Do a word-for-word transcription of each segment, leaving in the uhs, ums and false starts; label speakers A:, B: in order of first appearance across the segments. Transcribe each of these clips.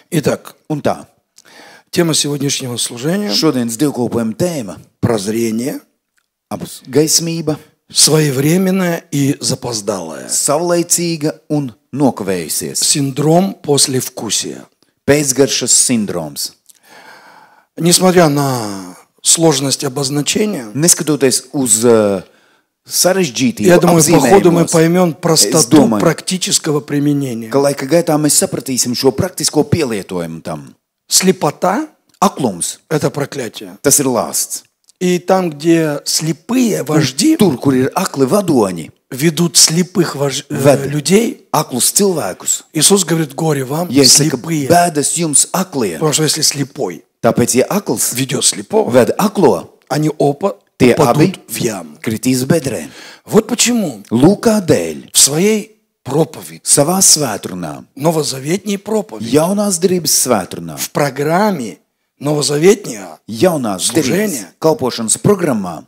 A: Итак,
B: Un tā,
A: тема сегодняшнего служения
B: šodienas dievkalpojuma tēma
A: – прозрение,
B: - apgaismība,
A: своевременное и запоздалое,
B: savlaicīga un nokavējusies,
A: синдром послевкусия.
B: pēcgaršas sindroms.
A: Несмотря на сложность обозначения,
B: Neskatoties uz uh, sarežģītību
A: я думаю, по ходу мы
B: apzīmējumos,
A: поймем
B: es
A: простоту
B: domāju,
A: практического применения.
B: ka laika gaitā mēs sapratīsim šo praktisko pielietojumu tam.
A: Слепота
B: Aklums,
A: – это проклятие.
B: tas ir lāsts.
A: И там, где слепые вожди
B: Tur, kur ir akli vadoņi,
A: ведут слепых вож- э,
B: Ved.
A: людей,
B: aklus cilvēkus,
A: Иисус говорит: горе вам,
B: ja es saku,
A: слепые.
B: bēdas jums aklie,
A: Потому что если слепой
B: tāpēc, ja akls
A: ведет слепого,
B: ved aklo,
A: они оба
B: tie abi
A: упадут в яму.
B: kritīs bedrē.
A: Вот почему
B: Lūk, kādēļ
A: в своей проповеди,
B: savā svētrunā,
A: новозаветней проповеди,
B: jaunās derības svētrunā,
A: в программе новозаветнего
B: jaunās
A: Служение.
B: derības kalpošanas programmā,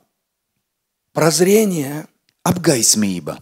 A: прозрение,
B: apgaismība,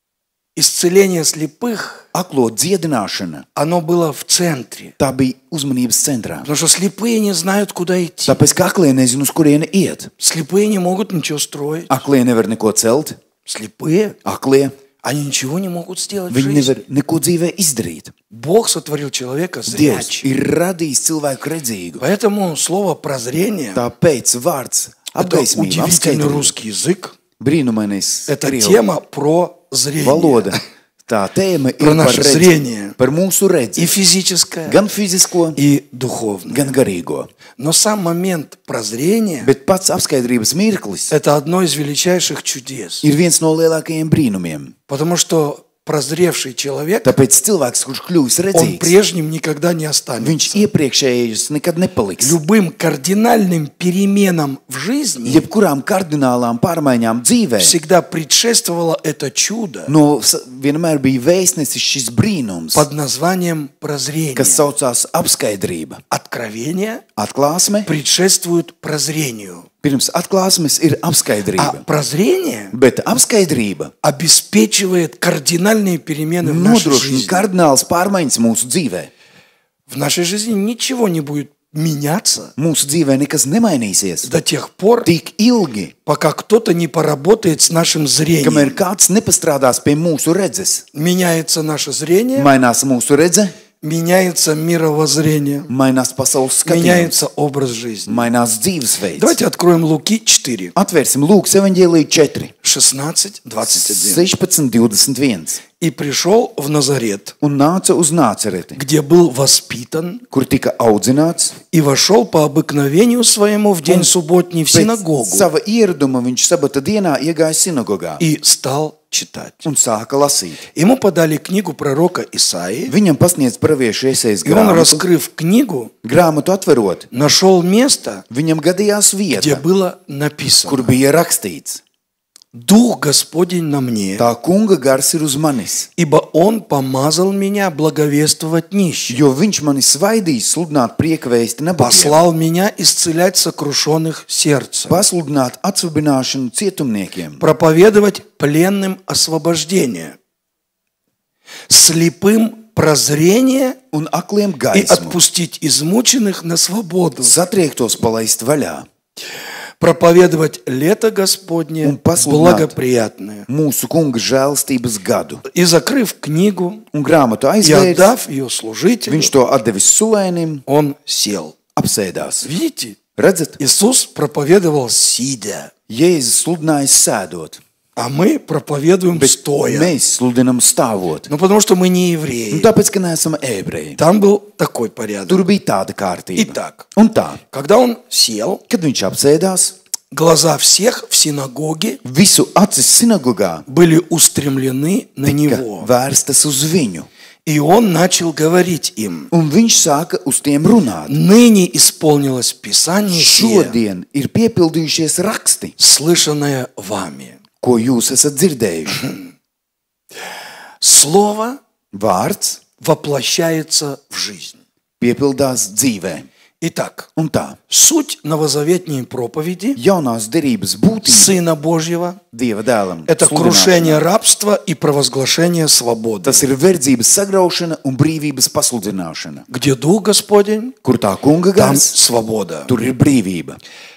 A: исцеление слепых,
B: aklo dziedināšana,
A: оно было в центре.
B: tā bija uzmanības centrā.
A: Потому что слепые не знают, куда идти.
B: Tāpēc, ka aklie nezina, uz kurieni iet.
A: Слепые не могут ничего строить.
B: Aklie nevar neko celt,
A: Слепые,
B: aklie,
A: они ничего не могут сделать в
B: viņi
A: жизни.
B: nevar neko dzīvē izdarīt.
A: Бог сотворил человека
B: Dievs
A: зрячим.
B: ir radījis cilvēku redzīgu.
A: Поэтому слово прозрение
B: Tāpēc vārds
A: – это
B: apgaismība,
A: удивительный
B: apskaidrība,
A: русский язык.
B: brīnumainais
A: Это
B: krievu
A: тема про зрение.
B: valoda. Tā tēma ir
A: Про
B: par,
A: наше
B: redzi,
A: зрение.
B: par mūsu
A: И
B: redzi,
A: физическое,
B: gan fizisko,
A: и духовное.
B: gan garīgo.
A: Но сам момент прозрения
B: Bet pats apskaidrības mirklis
A: – это одно из величайших чудес.
B: ir viens no lielākajiem brīnumiem.
A: Потому что прозревший человек,
B: Tāpēc cilvēks, kurš kļūst
A: он
B: redzīgs,
A: прежним никогда не
B: viņš
A: останется.
B: iepriekšējais nekad nepaliks.
A: Любым кардинальным переменам в жизни
B: Jebkurām kardinālām pārmaiņām dzīvē,
A: всегда предшествовало это чудо
B: no s- vienmēr bija vēstnesis šis brīnums,
A: под названием прозрение.
B: kas saucās apskaidrība.
A: Откровение
B: Atklāsme,
A: предшествует прозрению.
B: pirms atklāsmes ir
A: А
B: apskaidrība.
A: прозрение
B: Bet apskaidrība
A: обеспечивает кардинальные перемены в нашей
B: nodrošina
A: жизни.
B: kardināls pārmaiņas mūsu dzīvē.
A: В нашей жизни ничего не будет меняться
B: Mūsu dzīvē nekas nemainīsies
A: до тех пор,
B: tik ilgi,
A: пока кто-то не поработает с нашим зрением.
B: kamēr kāds nepastrādās pie mūsu redzes.
A: Меняется наше зрение,
B: Mainās mūsu redze,
A: меняется мировоззрение,
B: mainās pasaules skatījums,
A: меняется образ жизни.
B: mainās dzīvesveids.
A: Давайте откроем Луки четыре,
B: Atvērsim Lūkas evaņģēliju četri,
A: шестнадцать, двадцать один.
B: sešpadsmit, divdesmit viens.
A: «И пришел в Назарет,
B: Un nāca uz Nācereti,
A: где был воспитан,
B: kur tika audzināts.
A: и вошел по обыкновению своему в день субботний в
B: Pēc
A: синагогу,
B: sava ieraduma viņš sabata dienā iegāja sinagogā
A: и стал читать.
B: un sāka lasīt.
A: Ему подали книгу пророка Исаии,
B: Viņam pasniedz praviešu esejas
A: и он,
B: grāmatu.
A: раскрыв книгу,
B: Grāmatu atverot,
A: нашел место,
B: viņam gadījās
A: где
B: vieta,
A: было
B: kur
A: написано:
B: bija rakstīts:
A: «Дух Господень на мне,
B: Tā kunga gars ir uz manis,
A: ибо Он помазал меня благовествовать нищим,
B: jo viņš mani svaidīs sludināt priekvēsti nebagiem,
A: послал меня исцелять сокрушенных сердцем,
B: pasludināt atsvabināšanu cietumniekiem,
A: проповедовать пленным освобождение, слепым прозрение
B: un akliem
A: и
B: gaismu,
A: отпустить измученных на свободу,
B: satriektos palaist vaļā,
A: проповедовать лето Господне
B: Un pasludināt
A: благоприятное».
B: mūsu kunga žēlstības gadu.
A: И закрыв книгу
B: Un grāmatu
A: и
B: aizvērs,
A: отдав ее служителю,
B: viņš to atdevis sulēnim,
A: он сел.
B: apsēdās.
A: Видите,
B: Redzat,
A: Иисус проповедовал сидя,
B: Jēzus sludināja sēdot,
A: а мы проповедуем
B: bet
A: стоя.
B: mēs sludinam stāvot.
A: Ну, потому что мы не
B: Un
A: евреи.
B: tāpēc, ka neesam ebreji.
A: Там был такой порядок.
B: Tur bija tāda kārtība.
A: Итак,
B: Un tā,
A: когда он сел,
B: kad viņš apsēdās,
A: глаза всех в синагоге
B: visu acis sinagogā
A: были устремлены на
B: tika
A: него.
B: vērstas uz viņu.
A: И он начал говорить им:
B: Un viņš sāka uz tiem runāt.
A: «Ныне исполнилось Писание сие,
B: Šodien ir piepildījušies raksti,
A: слышанное вами».
B: ko jūs esat dzirdējuši.
A: Слово
B: Vārds
A: воплощается в жизнь.
B: piepildās dzīvē.
A: Итак,
B: Un tā,
A: суть новозаветней проповеди
B: jaunās derības būtība
A: Сына Божьего
B: Dieva dēlam.
A: – это
B: sludināšanā.
A: крушение рабства и провозглашение свободы.
B: Tas ir verdzības sagraušana un brīvības pasludināšana.
A: Где Дух Господень,
B: Kur tā kunga
A: там
B: gars,
A: свобода.
B: tur ir brīvība.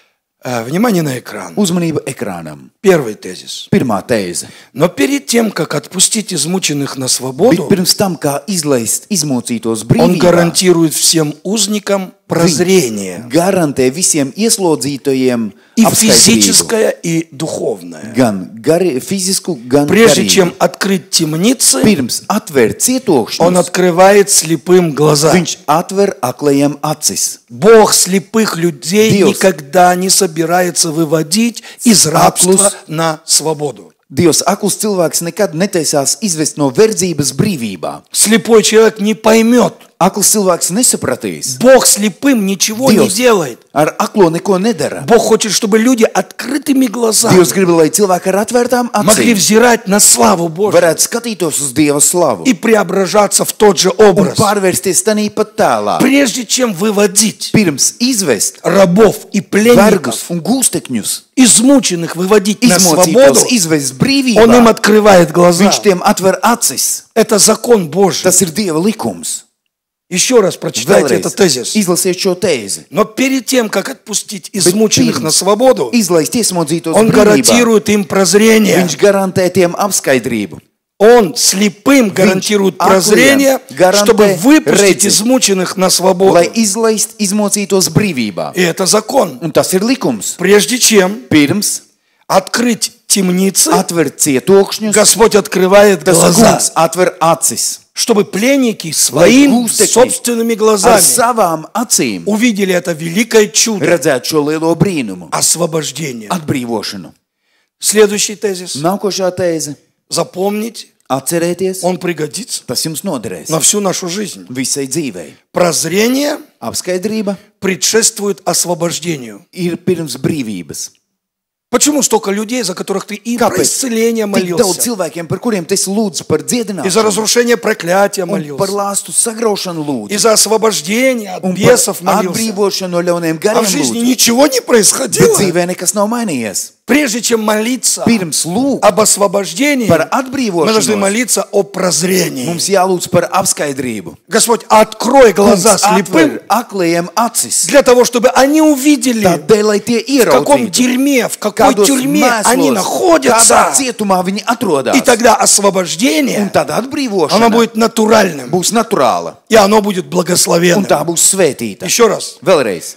A: Э, Внимание на экран.
B: Uzmanība ekrānam.
A: Первый тезис.
B: Pirmā tēze.
A: Но перед тем, как отпустить измученных на
B: Bet
A: свободу,
B: pirms tam, kā izlaist izmocītos
A: Он
B: brīvībā,
A: гарантирует всем узникам прозрение.
B: garantē visiem ieslodzītajiem
A: И
B: apskaitību.
A: физическое, и духовное.
B: Gan gari, fizisku, gan
A: Прежде
B: garīgu.
A: чем открыть темницы,
B: Pirms atvērt cietokšņus,
A: Он открывает слепым глаза.
B: viņš atver aklajiem acis.
A: Бог слепых людей
B: Dievs.
A: никогда не собирается выводить из рабства
B: Aklus.
A: на свободу.
B: Dievs aklus cilvēks nekad netaisās izvest no verdzības brīvībā.
A: Слепой человек не поймет.
B: Akls cilvēks nesapratīs.
A: Бог слепым ничего не
B: Dievs
A: делает.
B: ar aklo neko nedara.
A: Bог хочет, чтобы люди открытыми глазами
B: Dievs grib, lai cilvēki ar atvērtām
A: могли
B: acīm
A: взирать на славу Божью
B: varētu skatītos uz Dieva slavu
A: и преображаться в тот же
B: un
A: образ.
B: pārvērsties tanī pat tālā.
A: Прежде чем выводить
B: Pirms izvest
A: рабов и
B: vergus
A: пленников,
B: un gūstekņus,
A: измученных выводить на свободу,
B: izmocītos izvest
A: Он им
B: brīvībā,
A: открывает глаза.
B: viņš tiem atver acis.
A: Это закон Божий.
B: Tas ir Dieva likums.
A: Еще раз прочитайте
B: Vēlreiz
A: этот тезис.
B: izlasiet šo tēzi.
A: Но перед тем, как отпустить измученных
B: pirms
A: на свободу,
B: Izlaist iesmodzītos
A: Он
B: brīvībā,
A: гарантирует им прозрение.
B: viņš garantē tiem apskaidrību.
A: Он слепым гарантирует
B: akliem
A: прозрение,
B: garantē
A: чтобы выпустить
B: redzi,
A: измученных на свободу.
B: lai izlaist izmocītos brīvībā.
A: И это закон.
B: Un tas ir likums.
A: Прежде чем
B: Pirms
A: открыть темницы,
B: atver cietokšņus,
A: Господь открывает
B: tas
A: глаза,
B: kungs atver acis.
A: чтобы пленники своими
B: gūstekņi
A: собственными
B: Ar
A: глазами
B: savām acīm
A: увидели это великое чудо
B: redzētu šo lielo brīnumu,
A: освобождения.
B: atbrīvošanu.
A: Следующий тезис.
B: Nākošā tēze.
A: Запомните,
B: Atcerieties,
A: он пригодится
B: tas jums noderēs
A: на всю нашу жизнь.
B: visai dzīvei.
A: Прозрение
B: Apskaidrība
A: предшествует освобождению.
B: ir pirms brīvības.
A: Почему столько людей, за которых ты и про
B: Kāpēc
A: исцеление
B: tik daudz
A: молился,
B: cilvēkiem, par kuriem tu esi lūdzu par
A: и за
B: dziedināšanu,
A: разрушение проклятия
B: un par
A: молился,
B: lāstu sagraušanu
A: и
B: lūdzu,
A: за освобождение от
B: un par
A: бесов молился,
B: atbrīvošanu no ļauniem
A: а в
B: gariem
A: жизни
B: lūdzu,
A: ничего не
B: bet
A: происходило?
B: dzīvē nekas nav mainījies.
A: Прежде чем молиться
B: Pirms lūgt
A: об освобождении,
B: par
A: мы должны
B: atbrīvošanos,
A: молиться о прозрении.
B: mums jālūdz par apskaidrību.
A: Господь, открой глаза
B: Kungs
A: слепым
B: atver aklajiem acis,
A: для того, чтобы они увидели,
B: tādēļ, lai tie
A: в каком
B: ieraudzītu,
A: дерьме, в какой
B: kādos
A: тюрьме они
B: mēslos, kādā
A: находятся.
B: cietumā viņi atrodas.
A: И тогда
B: Un
A: освобождение,
B: tad
A: оно
B: atbrīvošana
A: будет натуральным,
B: būs naturāla,
A: и оно будет
B: un
A: благословенным.
B: tā būs svētīta.
A: Еще раз.
B: Vēlreiz,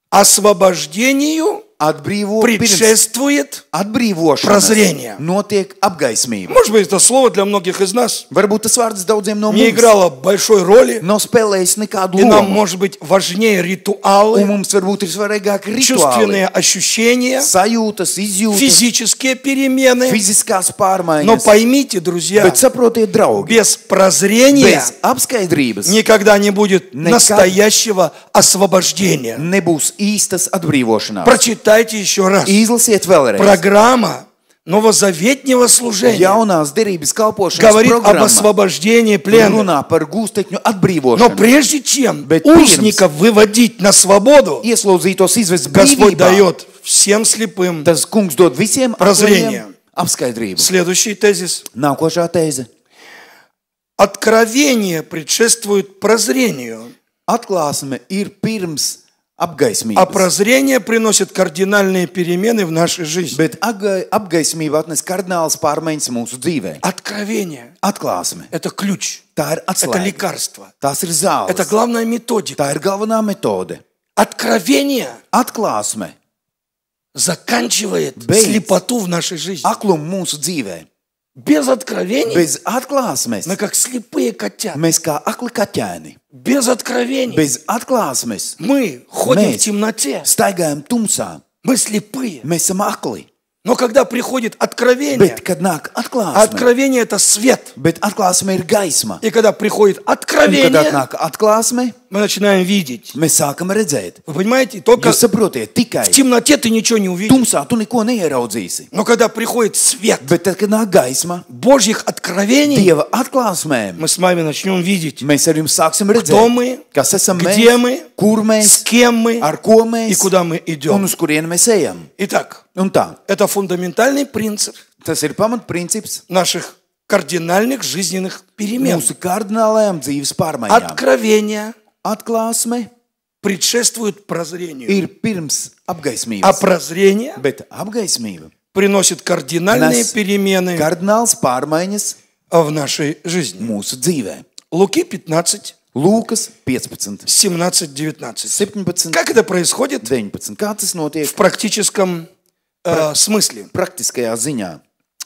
A: Освобождению
B: atbrīvo, pirms
A: предшествует
B: atbrīvošanas
A: прозрение.
B: notiek apgaismība.
A: Может быть, это слово для многих из нас
B: Varbūt tas vārds daudziem no
A: не
B: mums
A: играло большой роли,
B: nav spēlējis nekādu
A: и нам,
B: lomu.
A: может быть, важнее
B: Un
A: ритуалы,
B: mums varbūt ir svarīgāk rituāli,
A: чувственные ощущения,
B: sajūtas, izjūtas,
A: физические перемены.
B: fiziskās
A: Но
B: pārmaiņas.
A: поймите, друзья,
B: Bet saprotiet, draugi,
A: без прозрения
B: bez apskaidrības
A: никогда не будет
B: Nekad.
A: настоящего освобождения.
B: nebūs īstas atbrīvošanās.
A: Прочитайте еще раз.
B: Izlasiet vēlreiz.
A: Программа новозаветнего служения
B: Jaunās derības kalpošanas
A: говорит об
B: programma
A: освобождении пленных.
B: runā par gūstekņu
A: Но
B: atbrīvošanu.
A: прежде чем
B: Bet pirms
A: узников выводить на свободу,
B: Ieslodzītos izvest
A: Господь
B: brīvībā,
A: дает всем слепым.
B: tas kungs dod visiem
A: Prozrение.
B: aklajiem apskaidrību.
A: Следующий тезис.
B: Nākošā tēze.
A: Откровение предшествует прозрению,
B: Atklāsme ir pirms
A: а
B: apgaismības.
A: прозрение приносит кардинальные перемены в нашей жизни.
B: Bet apga- apgaismība atnes kardināls pārmaiņas mūsu dzīvē.
A: Откровение
B: Atklāsme.
A: – это ключ,
B: Tā ir
A: это
B: atslēga.
A: лекарство,
B: Tās ir zāles.
A: это главная методика.
B: Tā ir galvenā metode.
A: Откровение
B: Atklāsme
A: заканчивает
B: Beidz.
A: слепоту в нашей жизни.
B: aklumu mūsu dzīvē.
A: Без откровений
B: Bez atklāsmes
A: мы как слепые котята.
B: mēs kā akli kaķēni.
A: Без откровений
B: Bez atklāsmes
A: мы ходим в
B: mēs
A: темноте.
B: staigājam tumsā.
A: Мы слепые.
B: Mēs esam akli.
A: Но когда приходит откровение,
B: Bet, kad nāk
A: а
B: atklāsme,
A: откровение – это свет.
B: bet atklāsme ir gaisma.
A: И когда приходит
B: Un, kad
A: откровение,
B: atnāk atklāsme,
A: мы начинаем видеть.
B: mēs sākam redzēt.
A: Вы понимаете, только
B: Jūs saprotiet, tikai
A: в темноте ты ничего не увидишь.
B: tumsā tu neko neieraudzīsi.
A: Но когда приходит свет
B: Bet tad, kad nāk gaisma,
A: Божьих откровений,
B: Dieva atklāsmēm,
A: мы с вами начнем видеть,
B: mēs ar jums sāksim
A: кто
B: redzēt,
A: мы,
B: kas esam
A: где
B: mēs,
A: мы,
B: kur
A: с
B: mēs,
A: кем мы
B: ar ko
A: и
B: mēs
A: куда мы
B: un
A: идем.
B: uz kurienu mēs ejam.
A: Итак,
B: Un tā,
A: это фундаментальный принцип
B: tas ir pamatprincips
A: наших кардинальных жизненных перемен.
B: mūsu kardinālajām dzīves pārmaiņām.
A: Откровение
B: Atklāsme
A: предшествует прозрению,
B: ir pirms
A: а
B: apgaismības,
A: прозрение
B: bet apgaismība
A: приносит кардинальные
B: nes
A: перемены
B: kardināls pārmaiņas
A: в нашей жизни.
B: mūsu dzīvē.
A: Луки пятнадцать,
B: Lūkas piecpadsmit,
A: семнадцать, девятнадцать.
B: septiņpadsmit,
A: Как это происходит
B: deviņpadsmit. Kā tas notiek
A: в практическом э, смысле?
B: praktiskajā ziņā?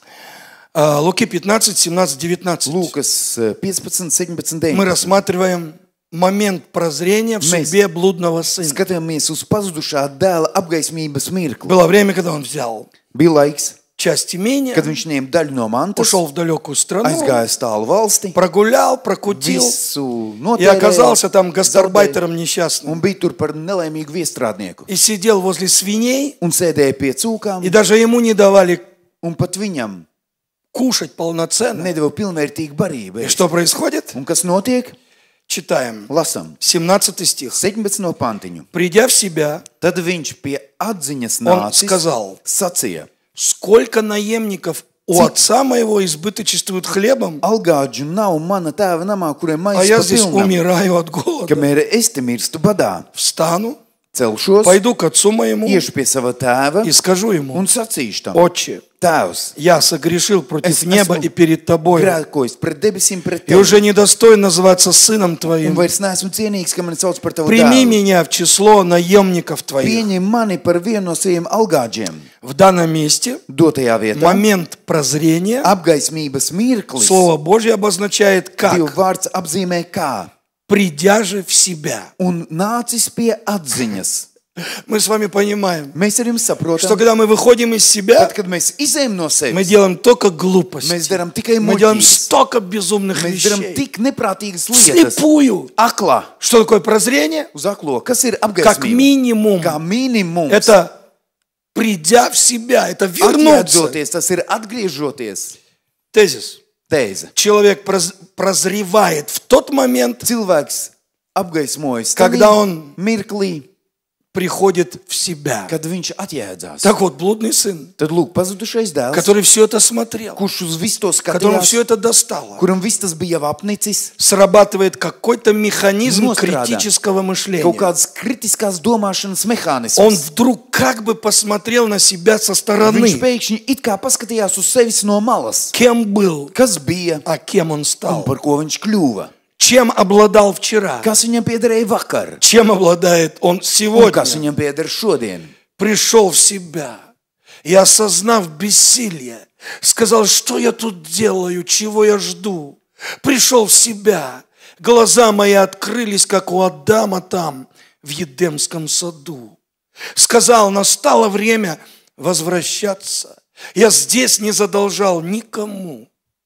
A: Э, Луки пятнадцать, семнадцать, девятнадцать.
B: Lūkas eh, piecpadsmit, septiņpadsmit,
A: Мы
B: deviņpadsmit.
A: рассматриваем момент прозрения в
B: Мы
A: судьбе блудного сына.
B: Skatāmies uz pazudušā dēla apgaismības mirkli.
A: Было время, когда он взял
B: Bija laiks,
A: часть имения,
B: kad viņš ņēma daļu no mantas,
A: ушел в далекую страну,
B: aizgāja uz tālu valsti,
A: прогулял, прокутил
B: visu
A: и
B: notērēja
A: оказался там гастарбайтером несчастным.
B: un bija tur par nelaimīgu viestrādnieku.
A: И сидел возле свиней,
B: Un sēdēja pie cūkām,
A: и даже ему не давали
B: un pat viņam
A: кушать полноценно.
B: nedeva pilnvērtīgu barību.
A: И что происходит?
B: Un kas notiek?
A: Читаем.
B: Lasam.
A: семнадцатый стих.
B: septiņpadsmit pantiņu.
A: Придя в себя,
B: Tad viņš pie atziņas
A: он
B: nācis,
A: сказал:
B: sacīja:
A: сколько наемников у отца моего избыточествуют хлебом,
B: Algāģu nav mana tēva namā, kuriem
A: а
B: maisis
A: я
B: pa
A: здесь
B: pilnam,
A: умираю от голода.
B: kamēr es te mirstu badā.
A: Встану,
B: Celšos,
A: пойду к отцу моему
B: iešu pie sava tēva
A: и скажу ему:
B: un sacīšu tam:
A: Отче,
B: Tēvs,
A: я согрешил против
B: Es
A: неба
B: esmu
A: и перед тобой,
B: grēkojis pret debesīm, pret
A: и
B: tevi,
A: уже недостоин называться сыном
B: un
A: твоим.
B: vairs neesmu cienīgs, ka mani sauc par tavu
A: Прими
B: dēlu.
A: меня в число наемников твоих.
B: Pieņem mani par vienu no saviem algāģiem.
A: В данном месте
B: Dotajā vietā
A: момент прозрения
B: apgaismības mirklis,
A: Слово Божье обозначает
B: Dieva
A: как?
B: vārds apzīmē kā,
A: Придя же в себя.
B: un nācis pie atziņas.
A: Мы с вами понимаем,
B: Mēs ar jums
A: что
B: saprotam,
A: когда мы выходим из себя,
B: tad, kad mēs izējam no
A: мы
B: sevis,
A: делаем только
B: mēs
A: глупости.
B: darām tikai
A: Мы делаем
B: muļķības.
A: столько безумных
B: Mēs darām
A: вещей.
B: tik neprātīgas lietas.
A: Вслепую.
B: Aklā,
A: Что такое прозрение?
B: uz aklo. Kas ir
A: Как
B: apgaismība?
A: минимум,
B: Kā minimums.
A: это придя в себя, это вернуться.
B: Atjēdzoties, tas ir atgriežoties.
A: Тезис.
B: Teize.
A: Человек проз- прозревает в тот момент,
B: Cilvēks apgaismojas,
A: Когда
B: tajā
A: он-
B: mirklī,
A: приходит в себя.
B: kad viņš atjēdzās.
A: Так вот, блудный сын,
B: Tad lūk, pazudušais dēls,
A: который все это смотрел,
B: kurš uz visu to
A: которому все
B: skatījās,
A: это достало,
B: kuram viss tas bija jau apnicis,
A: срабатывает какой-то механизм
B: Нострада.
A: критического
B: kaut
A: мышления.
B: kādas kritiskās domāšanas
A: Он
B: mehānisms.
A: вдруг как бы посмотрел на себя со
B: Viņš
A: стороны,
B: pēkšņi it kā paskatījās uz sevis no malas.
A: кем был,
B: Kas bija
A: а кем он
B: un
A: стал,
B: par ko viņš kļuva?
A: чем обладал вчера,
B: Kas viņam piederēja vakar?
A: чем обладает он
B: Un
A: сегодня.
B: kas viņam pieder šodien?
A: Пришел в себя и, осознав бессилие, сказал: что я тут делаю, чего я жду. Пришел в себя, глаза мои открылись, как у Адама там, в Едемском саду. Сказал: настало время возвращаться. Я здесь не задолжал никому.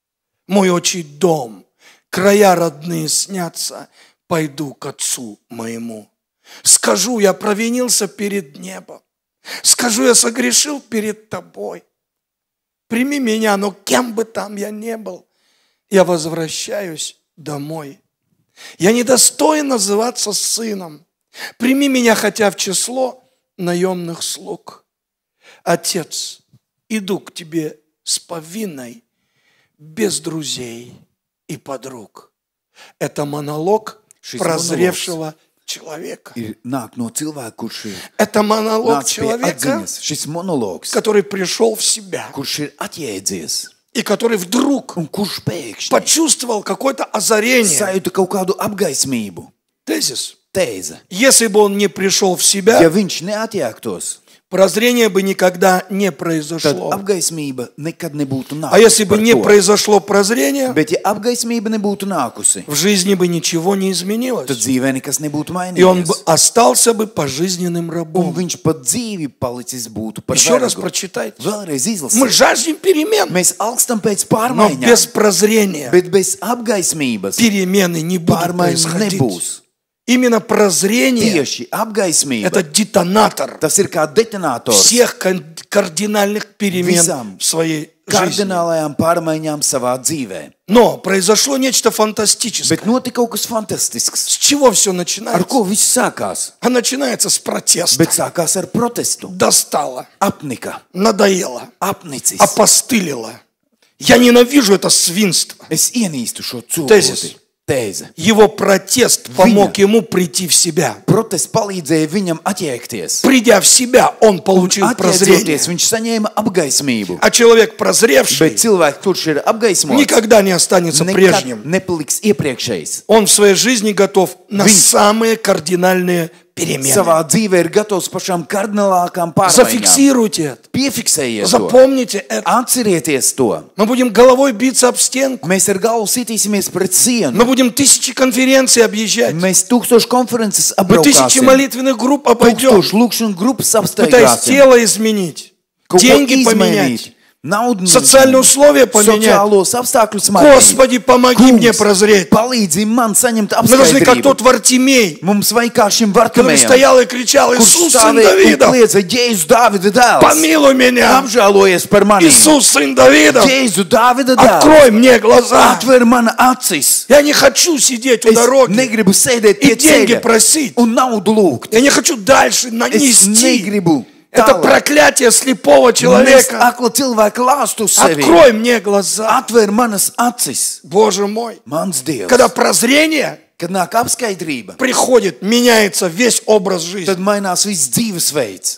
A: Мой отчий дом, края родные снятся, пойду к отцу моему. Скажу: я провинился перед небом. Скажу: я согрешил перед тобой. Прими меня, но кем бы там я ни был, я возвращаюсь домой. Я недостоин называться сыном. Прими меня хотя в число наемных слуг. Отец, иду к тебе с повинной, без друзей и подруг. Это монолог
B: Šis
A: прозревшего человека.
B: Ir nāk no cilvēka, kurš ir
A: Это монолог
B: nācis pie
A: человека,
B: atziņas. Šis monologs,
A: который пришел в себя
B: kurš ir atjēdzies
A: и который вдруг
B: un kurš pēkšņi
A: почувствовал какое-то озарение.
B: sajūta kaut kādu apgaismību.
A: Тезис.
B: Teize.
A: Если бы он не пришел в
B: Ja
A: себя,
B: viņš neatjēgtos,
A: прозрение бы никогда не
B: tad
A: произошло.
B: apgaismība nekad nebūtu nākusi.
A: А если бы
B: par
A: не
B: to.
A: произошло прозрение,
B: Bet ja apgaismība nebūtu nākusi,
A: в жизни бы ничего не
B: tad
A: изменилось.
B: dzīvē nekas nebūtu
A: И он бы
B: mainījies.
A: остался бы пожизненным
B: Un
A: рабом.
B: viņš pat dzīvi palicis būtu par
A: Еще раз
B: vergu.
A: прочитайте.
B: Vēlreiz
A: Мы
B: izlasiet.
A: жаждем перемен,
B: Mēs alkstam pēc
A: но без
B: pārmaiņām,
A: прозрения
B: bet bez apgaismības
A: перемены не будут
B: pārmaiņas
A: происходить.
B: nebūs.
A: Именно прозрение
B: Tieši apgaismība.
A: – это детонатор
B: Tas ir kā detonators
A: всех кон- кардинальных перемен
B: Visam.
A: в своей жизни.
B: kardinālajām pārmaiņām savā dzīvē.
A: Но произошло нечто фантастическое.
B: Bet notika kaut kas fantastisks.
A: С чего все
B: Ar
A: начинается?
B: ko viss sākās?
A: А начинается с протеста.
B: Bet sākās ar protestu.
A: Достало,
B: Apnika,
A: надоело,
B: apnicis.
A: опостылило. Я ненавижу это свинство.
B: Es ienīstu šo
A: Tezis.
B: cūkoti. Tēze.
A: Его протест помог ему прийти в себя.
B: Protests palīdzēja viņam atjēgties.
A: Придя в себя, он получил прозрение.
B: Atjēdzoties, viņš saņēma apgaismību.
A: А человек прозревший
B: Bet cilvēks, kurš ir apgaismots,
A: никогда не останется
B: nekad
A: прежним.
B: nepaliks iepriekšējs.
A: Он в своей жизни готов на
B: Viņš-
A: самые кардинальные перемены.
B: Savā dzīvē ir gatavs pašām kardinālākām pārmaiņām.
A: Зафиксируйте это.
B: Piefiksējiet to.
A: Запомните это.
B: Atcerieties to.
A: Мы будем головой биться об стенку.
B: Mēs ar galvu sitīsimies pret sienu.
A: Мы будем тысячи конференций объезжать.
B: Mēs tūkstošu konferences
A: Мы тысячи
B: apbraukāsim.
A: молитвенных групп обойдем.
B: Tūkstošu lūkšanu grupas
A: Пытаясь
B: apstaigāsim.
A: тело изменить,
B: Kaut ko
A: деньги
B: izmainīt,
A: поменять,
B: naudu
A: социальные условия поменять.
B: sociālos apstākļus mainīt.
A: Господи, помоги мне
B: Kungs,
A: прозреть.
B: palīdzi man saņemt
A: Мы должны, как
B: apskaidrību.
A: тот Вартимей,
B: Mums vajag kā šim
A: который
B: vartamējam,
A: стоял и кричал:
B: kurš
A: Иисус, сын
B: stāvēja un
A: Давида,
B: kliedza, Jēzus Dāvida dēls,
A: помилуй меня.
B: apžēlojies par mani.
A: Иисус, сын Давида,
B: Jēzu Dāvida dēls,
A: открой мне глаза.
B: atver man acis.
A: Я не хочу сидеть у
B: Es
A: дороги
B: negribu sēdēt
A: и
B: pie
A: деньги
B: ceļa
A: просить.
B: un naudu lūgt.
A: Я не хочу дальше
B: Es
A: нанести
B: negribu
A: это
B: tālāk
A: проклятие слепого
B: nest
A: человека.
B: akla cilvēka lāstu uz sevi.
A: Открой мне глаза.
B: Atver manas acis,
A: Боже мой.
B: mans Dievs.
A: Когда прозрение
B: Kad nāk apskaidrība,
A: приходит, меняется весь образ жизни.
B: tad mainās viss dzīvesveids.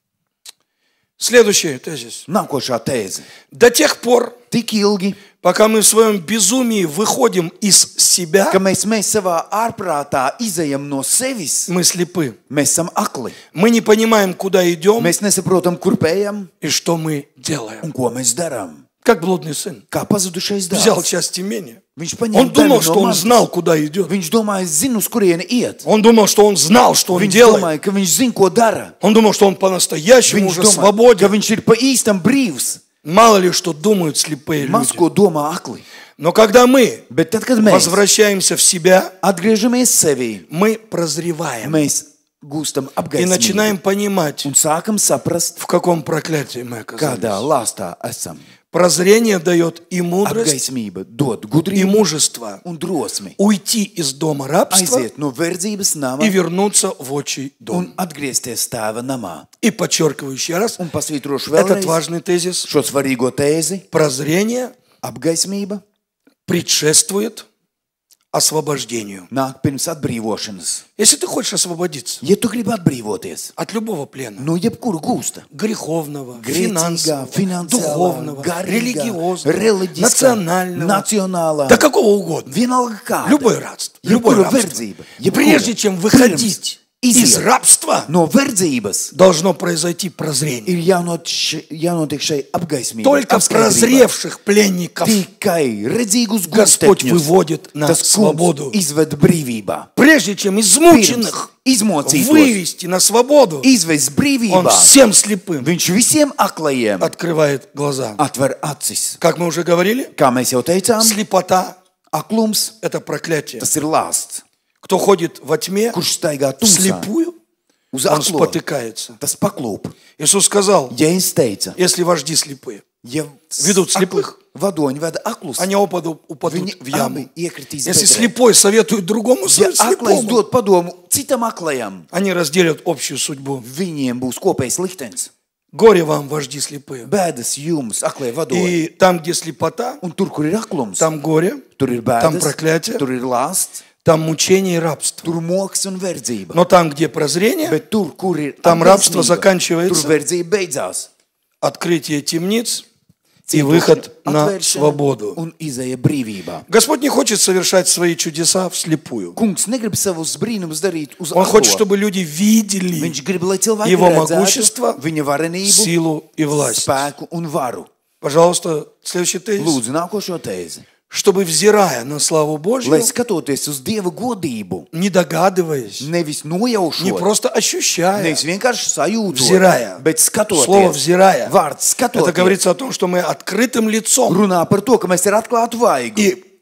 A: Следующий тезис.
B: Nākošā tēze.
A: До тех пор,
B: Tik ilgi,
A: пока мы в своем безумии выходим из себя,
B: ka mēs, mēs savā ārprātā izejam no sevis,
A: мы слепы.
B: mēs esam akli.
A: Мы не понимаем, куда идем
B: Mēs nesaprotam, kur pējam
A: и что мы делаем.
B: un ko mēs darām.
A: Как блудный сын.
B: Kā pazudušais
A: Взял
B: dēls.
A: часть имения.
B: Viņš
A: Он
B: paņēma
A: думал,
B: daļu
A: что
B: no
A: он
B: manis.
A: знал, куда идет.
B: Viņš domāja, es zinu, uz kurieni iet.
A: Он думал, что он знал, что он
B: Viņš
A: делает.
B: domāja, ka viņš zina, ko dara.
A: Он думал, что он по-настоящему
B: Viņš
A: уже
B: domāja, ka
A: свободен.
B: viņš ir pa īstam brīvs.
A: Мало ли, что думают слепые
B: Maz
A: люди.
B: ko domā akli.
A: Но когда мы
B: Bet tad, kad mēs
A: возвращаемся в себя,
B: atgriežamies sevī,
A: мы прозреваем
B: mēs gūstam
A: и
B: apgaismību
A: начинаем понимать,
B: un sākam saprast,
A: в каком проклятии мы
B: kādā
A: оказались.
B: lāstā esam.
A: Прозрение дает и мудрость,
B: Apgaismība dod
A: и
B: gudrību
A: мужество
B: un drosmi.
A: уйти из дома рабства
B: Aiziet no verdzības nama
A: и вернуться в отчий дом.
B: un atgriezties tēva namā.
A: И подчеркиваю еще раз,
B: Un pasvītrošu
A: этот
B: vēlreiz
A: важный тезис.
B: šo svarīgo tēzi.
A: Прозрение
B: Apgaismība
A: предшествует освобождению.
B: nāk pirms atbrīvošanas.
A: Если ты хочешь освободиться
B: Ja tu gribi atbrīvoties
A: от любого плена,
B: no jebkura gūsta,
A: греховного,
B: grēcīgā,
A: финансового,
B: finansiālā,
A: духовного,
B: garīgā,
A: религиозного,
B: reliģiskā,
A: национального,
B: nacionālā,
A: да какого угодно.
B: vienalga kāda.
A: Любое рабство, любое
B: Jebkura
A: рабство.
B: verdzība,
A: И прежде чем выходить из рабства,
B: no verdzības
A: должно произойти прозрение.
B: ir jānot š- jānotiek šai apgaismībai.
A: Только
B: apskaidrībai.
A: прозревших пленников
B: Tikai redzīgus
A: Господь
B: gūstekņus
A: выводит на
B: tas
A: свободу.
B: kungs izved brīvībā.
A: Прежде чем
B: Pirms
A: измученных
B: izmocītos,
A: вывести на свободу,
B: izvest
A: Он
B: brīvībā,
A: всем слепым
B: viņš visiem aklajiem
A: открывает глаза.
B: atver acis.
A: Как мы уже говорили,
B: Kā mēs jau teicām,
A: слепота
B: aklums
A: – это проклятие.
B: tas ir lāsts.
A: Кто ходит во тьме,
B: Kurš staigā tumsā,
A: вслепую,
B: uz
A: он
B: aklo,
A: спотыкается.
B: tas paklūp.
A: Иисус сказал,
B: Jēzus teica,
A: если вожди слепые,
B: ja
A: Ведут слепых.
B: vadoņi veda aklus,
A: они упадут, упадут
B: viņi
A: в яму.
B: abi iekritīs
A: Если
B: bedrē.
A: слепой советует другому
B: Ja aklais
A: слепому,
B: dod padomu citam aklajam,
A: они разделят общую судьбу.
B: viņiem būs kopējs liktenis.
A: Горе вам, вожди слепые.
B: Bēdas jums, aklie vadoņi.
A: И там, где слепота,
B: Un tur, kur ir aklums,
A: там горе,
B: tur ir
A: там
B: bēdas,
A: проклятие,
B: tur ir lāsts,
A: там мучение и рабство.
B: tur moks un verdzība.
A: Но там, где прозрение,
B: Bet tur, kur ir
A: Tam рабство
B: apgaismība,
A: заканчивается.
B: tur verdzība beidzās.
A: открытие темниц и выход на
B: Atvēršana
A: свободу.
B: un izeja brīvībā.
A: Господь не хочет совершать свои чудеса вслепую.
B: Kungs negrib savus brīnumus darīt uz
A: Он хочет,
B: aklo.
A: чтобы люди видели
B: Viņš grib, lai cilvēki
A: Его
B: redzētu
A: могущество,
B: viņa varenību,
A: силу и власть.
B: spēku un varu.
A: Пожалуйста, следующий тезис.
B: Lūdzu, nākošo tēzi.
A: Чтобы, взирая на славу Божью,
B: Lai skatoties uz Dieva godību,
A: не догадываясь,
B: nevis
A: не
B: nojaušot,
A: просто ощущая,
B: nevis vienkārši sajūtot,
A: взирая.
B: bet skatoties.
A: Слово «взирая»
B: Vārds
A: это
B: skatoties
A: говорится о том, что мы открытым лицом
B: runā par to, ka mēs ar atklātu vaigu
A: и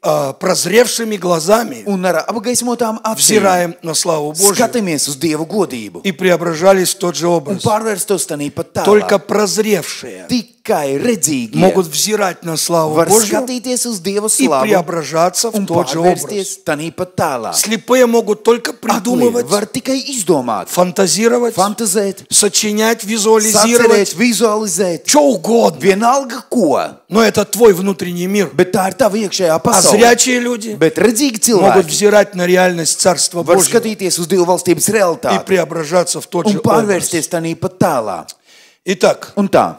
A: а, прозревшими глазами
B: un ar apgaismotām acīm
A: взираем на славу Божью
B: skatāmies uz Dievu godību
A: и преображались в тот же
B: un
A: образ.
B: pārvērstos tanī pat
A: Только
B: tālāk.
A: прозревшие
B: Tikai redzīgie
A: могут взирать на славу
B: var
A: Божью
B: skatīties uz Dieva
A: и
B: slavu
A: преображаться в
B: un
A: тот же образ.
B: pārvērsties tanī pat tālāk.
A: Слепые могут только
B: Aklie
A: придумывать,
B: var tikai izdomāt,
A: фантазировать,
B: fantazēt,
A: сочинять, визуализировать,
B: sacerēt, vizualizēt,
A: что угодно.
B: vienalga ko,
A: Но это твой внутренний мир.
B: bet tā ir tava iekšējā
A: А
B: pasaule.
A: зрячие люди
B: Bet redzīgi
A: могут
B: cilvēki
A: взирать на реальность Царства
B: var
A: Божьего
B: skatīties uz Dieva valstības
A: и
B: realitāti
A: преображаться в тот
B: un
A: же образ.
B: pārvērsties tanī pat tālāk.
A: Итак,
B: Un tā,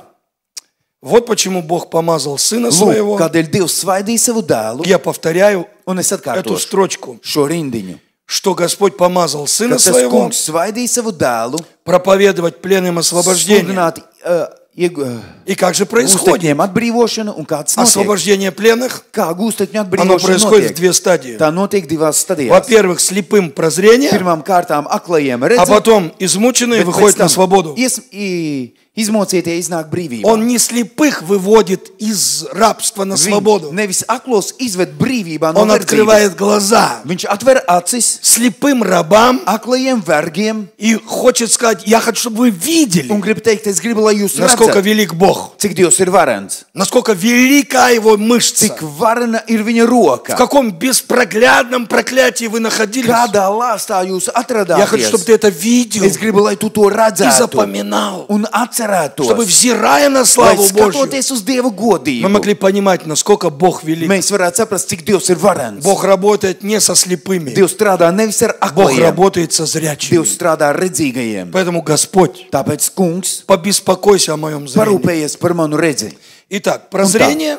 A: вот почему Бог помазал Сына
B: lūk,
A: Своего.
B: kādēļ Dievs svaidīja savu dēlu,
A: Я повторяю
B: un es
A: эту
B: atkārtošu
A: строчку,
B: šo rindiņu,
A: что Господь помазал Сына
B: ka tas
A: Своего
B: kungs svaidīja savu dēlu,
A: проповедовать пленным освобождение.
B: sludināt uh, iegu- uh,
A: И как же происходит?
B: gūstekņiem atbrīvošanu, un kāds notiek.
A: Освобождение пленных,
B: Kā gūstekņu
A: оно
B: atbrīvošana
A: происходит в
B: notiek?
A: две стадии.
B: Tā notiek divās stadijās.
A: Во-первых, слепым прозрение,
B: Pirmām kārtām aklajiem
A: а
B: redzēt,
A: потом измученные
B: bet
A: выходят
B: pēc
A: на
B: tam
A: свободу.
B: ies, i, izmocītie iznāk brīvībā.
A: Он не слепых выводит из рабства на
B: Viņš
A: свободу.
B: nevis aklos izved brīvībā no
A: Он
B: verdzības.
A: открывает глаза
B: Viņš atver acis
A: слепым рабам
B: aklajiem vergiem
A: и хочет сказать, я хочу, чтобы вы видели,
B: un grib teikt, es gribu, lai jūs
A: насколько
B: redzat,
A: велик Бог,
B: cik Dievs ir varens,
A: насколько велика его мышца,
B: cik varena ir viņa roka,
A: в каком беспроглядном проклятии вы находились.
B: kādā lāstā jūs
A: Я хочу, чтобы
B: atradāties.
A: ты это видел
B: Es gribu, lai tu to
A: и
B: redzētu
A: запоминал,
B: un atcerētos,
A: чтобы, взирая на
B: lai
A: славу Божью,
B: skatoties uz Dieva
A: мы
B: godību,
A: могли понимать, насколько Бог велик.
B: mēs varētu saprast, cik Dievs ir varens.
A: Бог работает не со слепыми,
B: Dievs strādā nevis ar
A: Бог
B: aklajiem,
A: работает со зрячими.
B: Dievs strādā ar redzīgajiem.
A: Поэтому, Господь,
B: Tāpēc, kungs,
A: побеспокойся о моем зрении.
B: parūpējies par manu redzi.
A: Итак, прозрение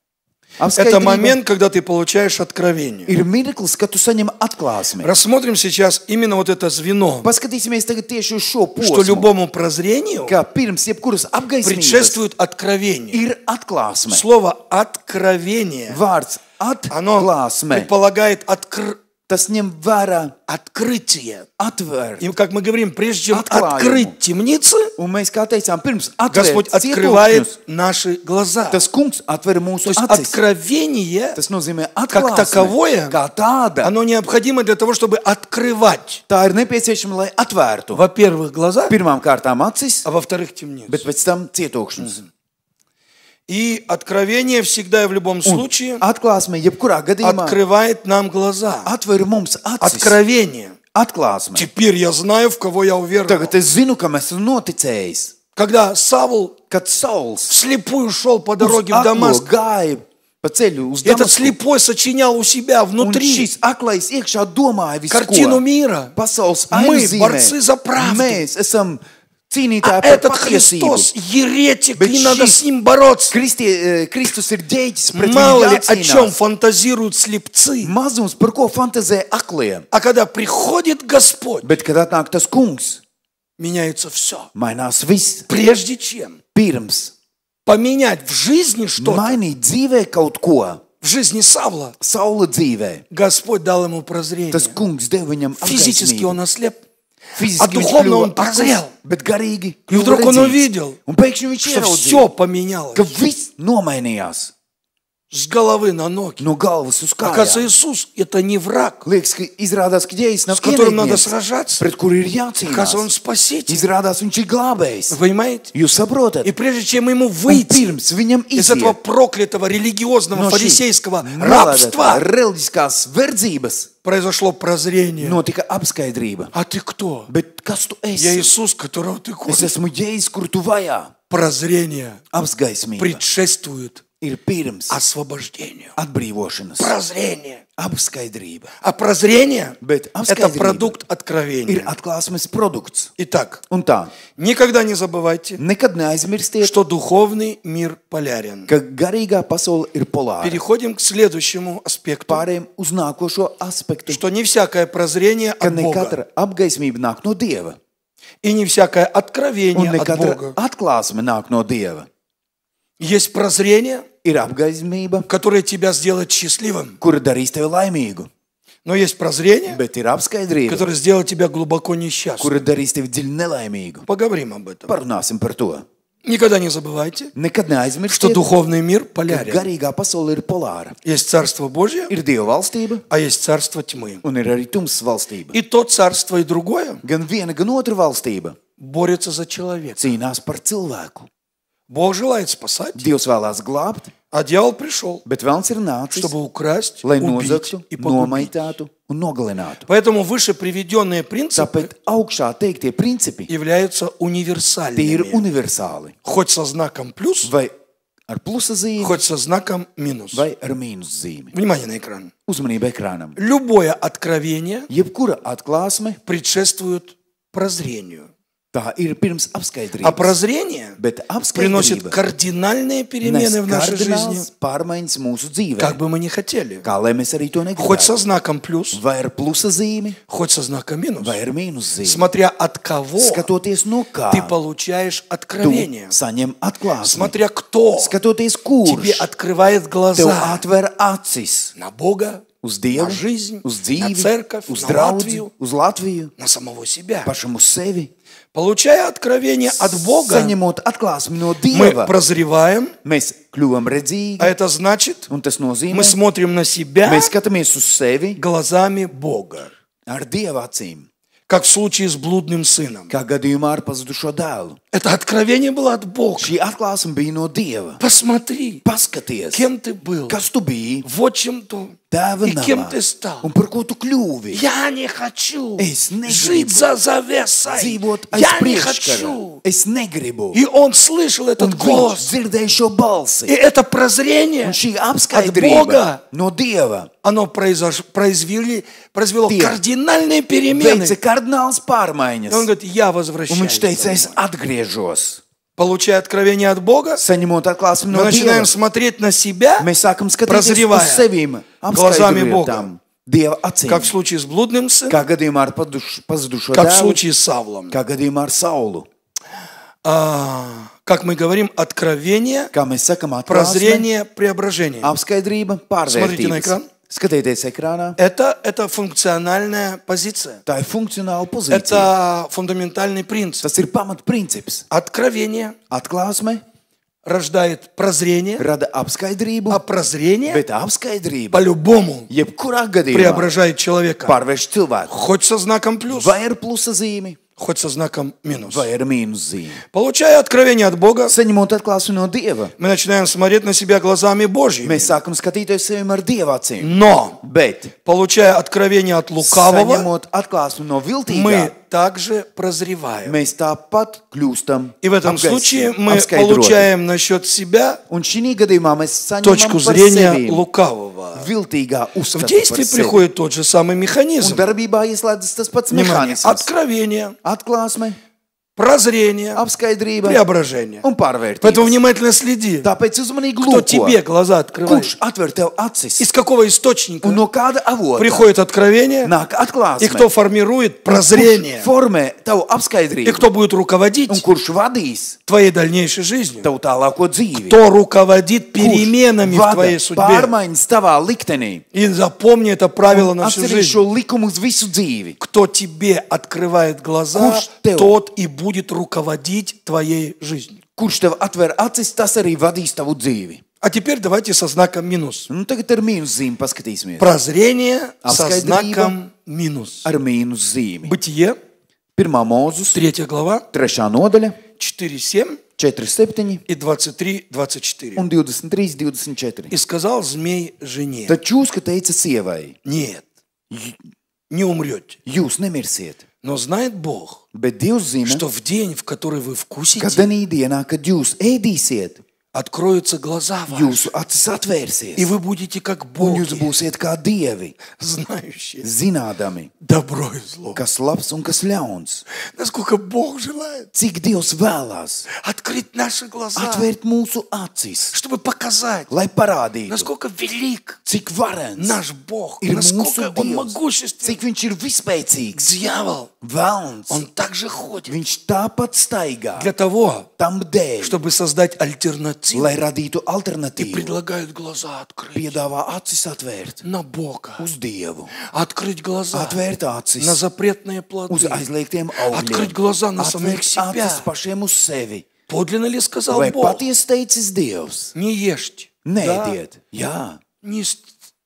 A: – это
B: Apskaidrība
A: момент, когда ты получаешь откровение.
B: ir mirklis, kad tu saņem atklāsmi.
A: Рассмотрим сейчас именно вот это звено,
B: Paskatīsimies tagad tieši uz šo
A: что
B: posmu,
A: любому прозрению
B: kā pirms jebkuras apgaismības
A: предшествует откровение.
B: ir atklāsme.
A: Слово «откровение»
B: Vārds
A: оно
B: atklāsme,
A: предполагает откр-
B: tas ņem vērā
A: открытие.
B: atvērt.
A: И как мы говорим, прежде чем
B: Откроем.
A: открыть темницы,
B: Un mēs, kā teicām, pirms
A: Господь
B: atvērt
A: открывает
B: cietokšņus,
A: наши глаза.
B: tas kungs atver
A: То
B: mūsu
A: есть
B: acis.
A: откровение,
B: Tas nozīmē
A: как таковое,
B: atklāsme, kā tāda.
A: оно необходимо для того, чтобы открывать,
B: Tā ir nepieciešama, lai atvērtu.
A: во-первых, глаза,
B: Pirmām kārtām acis,
A: а во-вторых, темницу.
B: bet pēc tam cietokšņus.
A: И откровение всегда и в любом случае
B: Atklāsme, jebkurā gadījumā,
A: открывает нам глаза.
B: atver mums acis.
A: Откровение.
B: Atklāsme.
A: Теперь я знаю, в кого я уверовал.
B: Tagad es zinu, kam esmu noticējis.
A: Когда Савл
B: Kad Sauls
A: вслепую шел по
B: uz
A: дороге в
B: aklo
A: Дамаск,
B: gāja pa ceļu uz
A: этот
B: Damasku,
A: слепой сочинял у себя
B: un
A: внутри
B: šis aklais iekšā domāja visu,
A: картину
B: ko.
A: мира.
B: Pasaules
A: Мы
B: aizzīmē.
A: борцы за правду.
B: Mēs esam
A: А
B: cīnītāji par
A: этот
B: patiesību.
A: Христос еретик,
B: Bet
A: и надо
B: šis
A: с ним бороться.
B: Kristie, Kristus ir ģēķis, pret
A: Мало
B: viņu
A: ли о чем
B: jācīnās.
A: фантазируют слепцы.
B: Mazums, par ko fantazē aklie.
A: А когда приходит Господь,
B: Bet, kad atnāk tas kungs,
A: меняется все.
B: mainās viss.
A: Прежде чем
B: Pirms
A: поменять в жизни что-то,
B: mainīt dzīvē kaut ko,
A: в жизни Савла,
B: Saula dzīvē,
A: Господь дал ему прозрение.
B: tas kungs deva viņam
A: Физически
B: apgaismību.
A: он ослеп, а
B: Fiziski viņš
A: духовно
B: kļuva
A: он прозрел.
B: akls, bet garīgi
A: И
B: kļuva
A: вдруг он
B: redzīgs.
A: увидел,
B: Un pēkšņi viņš
A: что все
B: ieraudzīja,
A: поменялось.
B: ka viss nomainījās
A: С головы на ноги.
B: no galvas uz
A: Оказывается,
B: kājām.
A: Иисус – это не враг,
B: Liekas, ka izrādās, ka ģējs nav
A: с которым надо
B: ienaidnieks,
A: сражаться.
B: pret kuru ir
A: Оказывается, он
B: jācīnās.
A: спаситель.
B: Izrādās, viņš ir glābējs.
A: Вы понимаете?
B: Jūs saprotat?
A: И прежде чем ему
B: Un
A: выйти
B: pirms viņam
A: из этого
B: iziet
A: проклятого религиозного
B: no šī
A: фарисейского
B: norādētā
A: рабства,
B: reliģiskās verdzības,
A: произошло прозрение.
B: notika apskaidrība.
A: А ты кто?
B: Bet kas tu
A: Я
B: esi?
A: Иисус, которого ты
B: Es
A: кормишь.
B: esmu ģējs, kur tu vajā.
A: Прозрение
B: Apskaismība
A: предшествует
B: ir pirms
A: освобождению.
B: atbrīvošanas.
A: Прозрение.
B: Apskaidrība
A: А прозрение
B: Bet
A: – это
B: apskaidrība
A: продукт
B: ir
A: откровения.
B: atklāsmes produkts.
A: Итак,
B: Un tā,
A: никогда не забывайте,
B: nekad neaizmirstiet,
A: что духовный мир полярен.
B: ka garīgā pasaule ir polāra.
A: Переходим к следующему аспекту,
B: Pārējiem uz nākošo aspektu,
A: что не всякое прозрение
B: ka
A: от
B: ne
A: Бога
B: katra apgaismība nāk no Dieva,
A: и не всякое
B: un
A: откровение
B: ne
A: от
B: katra
A: Бога.
B: atklāsme nāk no Dieva.
A: Есть прозрение,
B: Ir apgaismība,
A: которое тебя сделает счастливым,
B: kura darīs tevi laimīgu,
A: но есть прозрение,
B: bet ir apskaidrība,
A: которое сделает тебя глубоко несчастным.
B: kura darīs tevi dziļi nelaimīgu.
A: Поговорим об этом.
B: Parunāsim par to.
A: Никогда не забывайте,
B: Nekad
A: что
B: neaizmirstiet,
A: духовный мир
B: ka
A: полярен.
B: garīgā pasaule ir polāra.
A: Есть Царство Божье,
B: Ir Dieva valstība
A: а есть Царство тьмы.
B: un ir arī tumsas valstība.
A: И то царство, и другое
B: Gan viena, gan otra valstība
A: борются за человека.
B: cīnās par cilvēku.
A: Бог желает спасать,
B: Dievs vēlās glābt,
A: а дьявол пришел,
B: bet velns ir nācis,
A: чтобы украсть,
B: lai
A: убить
B: nozagtu,
A: и погубить.
B: nomaitātu un nogalinātu.
A: Поэтому выше приведенные принципы
B: Tāpēc augšā teiktie principi
A: являются
B: tie ir
A: универсальными.
B: universāli.
A: Хоть со знаком плюс,
B: Vai ar plusa zīmi,
A: хоть со знаком минус.
B: vai ar mīnus zīmi.
A: Внимание на экран.
B: Uzmanība ekrānam.
A: Любое откровение
B: Jebkura atklāsme,
A: предшествует прозрению.
B: tā ir pirms
A: А
B: apskaidrības.
A: прозрение
B: Bet
A: приносит
B: apskaidrība
A: кардинальные
B: nes
A: перемены в нашей жизни,
B: kardināls pārmaiņas mūsu dzīvē.
A: как бы мы ни хотели.
B: Kā lai mēs arī to
A: Хоть со
B: negribētu.
A: знаком плюс,
B: Vai ar plusa zīmi,
A: хоть со знаком минус.
B: vai ar mīnus zīmi.
A: Смотря от кого
B: Skatoties no kā,
A: ты получаешь
B: tu
A: откровение.
B: saņem atklāsmi.
A: Смотря кто
B: Skatoties,
A: тебе
B: kurš
A: открывает
B: tev
A: глаза
B: atver acis
A: на Бога,
B: uz Dievu,
A: на жизнь,
B: uz
A: на
B: dzīvi,
A: церковь,
B: uz
A: на
B: draudzi,
A: Латвию,
B: uz Latviju,
A: на самого себя.
B: pašam uz sevi.
A: Получая откровение от Бога,
B: Saņemot atklāsmi no
A: мы
B: Dieva,
A: прозреваем,
B: mēs kļuvam
A: а
B: redzīgi,
A: это значит,
B: un tas nozīmē,
A: мы смотрим на себя
B: mēs skatāmies uz sevi
A: глазами Бога.
B: ar Dieva acīm,
A: Как в случае с блудным сыном.
B: kā gadījumā ar pazudušo dēlu.
A: Это откровение было от Бога.
B: Šī atklāsme bija no Dieva.
A: Посмотри,
B: Paskaties,
A: кем ты был,
B: kas tu biji
A: вот чем то,
B: tēva
A: и кем
B: namā
A: ты стал.
B: un par ko tu kļuvi.
A: Я не хочу
B: Es negribu
A: жить за завесой.
B: Dzīvot aiz
A: Я не
B: priekškara.
A: хочу.
B: Es negribu.
A: И он слышал
B: Un
A: этот
B: viņš
A: голос.
B: dzirdēja šo balsi.
A: И это прозрение,
B: Un šī
A: Бога.
B: apskaidrība no Dieva
A: оно произош- произвели, произвело
B: Tie
A: кардинальные перемены.
B: veica kardināls
A: И он
B: pārmaiņas.
A: говорит, я
B: Un
A: возвращаюсь.
B: viņš teica, es
A: домой.
B: atgriežos.
A: Получая откровение от Бога,
B: Saņemot atklāsmi
A: мы
B: no
A: начинаем
B: Dieva,
A: смотреть на себя,
B: mēs sākam skatīties
A: прозревая
B: uz sevīm,
A: глазами
B: apskaidrojot
A: Бога.
B: tam Dieva acīm.
A: как в случае с блудным сыном,
B: Kā gadījumā ar paduš- pazudušo
A: как в
B: dēlu,
A: случае с Савлом.
B: kā gadījumā ar Saulu.
A: А, как мы говорим, откровение,
B: Kā mēs sakam, atklāsme,
A: прозрение, преображение.
B: apskaidrība,
A: Смотрите на экран.
B: pārvērtības. Skatieties ekrānā.
A: Это, это функциональная позиция.
B: Tā ir funkcionāla pozīcija.
A: Это фундаментальный принцип.
B: Tas ir pamatprincips.
A: Откровение
B: Atklāsme
A: рождает прозрение,
B: rada apskaidrību,
A: а прозрение
B: bet apskaidrība
A: по-любому
B: jebkurā gadījumā
A: преображает человека.
B: pārvērš cilvēku.
A: Хоть со знаком плюс,
B: Vai ar plusa zīmi,
A: хоть со знаком минус.
B: vai ar mīnus zīmi.
A: Получая откровение от Бога,
B: Saņemot atklāsmi no Dieva,
A: мы начинаем смотреть на себя глазами Божьими.
B: mēs sākam skatīties sevim ar Dieva acīm.
A: Но,
B: Bet,
A: получая откровение от лукавого,
B: saņemot atklāsmi no viltīgā,
A: мы также прозреваем.
B: mēs tāpat kļūstam
A: И в этом
B: apgaismi,
A: случае мы
B: apskaidroti.
A: получаем насчет себя
B: Un šī gadījumā mēs saņemam
A: точку
B: par
A: зрения
B: sevi
A: лукавого.
B: viltīgā
A: В
B: uzskatu par
A: действие
B: sevi.
A: приходит тот же самый
B: Un
A: механизм.
B: darbībā ieslēdzas tas pats
A: Внимание,
B: mehānisms.
A: откровение,
B: Atklāsme,
A: прозрение,
B: apskaidrība
A: преображение.
B: un pārvērtība.
A: Поэтому внимательно следи,
B: Tāpēc uzmanīgi
A: кто тебе
B: lūko,
A: глаза открывает.
B: kurš atver tev acis
A: Из какого источника
B: un no kāda avota
A: приходит откровение,
B: nāk
A: и кто
B: atklāsme.
A: формирует
B: Kurš
A: прозрение,
B: formē tavu
A: и
B: apskaidrību
A: кто будет
B: un
A: руководить
B: kurš vadīs
A: твоей дальнейшей жизнью,
B: tavu tālāko dzīvi.
A: кто руководит
B: Kurš
A: переменами в
B: vada
A: твоей судьбе.
B: pārmaiņas tavā liktenī.
A: И запомни это правило нашей
B: Atcerieties
A: жизни.
B: šo likumu uz visu dzīvi.
A: Кто тебе открывает глаза,
B: Kurš tev-
A: тот и будет руководить твоей жизнью.
B: Kurš tev atver acis, tas arī vadīs tavu dzīvi.
A: А теперь давайте со знаком минус.
B: Nu, tagad ar mīnus zīmi paskatīsimies.
A: Прозрение со
B: Apskaidrība.
A: знаком минус.
B: Ar mīnus zīmi.
A: Бытие,
B: Pirmā mūzus,
A: третья глава,
B: trešā nodaļa,
A: четыре семь
B: četri septiņi
A: и двадцать три двадцать четыре.
B: un divdesmit trīs, divdesmit četri.
A: И сказал змей жене:
B: Tad čūska teica sievai,
A: нет, не умрете.
B: jūs nemirsiet,
A: Но знает Бог,
B: bet Dievs zina,
A: что в день, в который вы
B: ka
A: вкусите,
B: danī dienā, kad jūs ēdīsiet,
A: откроются глаза ваши,
B: jūsu acis
A: и
B: atvērsies,
A: вы будете как
B: un jūs
A: боги,
B: būsiet kā dievi,
A: знающие
B: zinādami,
A: добро и зло.
B: kas labs un kas ļauns.
A: Насколько Бог желает
B: Cik Dievs vēlās
A: открыть наши глаза,
B: atvērt mūsu acis,
A: чтобы показать,
B: lai parādītu,
A: насколько велик
B: cik varens
A: наш Бог,
B: ir
A: насколько
B: mūsu
A: Он
B: Dievs,
A: могущественный.
B: cik viņš ir vispēcīgs.
A: Дьявол,
B: Velns,
A: он также ходит
B: viņš tāpat staigā
A: для того,
B: tam dēļ,
A: чтобы создать альтернативу,
B: lai radītu
A: и
B: alternatīvu,
A: предлагает глаза открыть
B: piedāvā acis atvērt
A: на Бога,
B: uz Dievu,
A: открыть глаза
B: atvērt acis
A: на запретные
B: uz
A: плоды,
B: aizliegtiem
A: открыть
B: augļiem,
A: глаза на самих
B: atvērt
A: себя,
B: acis pašiem uz sevi,
A: Подлинно ли сказал
B: Vai
A: Бог?
B: patiesi teicis Dievs?
A: Не ешьте.
B: Nēdiet, jā,
A: Не, с-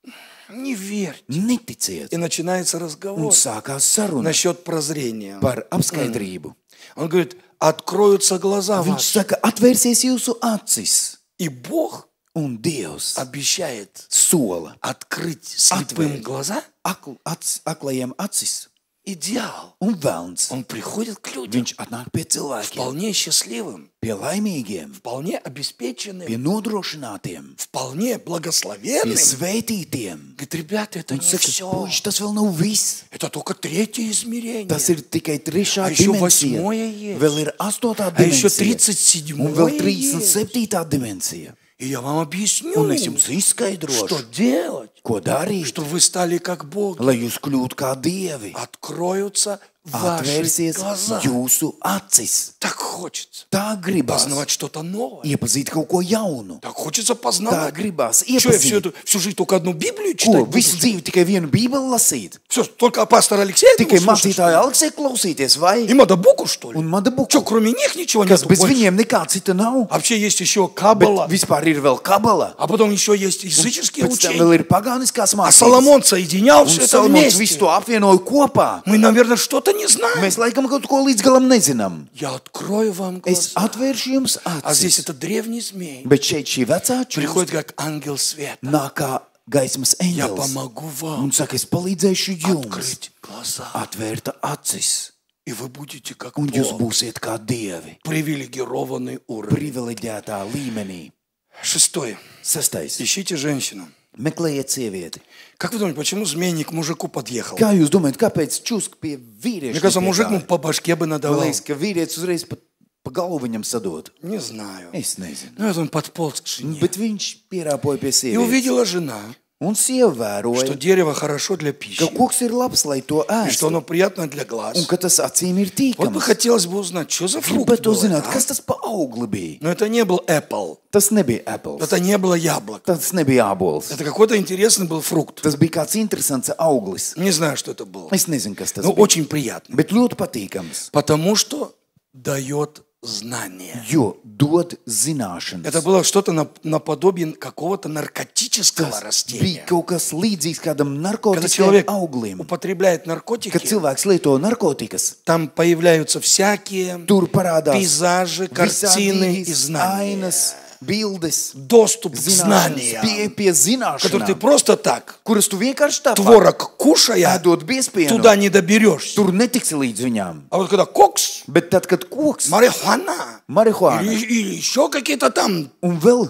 A: не верьте.
B: neticiet.
A: И начинается
B: Un
A: разговор
B: sākās saruna
A: насчет прозрения.
B: par apskaidrību.
A: Он говорит, откроются глаза
B: Viņš
A: ваши.
B: saka, atvērsies jūsu acis,
A: И Бог
B: un Dievs
A: обещает
B: sola
A: открыть слепым
B: Отверь.
A: глаза.
B: akl, ac, aklajiem acis,
A: Идеал.
B: un velns.
A: Он приходит к людям
B: Viņš atnāk pie cilvēkiem,
A: вполне счастливым,
B: pie laimīgiem,
A: вполне обеспеченным,
B: pie nodrošinātiem,
A: вполне
B: pie
A: благословенным.
B: svētītiem.
A: Говорит, ребята, это
B: Un
A: не
B: saka,
A: все.
B: puiši, tas vēl nav viss.
A: Это только третье измерение.
B: Tas ir tikai trešā
A: А еще
B: dimensija.
A: восьмое есть.
B: Vēl ir astotā
A: А еще
B: dimensija.
A: тридцать
B: Un vēl
A: седьмое
B: trīsdesmit
A: есть.
B: septītā dimensija.
A: И я вам объясню,
B: Un es jums
A: что
B: izskaidrošu,
A: делать,
B: ko darīt,
A: чтобы вы стали как Бог.
B: lai jūs kļūtu kā dievi.
A: Откроются ваши
B: Atvērsies
A: глаза.
B: jūsu acis.
A: Так хочется
B: Tā gribās
A: познавать что-то новое.
B: iepazīt kaut ko jaunu.
A: Так хочется
B: Tā
A: познавать.
B: gribās
A: Что, я всю,
B: iepazīt.
A: эту, всю жизнь только одну Библию
B: Ko,
A: читать буду?
B: visu dzīvi tikai vienu bībeli lasīt?
A: Все, только пастора Алексея
B: Tikai
A: буду слушать, что
B: mācītāju
A: ли?
B: Aleksē klausīties, vai?
A: И Мадабуку, что ли?
B: Un madabuku.
A: Что, кроме них ничего
B: Kas
A: нет
B: bez
A: больше?
B: viņiem nekā cita nav?
A: А вообще есть еще
B: Bet
A: Каббала,
B: vispār ir vēl kabala.
A: а потом еще есть языческие
B: Pēc tam
A: учения.
B: vēl ir pagāniskās
A: А
B: mācības.
A: Соломон соединял
B: Un
A: все это
B: Salomons visu
A: вместе.
B: to apvienoja kopā.
A: Мы, наверное, что-то не знаем.
B: Mēs laikam kaut ko līdz galam nezinām.
A: Я открою вам
B: Es
A: глаза.
B: atvēršu jums
A: А здесь
B: acis.
A: это древний змей.
B: Bet šeit šī vecā čūska
A: Приходит как ангел света.
B: nāk kā gaismas
A: Я
B: eņģelis.
A: помогу
B: Un
A: вам
B: saka, es palīdzēšu jums
A: открыть глаза.
B: atvērta acis.
A: И вы будете как
B: Un jūs
A: Бог.
B: būsiet kā dievi.
A: Привилегированный уровень.
B: Privileģētā līmenī.
A: Шестое.
B: Sastais.
A: Ищите женщину.
B: Meklējiet sievieti.
A: Как вы думаете, почему змейник к мужику подъехал?
B: Kā jūs domājat, kāpēc čūska pie vīrieša?
A: Мне кажется, мужик ему
B: nepiegāja?
A: по башке бы
B: Man
A: надавал.
B: liekas, ka vīrietis uzreiz pa, pa galvu viņam sadod.
A: Не знаю.
B: Es nezinu.
A: Ну, это он подполз к жене.
B: Bet viņš pierāpoja pie
A: И
B: sievietes.
A: увидела жена,
B: Un sieva
A: что
B: vēroja,
A: дерево хорошо для
B: ka
A: пищи.
B: koks ir labs, lai to
A: И что
B: ēstu.
A: оно приятно для глаз.
B: Un ka tas acīm ir
A: Вот бы
B: tīkams.
A: хотелось бы узнать, что за фрукт
B: Gribētu
A: был
B: zināt,
A: это, а?
B: kas tas pa augli bija.
A: Но это не был apple,
B: Tas nebija apples.
A: это не было яблоко.
B: Tas nebija ābols.
A: Это какой-то интересный был фрукт.
B: Tas bija kāds interesants auglis.
A: Не знаю, что это было.
B: Es nezinu, kas tas
A: Но
B: bija.
A: очень приятно.
B: Bet ļoti patīkams,
A: Потому что дает знание.
B: jo dod zināšanas.
A: Это было что-то на- наподобие какого-то наркотического
B: Tas bija
A: растения.
B: kaut kas līdzīgs kādam
A: Когда
B: narkotiskam
A: человек
B: auglim.
A: употребляет
B: Kad
A: наркотики,
B: cilvēks lieto narkotikas,
A: там появляются всякие
B: tur parādās
A: пейзажи, картины и
B: visādīgas
A: знания.
B: ainas, bildes,
A: Доступ к
B: zināšanas, pie,
A: знаниям,
B: pie
A: который ты
B: zināšanām,
A: просто так,
B: kuras tu vienkārši tāpat
A: творог кушая,
B: ēdot biespienu,
A: туда не доберешься.
B: tur netiksi līdz viņām.
A: А вот когда кокс,
B: Bet tad, kad koks,
A: марихуана
B: marihuāna
A: или, или еще какие-то там
B: un vēl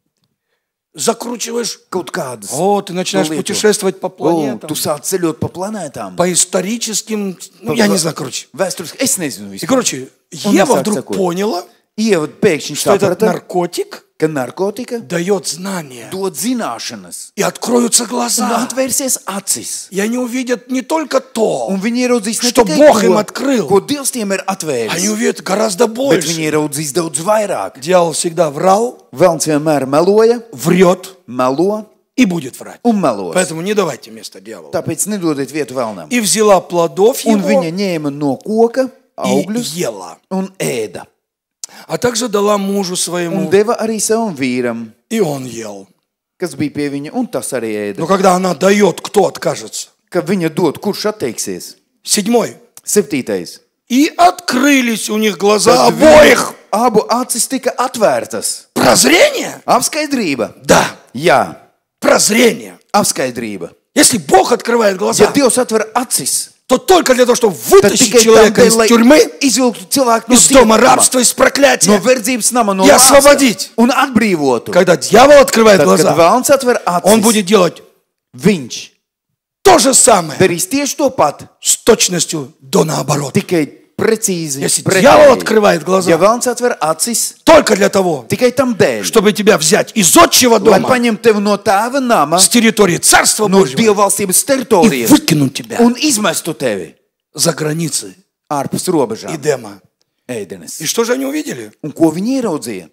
A: закручиваешь,
B: kaut kādas,
A: о, ты начинаешь
B: lietu.
A: путешествовать по
B: O,
A: планетам,
B: tu sāc ceļot pa planētām.
A: по историческим, ну, я не знаю, короче.
B: Vēsturiski, es nezinu
A: И,
B: visu.
A: короче,
B: Он
A: Ева
B: так
A: вдруг
B: такой.
A: поняла,
B: Ieva pēkšņi
A: что этот
B: saprata,
A: наркотик
B: ka narkotika
A: дает знания.
B: dod zināšanas.
A: И откроются
B: Un
A: глаза.
B: atvērsies acis.
A: И они увидят не только то,
B: Un viņi ieraudzīs ne
A: Что
B: tikai
A: Бог
B: to,
A: им открыл.
B: ko Dievs tiem ir
A: они
B: atvēris,
A: увидят гораздо
B: bet
A: больше.
B: viņi ieraudzīs daudz vairāk.
A: Дьявол всегда врал,
B: Velns vienmēr meloja,
A: врет
B: melo
A: и будет врать.
B: un melos.
A: Поэтому не давайте место дьяволу.
B: Tāpēc nedodiet vietu vēlnam.
A: И взяла плодов
B: Un
A: его
B: viņa ņēma no koka
A: и
B: augļus
A: ела.
B: un ēda.
A: А также дала мужу
B: Un
A: своему,
B: deva arī savam vīram,
A: и он ел.
B: kas bija pie viņa, un tas arī ēda.
A: Но когда она дает, кто откажется?
B: Ka viņa dod, kurš atteiksies?
A: Седьмой.
B: Septītais.
A: И открылись у них глаза
B: Tad
A: обоих.
B: viņu abu acis tika atvērtas.
A: Прозрение?
B: Apskaidrība.
A: Да,
B: Jā,
A: прозрение.
B: apskaidrība.
A: Если Бог открывает
B: Ja
A: глаза,
B: Dievs atver acis,
A: то только для того, чтобы
B: tad
A: вытащить
B: tikai
A: человека
B: tādēļ,
A: из
B: lai
A: тюрьмы,
B: izvilktu cilvēku no
A: из дома
B: cietuma,
A: рабства, из
B: no
A: проклятия.
B: verdzības nama, no
A: И
B: lāsta
A: освободить.
B: un atbrīvotu.
A: Когда дьявол открывает
B: Tad, kad
A: глаза,
B: vēlns atver
A: он
B: acis,
A: будет делать
B: viņš
A: то же самое
B: darīs tieši to pat,
A: с точностью до наоборот.
B: tikai precīzi
A: Если
B: pretēji.
A: дьявол открывает глаза,
B: Ja vēlns atver acis,
A: только для того,
B: tikai tam dēļ,
A: чтобы тебя взять из отчего
B: lai
A: дома,
B: paņemtu tevi no tēva nama,
A: с территории Царства
B: no
A: Божьего,
B: dievvalstības
A: и
B: teritorijas
A: выкинуть тебя
B: un izmestu tevi
A: за границы
B: ārpus robežām.
A: Эдема.
B: Ēdenes.
A: И что же они увидели?
B: Un ko viņi ieraudzīja?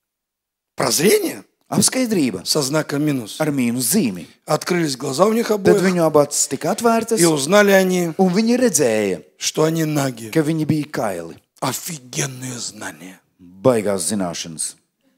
A: Прозрение
B: Apskaidrība
A: со знаком минус.
B: ar mīnus zīmi.
A: Открылись глаза у них
B: Tad
A: обоих,
B: viņu abas tika atvērtas,
A: и узнали они,
B: un viņi redzēja,
A: что они наги.
B: ka viņi bija kaili.
A: Офигенные знания.
B: Baigās zināšanas.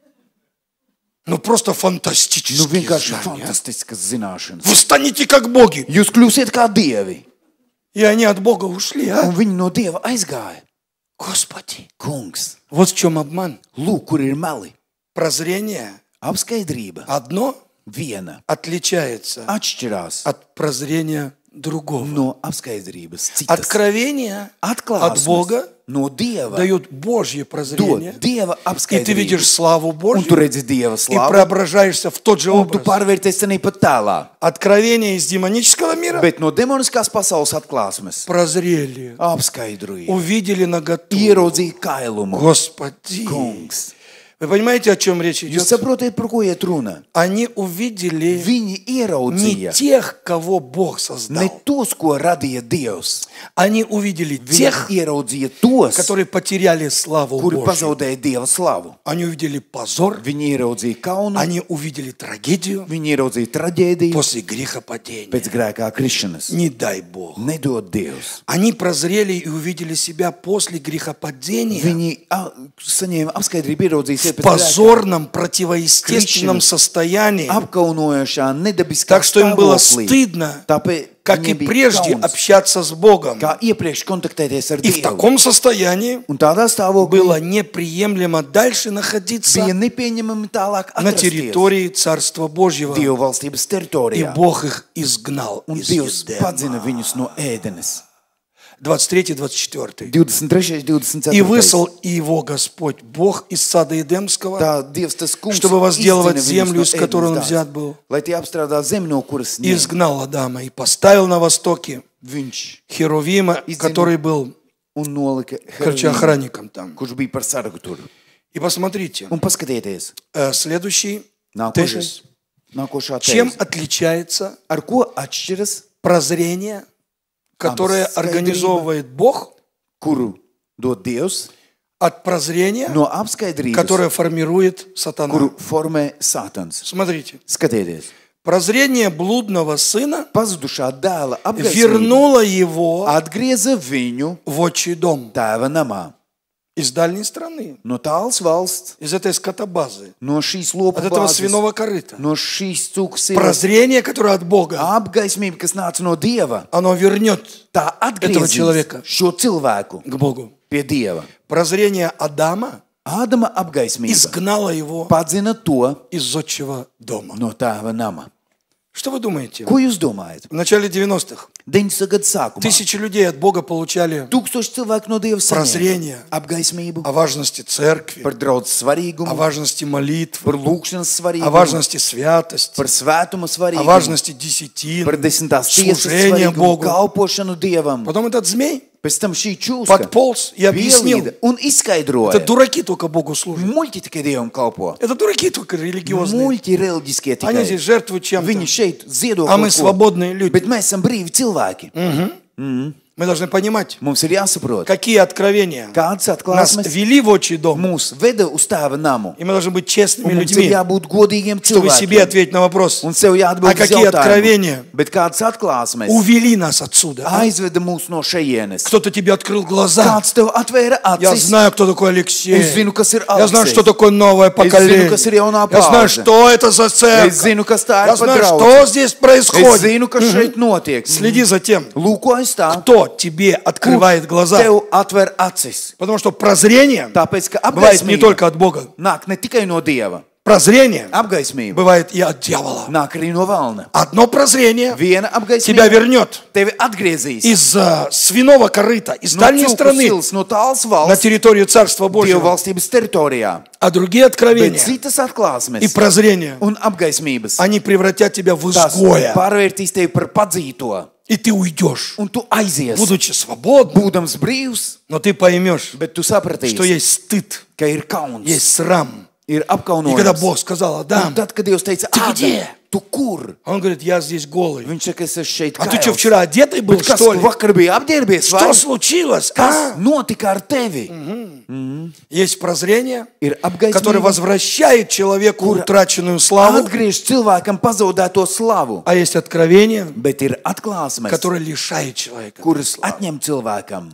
A: Ну просто
B: Nu,
A: фантастические
B: vienkārši
A: знания.
B: fantastiskas zināšanas.
A: Вы станете как боги.
B: Jūs kļūsiet kā dievi.
A: И они от Бога ушли, а?
B: Un viņi no dieva aizgāja.
A: Господи.
B: Kungs,
A: Вот в чем обман.
B: lūk, kur ir meli.
A: Прозрение
B: Apskaidrība
A: одно
B: viena
A: отличается
B: atšķirās
A: от прозрения другого.
B: no apskaidrības citas.
A: Откровение от
B: Atklāsmes
A: Бога
B: no dieva
A: дает Божье прозрение.
B: dod dieva
A: И ты видишь
B: apskaidrību.
A: славу
B: Un tu
A: Божью
B: redzi dieva
A: и
B: slavu.
A: преображаешься в тот же
B: Un tu
A: образ.
B: pārvērties arī pat tēlā.
A: Откровение из демонического мира
B: Bet no demoniskās pasaules atklāsmes
A: прозрели,
B: apskaidroja.
A: увидели наготу.
B: Ieraudzīja kailumu.
A: Господи!
B: Kungs.
A: Вы понимаете, о чем речь
B: Jūs
A: идет?
B: saprotat, par ko iet runa?
A: Они увидели
B: Viņi
A: не
B: ieraudzīja
A: тех, кого Бог
B: ne
A: создал.
B: tos, ko radīja Dievs.
A: Они увидели
B: Viņi
A: тех,
B: ieraudzīja tos,
A: которые потеряли славу
B: kuri
A: Божью.
B: pazaudēja Dieva slavu.
A: Они увидели позор,
B: Viņi ieraudzīja kaunu,
A: они увидели трагедию
B: viņi ieraudzīja traģēdiju
A: после грехопадения.
B: pēc grēkā krišanas.
A: Не дай Бог.
B: Nedod Dievs.
A: Они прозрели и увидели себя после грехопадения
B: Viņi a, saņēma apskaidrību, ieraudzīja
A: в
B: sevi pēc grēkā.
A: позорном, противоестественном состоянии.
B: Apkaunojošā, nedabiskā
A: Так что им было
B: stāvoklī.
A: стыдно,
B: Tāpēc
A: как и
B: viņiem bija
A: прежде,
B: kauns,
A: общаться с Богом.
B: kā iepriekš kontaktēties ar
A: И в
B: Dievu.
A: таком состоянии
B: Un tādā stāvoklī
A: было неприемлемо дальше находиться
B: bija nepieņemami tālāk
A: на
B: atrasties
A: территории Царства Божьего.
B: Dievu valstības
A: И
B: teritorijā.
A: Бог их изгнал
B: Un
A: из
B: Dievs padzina
A: Едема.
B: viņus no ēdenes.
A: двадцать третий двадцать четвёртый.
B: divdesmit trešais, divdesmit ceturtais.
A: И высыл его Господь, Бог из сада Эдемского,
B: Tā Dievs tas kungs
A: чтобы возделывать
B: izdzina viņus
A: землю,
B: no
A: из которой он
B: ēdenes
A: взят
B: dārza,
A: был.
B: lai tie apstrādā zemi, no kuras
A: И
B: ņem.
A: изгнал Адама, и поставил на востоке
B: Viņš
A: Херувима,
B: Изгнал.
A: который был,
B: un nolika
A: короче,
B: Hervīnu,
A: охранником там.
B: kurš bija par sargu tur.
A: И посмотрите,
B: Un paskatieties,
A: э, следующий
B: nākošais,
A: тезис.
B: nākošā
A: Чем
B: tēze.
A: отличается
B: Ar ko atšķiras,
A: прозрение, которое
B: Обскайдриба.
A: организовывает Бог,
B: kuru dod Dievs,
A: от прозрения,
B: no apskaidrības,
A: которое формирует сатана?
B: kuru formē Sātans.
A: Смотрите,
B: Skatieties,
A: прозрение блудного сына
B: pazudušā dēla apgaismība
A: вернуло его
B: atgrieza viņu
A: в отчий дом
B: tēva namā.
A: из дальней страны,
B: No tāls valsts,
A: из этой скотобазы,
B: no šīs
A: от
B: lopu
A: этого
B: bāzes,
A: свиного корыта.
B: no šīs cūkas
A: Прозрение, которое от Бога,
B: apgaismība, kas nāca no Dieva,
A: оно вернет
B: tā
A: Этого
B: atgriezīs
A: человека.
B: šo cilvēku
A: к Богу.
B: pie Dieva.
A: Прозрение Адама
B: Ādama apgaismība
A: изгнало его
B: padzina to
A: из отчего дома.
B: no tēva nama.
A: Что вы думаете?
B: Ko jūs domājat?
A: В начале девяностых
B: deviņdesmito gadu sākumā
A: тысячи людей от Бога получали
B: tūkstoši cilvēku no Dieva
A: Прозрение.
B: saņēma apgaismību
A: о важности церкви,
B: par draudzes
A: о
B: svarīgumu,
A: важности молитвы,
B: par lūkšanas
A: о
B: svarīgumu,
A: важности святости,
B: par svētuma
A: о
B: svarīgumu,
A: важности десятин,
B: par desmitās tiesas
A: служения
B: svarīgumu,
A: Богу.
B: kalpošanu Dievam.
A: Потом этот змей
B: Pēc tam šī čūska
A: подполз и объяснил.
B: pielīda un izskaidroja.
A: Это дураки только Богу служат.
B: Muļķi tikai Dievam kalpo.
A: Это дураки только религиозные.
B: Muļķi reliģiskie
A: Они
B: tikai.
A: здесь жертвуют чем-то.
B: Viņi šeit ziedo
A: А мы
B: kaut ko.
A: свободные люди.
B: Bet mēs esam brīvi cilvēki.
A: Мы должны понимать,
B: Mums ir jāsaprot,
A: какие откровения
B: kādas
A: нас
B: atklāsmes
A: вели в отчий дом.
B: mūs veda uz tēva namu.
A: И мы должны быть честными
B: Un mums ir
A: людьми,
B: jābūt godīgiem
A: чтобы себе
B: cilvēkiem.
A: ответить на вопрос,
B: Un sev
A: а
B: jāatbild uz
A: какие откровения
B: jautājumu. Bet kādas atklāsmes
A: увели нас отсюда. а?
B: aizveda mūs no šejienes?
A: Кто-то тебе открыл глаза.
B: Kāds tev atvēra
A: Я
B: acis?
A: знаю, кто такой Алексей.
B: Es zinu, kas ir
A: Я знаю,
B: Aleksejs.
A: что такое новое поколение.
B: kas ir jaunā
A: Я знаю,
B: paudze.
A: что это за
B: Es
A: церковь.
B: zinu, kas tā
A: Я
B: ir par
A: знаю,
B: draudzi.
A: что здесь
B: Es
A: происходит.
B: zinu, kas šeit notiek.
A: Следи за тем,
B: Lūkojas tā,
A: кто тебе открывает глаза.
B: tev atver acis.
A: Потому что прозрение
B: Tāpēc, ka
A: бывает не
B: apgaismība
A: только от Бога.
B: nāk ne tikai no Dieva.
A: Прозрение
B: Apgaismība
A: бывает и от дьявола.
B: nāk arī no velna.
A: Одно прозрение
B: Viena
A: тебя
B: apgaismība
A: вернет
B: tevi atgriezīs
A: из uh, свиного корыта, из
B: no
A: дальней
B: cūku
A: страны
B: sils, no tāls
A: на
B: valsts,
A: территорию Царства
B: Dieva
A: Божьего.
B: valstības teritorijā.
A: А другие
B: Bet
A: откровения
B: citas atklāsmes
A: и прозрения,
B: un apgaismības
A: они превратят тебя в
B: tās
A: изгоя.
B: pārvērtīs tevi par padzīto.
A: И ты уйдешь,
B: Un tu aizies,
A: будучи свободным,
B: būdams brīvs,
A: но ты поймешь,
B: bet tu
A: что
B: sapratīsi,
A: есть стыд,
B: ka ir kauns,
A: есть срам.
B: ir
A: И когда
B: apkaunojums.
A: Бог сказал,
B: Un
A: Адам,
B: tad, kad Dievs teica,
A: Tu
B: Ādam,
A: где?
B: tu kur?
A: он говорит, я здесь голый.
B: Viņš saka, es esmu šeit
A: А ты что,
B: kails.
A: вчера одетый был,
B: Bet kas
A: что ли?
B: vakar bija apģērbies, vai?
A: Что случилось?
B: Kas
A: А?
B: notika ar tevi?
A: Есть прозрение,
B: Ir
A: которое
B: apgaismība,
A: возвращает человеку
B: Кура.
A: утраченную славу,
B: atgriež cilvēkam pazaudēto slavu,
A: а есть откровение,
B: bet ir atklāsmes,
A: которое лишает человека
B: kuras
A: славы.
B: atņem cilvēkam.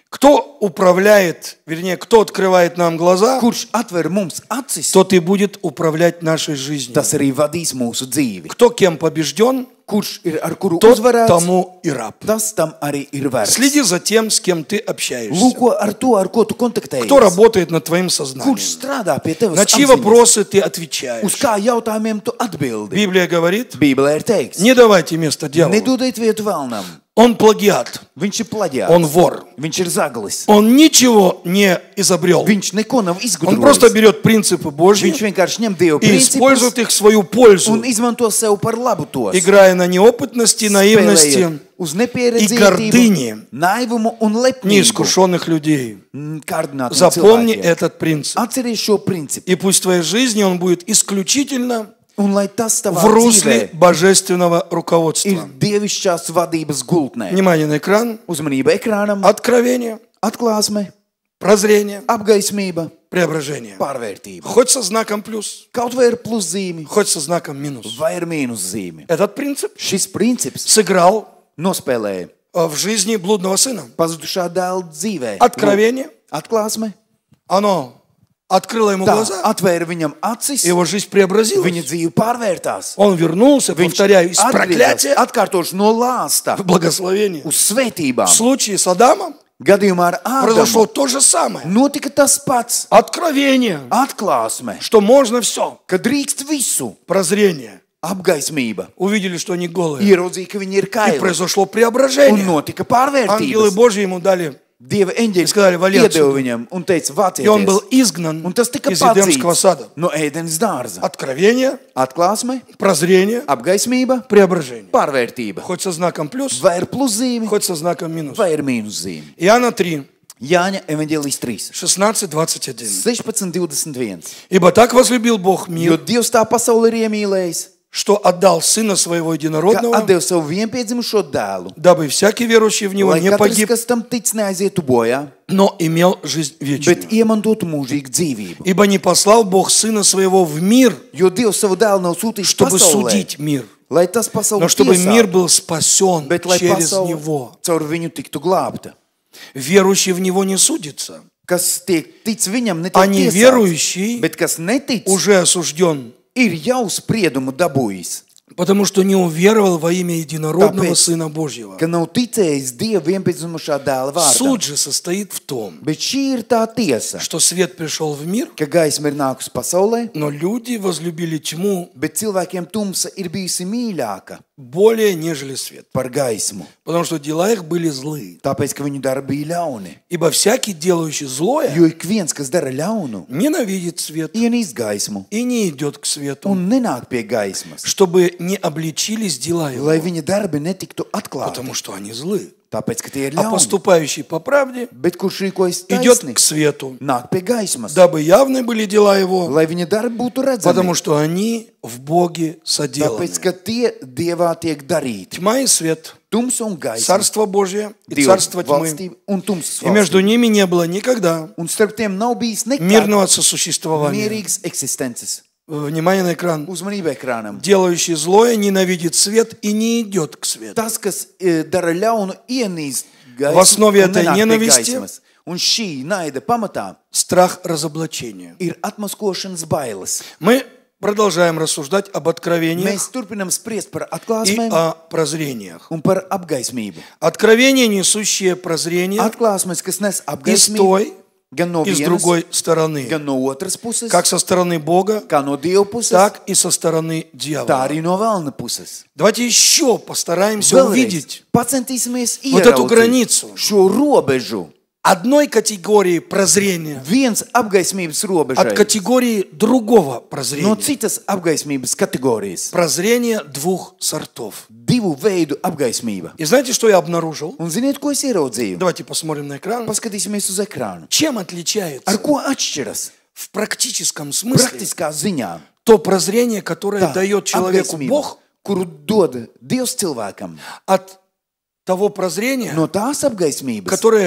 A: Кто управляет, вернее, кто открывает нам глаза,
B: Kurš atver mums acis,
A: тот и будет управлять нашей жизнью.
B: tas arī vadīs mūsu dzīvi.
A: Кто кем побежден,
B: Kurš ir ar kuru
A: тот
B: uzvarēts,
A: тому и раб.
B: tas tam arī ir vērts.
A: Следи за тем, с кем ты общаешься.
B: Lūko ar to, ar ko tu kontaktējies.
A: Кто работает над твоим
B: Kurš
A: сознанием.
B: strādā pie tevis
A: На чьи
B: apziņas?
A: вопросы ты
B: Uz
A: отвечаешь.
B: kā jautājumiem tu atbildi?
A: Библия говорит,
B: Bībelē ir teikts,
A: не давайте место дьяволу.
B: nedodiet vietu vēlnam.
A: Он плагиат,
B: Viņš ir plaģēts.
A: он вор.
B: Viņš ir zaglis.
A: Он ничего не изобрел.
B: Viņš neko nav
A: Он просто
B: izgudrojis.
A: берет принципы Божьи
B: Viņš vienkārši ņem Dievu
A: и
B: principus
A: использует их в свою пользу,
B: un izmanto sev par labu tos.
A: играя на неопытности, наивности
B: Spēlējot uz
A: и
B: nepieredzītību,
A: гордыне
B: naivumu un lepnību.
A: неискушенных людей.
B: Kārdinātiem
A: Запомни
B: cilvēkiem.
A: этот принцип.
B: Atceries šo principu.
A: И пусть в твоей жизни он будет исключительно
B: Un lai tas tavā
A: в русле
B: dzīvē
A: божественного
B: ir
A: руководства.
B: dievišķās vadības gultnē.
A: Внимание на экран.
B: Uzmanība ekrānam,
A: Откровение,
B: atklāsme,
A: прозрение,
B: apgaismība,
A: преображение.
B: pārvērtība.
A: Хоть со знаком плюс,
B: Kaut vai ir pluszīme,
A: хоть со знаком минус.
B: vai ir mīnuszīme.
A: Этот принцип
B: Šis princips
A: сыграл
B: nospēlēja
A: э, в жизни блудного сына.
B: pazudušā dēla dzīvē.
A: Откровение,
B: Atklāsme,
A: оно открыло ему
B: tā
A: глаза,
B: atvēra viņam acis,
A: его жизнь преобразилась.
B: viņa dzīve pārvērtās.
A: Он вернулся,
B: Viņš
A: повторяю, из
B: atgriezās,
A: проклятия
B: atkārtoši no lāsta
A: в благословение.
B: uz svētībām.
A: В случае с Адамом
B: Gadījumā ar
A: произошло
B: Ādamu
A: то же самое.
B: notika tas pats.
A: Откровение,
B: Atklāsme,
A: что можно все.
B: ka drīkst visu.
A: Прозрение.
B: Apgaismība.
A: Увидели, что они голые.
B: Ieraudzīja, ka viņi ir
A: И
B: kaili.
A: произошло
B: Un
A: преображение.
B: notika
A: Ангелы
B: pārvērtības.
A: Божьи ему дали.
B: Dieva eņģeļi
A: Сказали, «Вали
B: iedeva
A: отсюда».
B: viņam un teica,
A: И он был
B: vācieties.
A: изгнан
B: Un tas tika
A: из Эдемского
B: padzīts
A: сада.
B: no ēdenes dārza.
A: Откровение,
B: Atklāsme,
A: прозрение,
B: apgaismība,
A: преображение.
B: pārvērtība.
A: Хоть со знаком плюс,
B: Vai ir pluszīme,
A: хоть со знаком минус.
B: vai ir mīnuszīme.
A: Иоанна три,
B: Jāņa evaņģēlijas trīs,
A: шестнадцать двадцать один.
B: sešpadsmit, divdesmit viens.
A: Ибо так возлюбил Бог
B: Jo
A: мир,
B: Dievs tā pasauli ir iemīlējis,
A: что отдал Сына Своего
B: ka
A: Единородного,
B: atdeva savu vienpiedzimušo dēlu,
A: дабы всякий верующий в Него
B: lai
A: не
B: katrs,
A: погиб,
B: kas tam tic, neaizietu bojā,
A: но имел жизнь
B: bet
A: вечную.
B: iemantotu mūžīgu dzīvību.
A: Ибо не послал Бог Сына Своего в мир,
B: Jo Dievs savu dēlu nav sūtījis
A: чтобы
B: pasaulē,
A: судить мир,
B: lai tas pasauli
A: но чтобы мир
B: tiesātu,
A: был спасен
B: bet lai
A: через
B: pasauli
A: Него.
B: caur viņu tiktu glābta.
A: Верующий в Него не судится,
B: Kas tiek tic viņam,
A: а
B: netiek tiesāts,
A: неверующий
B: bet kas netic,
A: уже осужден,
B: ir jau spriedumu dabūjis,
A: потому что не уверовал во имя Единородного
B: Tāpēc,
A: Сына Божьего.
B: ka nav ticējis Dieva vienpiedzimušā dēla vārdā.
A: Суд же состоит в том,
B: Bet šī ir tā tiesa,
A: что свет пришел в мир,
B: ka gaisma ir nākusi pasaulē,
A: но люди возлюбили тьму
B: bet cilvēkiem tumsa ir bijusi mīļāka
A: более, нежели свет,
B: par gaismu,
A: потому что дела их были злые.
B: tāpēc, ka viņu darbi bija ļauni.
A: Ибо всякий, делающий злое,
B: Jo ik viens, kas dara ļaunu,
A: ненавидит свет
B: ienīst gaismu
A: и не идет к свету,
B: un nenāk pie gaismas,
A: чтобы не обличились дела его,
B: lai viņa darbi netiktu atklāti,
A: потому что они злы.
B: tāpēc, ka tie ir
A: А
B: ļauni.
A: поступающий по правде
B: Bet kurš rīkojas
A: идет
B: taisni,
A: к свету,
B: nāk pie gaismas,
A: дабы явны были дела его,
B: lai viņa darbi būtu
A: потому
B: redzami,
A: что они в Боге соделаны.
B: tāpēc, ka tie Dievā tiek darīti.
A: Тьма и свет,
B: Tumsa un gaisma,
A: Царство Божье и
B: Dieva
A: Царство тьмы.
B: valstība un tumsas
A: И между
B: valstība.
A: ними не было никогда
B: Un starp tiem nav bijis nekad
A: мирного сосуществования.
B: mierīgas eksistences.
A: Внимание на экран.
B: Uzmanība ekrānam.
A: Делающий злое ненавидит свет и не идет к свету.
B: Tas, kas e, dara ļaunu, ienīst
A: В
B: gaismu
A: основе
B: un
A: этой
B: nenāk pie
A: ненависти
B: gaismas. Un šī naida pamatā
A: страх разоблачения.
B: ir atmaskošanas bailes.
A: Мы продолжаем рассуждать об откровениях
B: Mēs turpinam spriest par
A: и
B: atklāsmēm
A: о прозрениях.
B: un par apgaismību.
A: Откровение, несущее прозрение
B: Atklāsmes, kas nes
A: и с
B: apgaismību
A: той,
B: gan no
A: и с
B: vienas,
A: другой стороны.
B: gan no otras puses,
A: Как со стороны Бога,
B: kā no Dieva puses,
A: так и со стороны
B: tā
A: дьявола.
B: arī no vēlna puses.
A: Давайте еще постараемся
B: Vēlreiz
A: увидеть
B: pacentīsimies
A: вот эту
B: ieraudzīt
A: границу
B: šo robežu.
A: одной категории прозрения
B: Viens apgaismības
A: от
B: robežai
A: категории другого
B: no
A: прозрения.
B: citas apgaismības kategorijas.
A: Прозрение двух сортов.
B: Divu veidu apgaismība.
A: И знаете, что я обнаружил?
B: Un ziniet, ko es ieraudzīju?
A: Давайте посмотрим на экран.
B: Paskatīsimies uz ekrānu.
A: Чем отличается
B: Ar ko atšķiras
A: в практическом смысле
B: praktiskā ziņā
A: то прозрение, которое
B: tā
A: дает человеку
B: apgaismība,
A: Бог,
B: kuru dod Dievs cilvēkam,
A: от того прозрения,
B: no tās apgaismības,
A: которое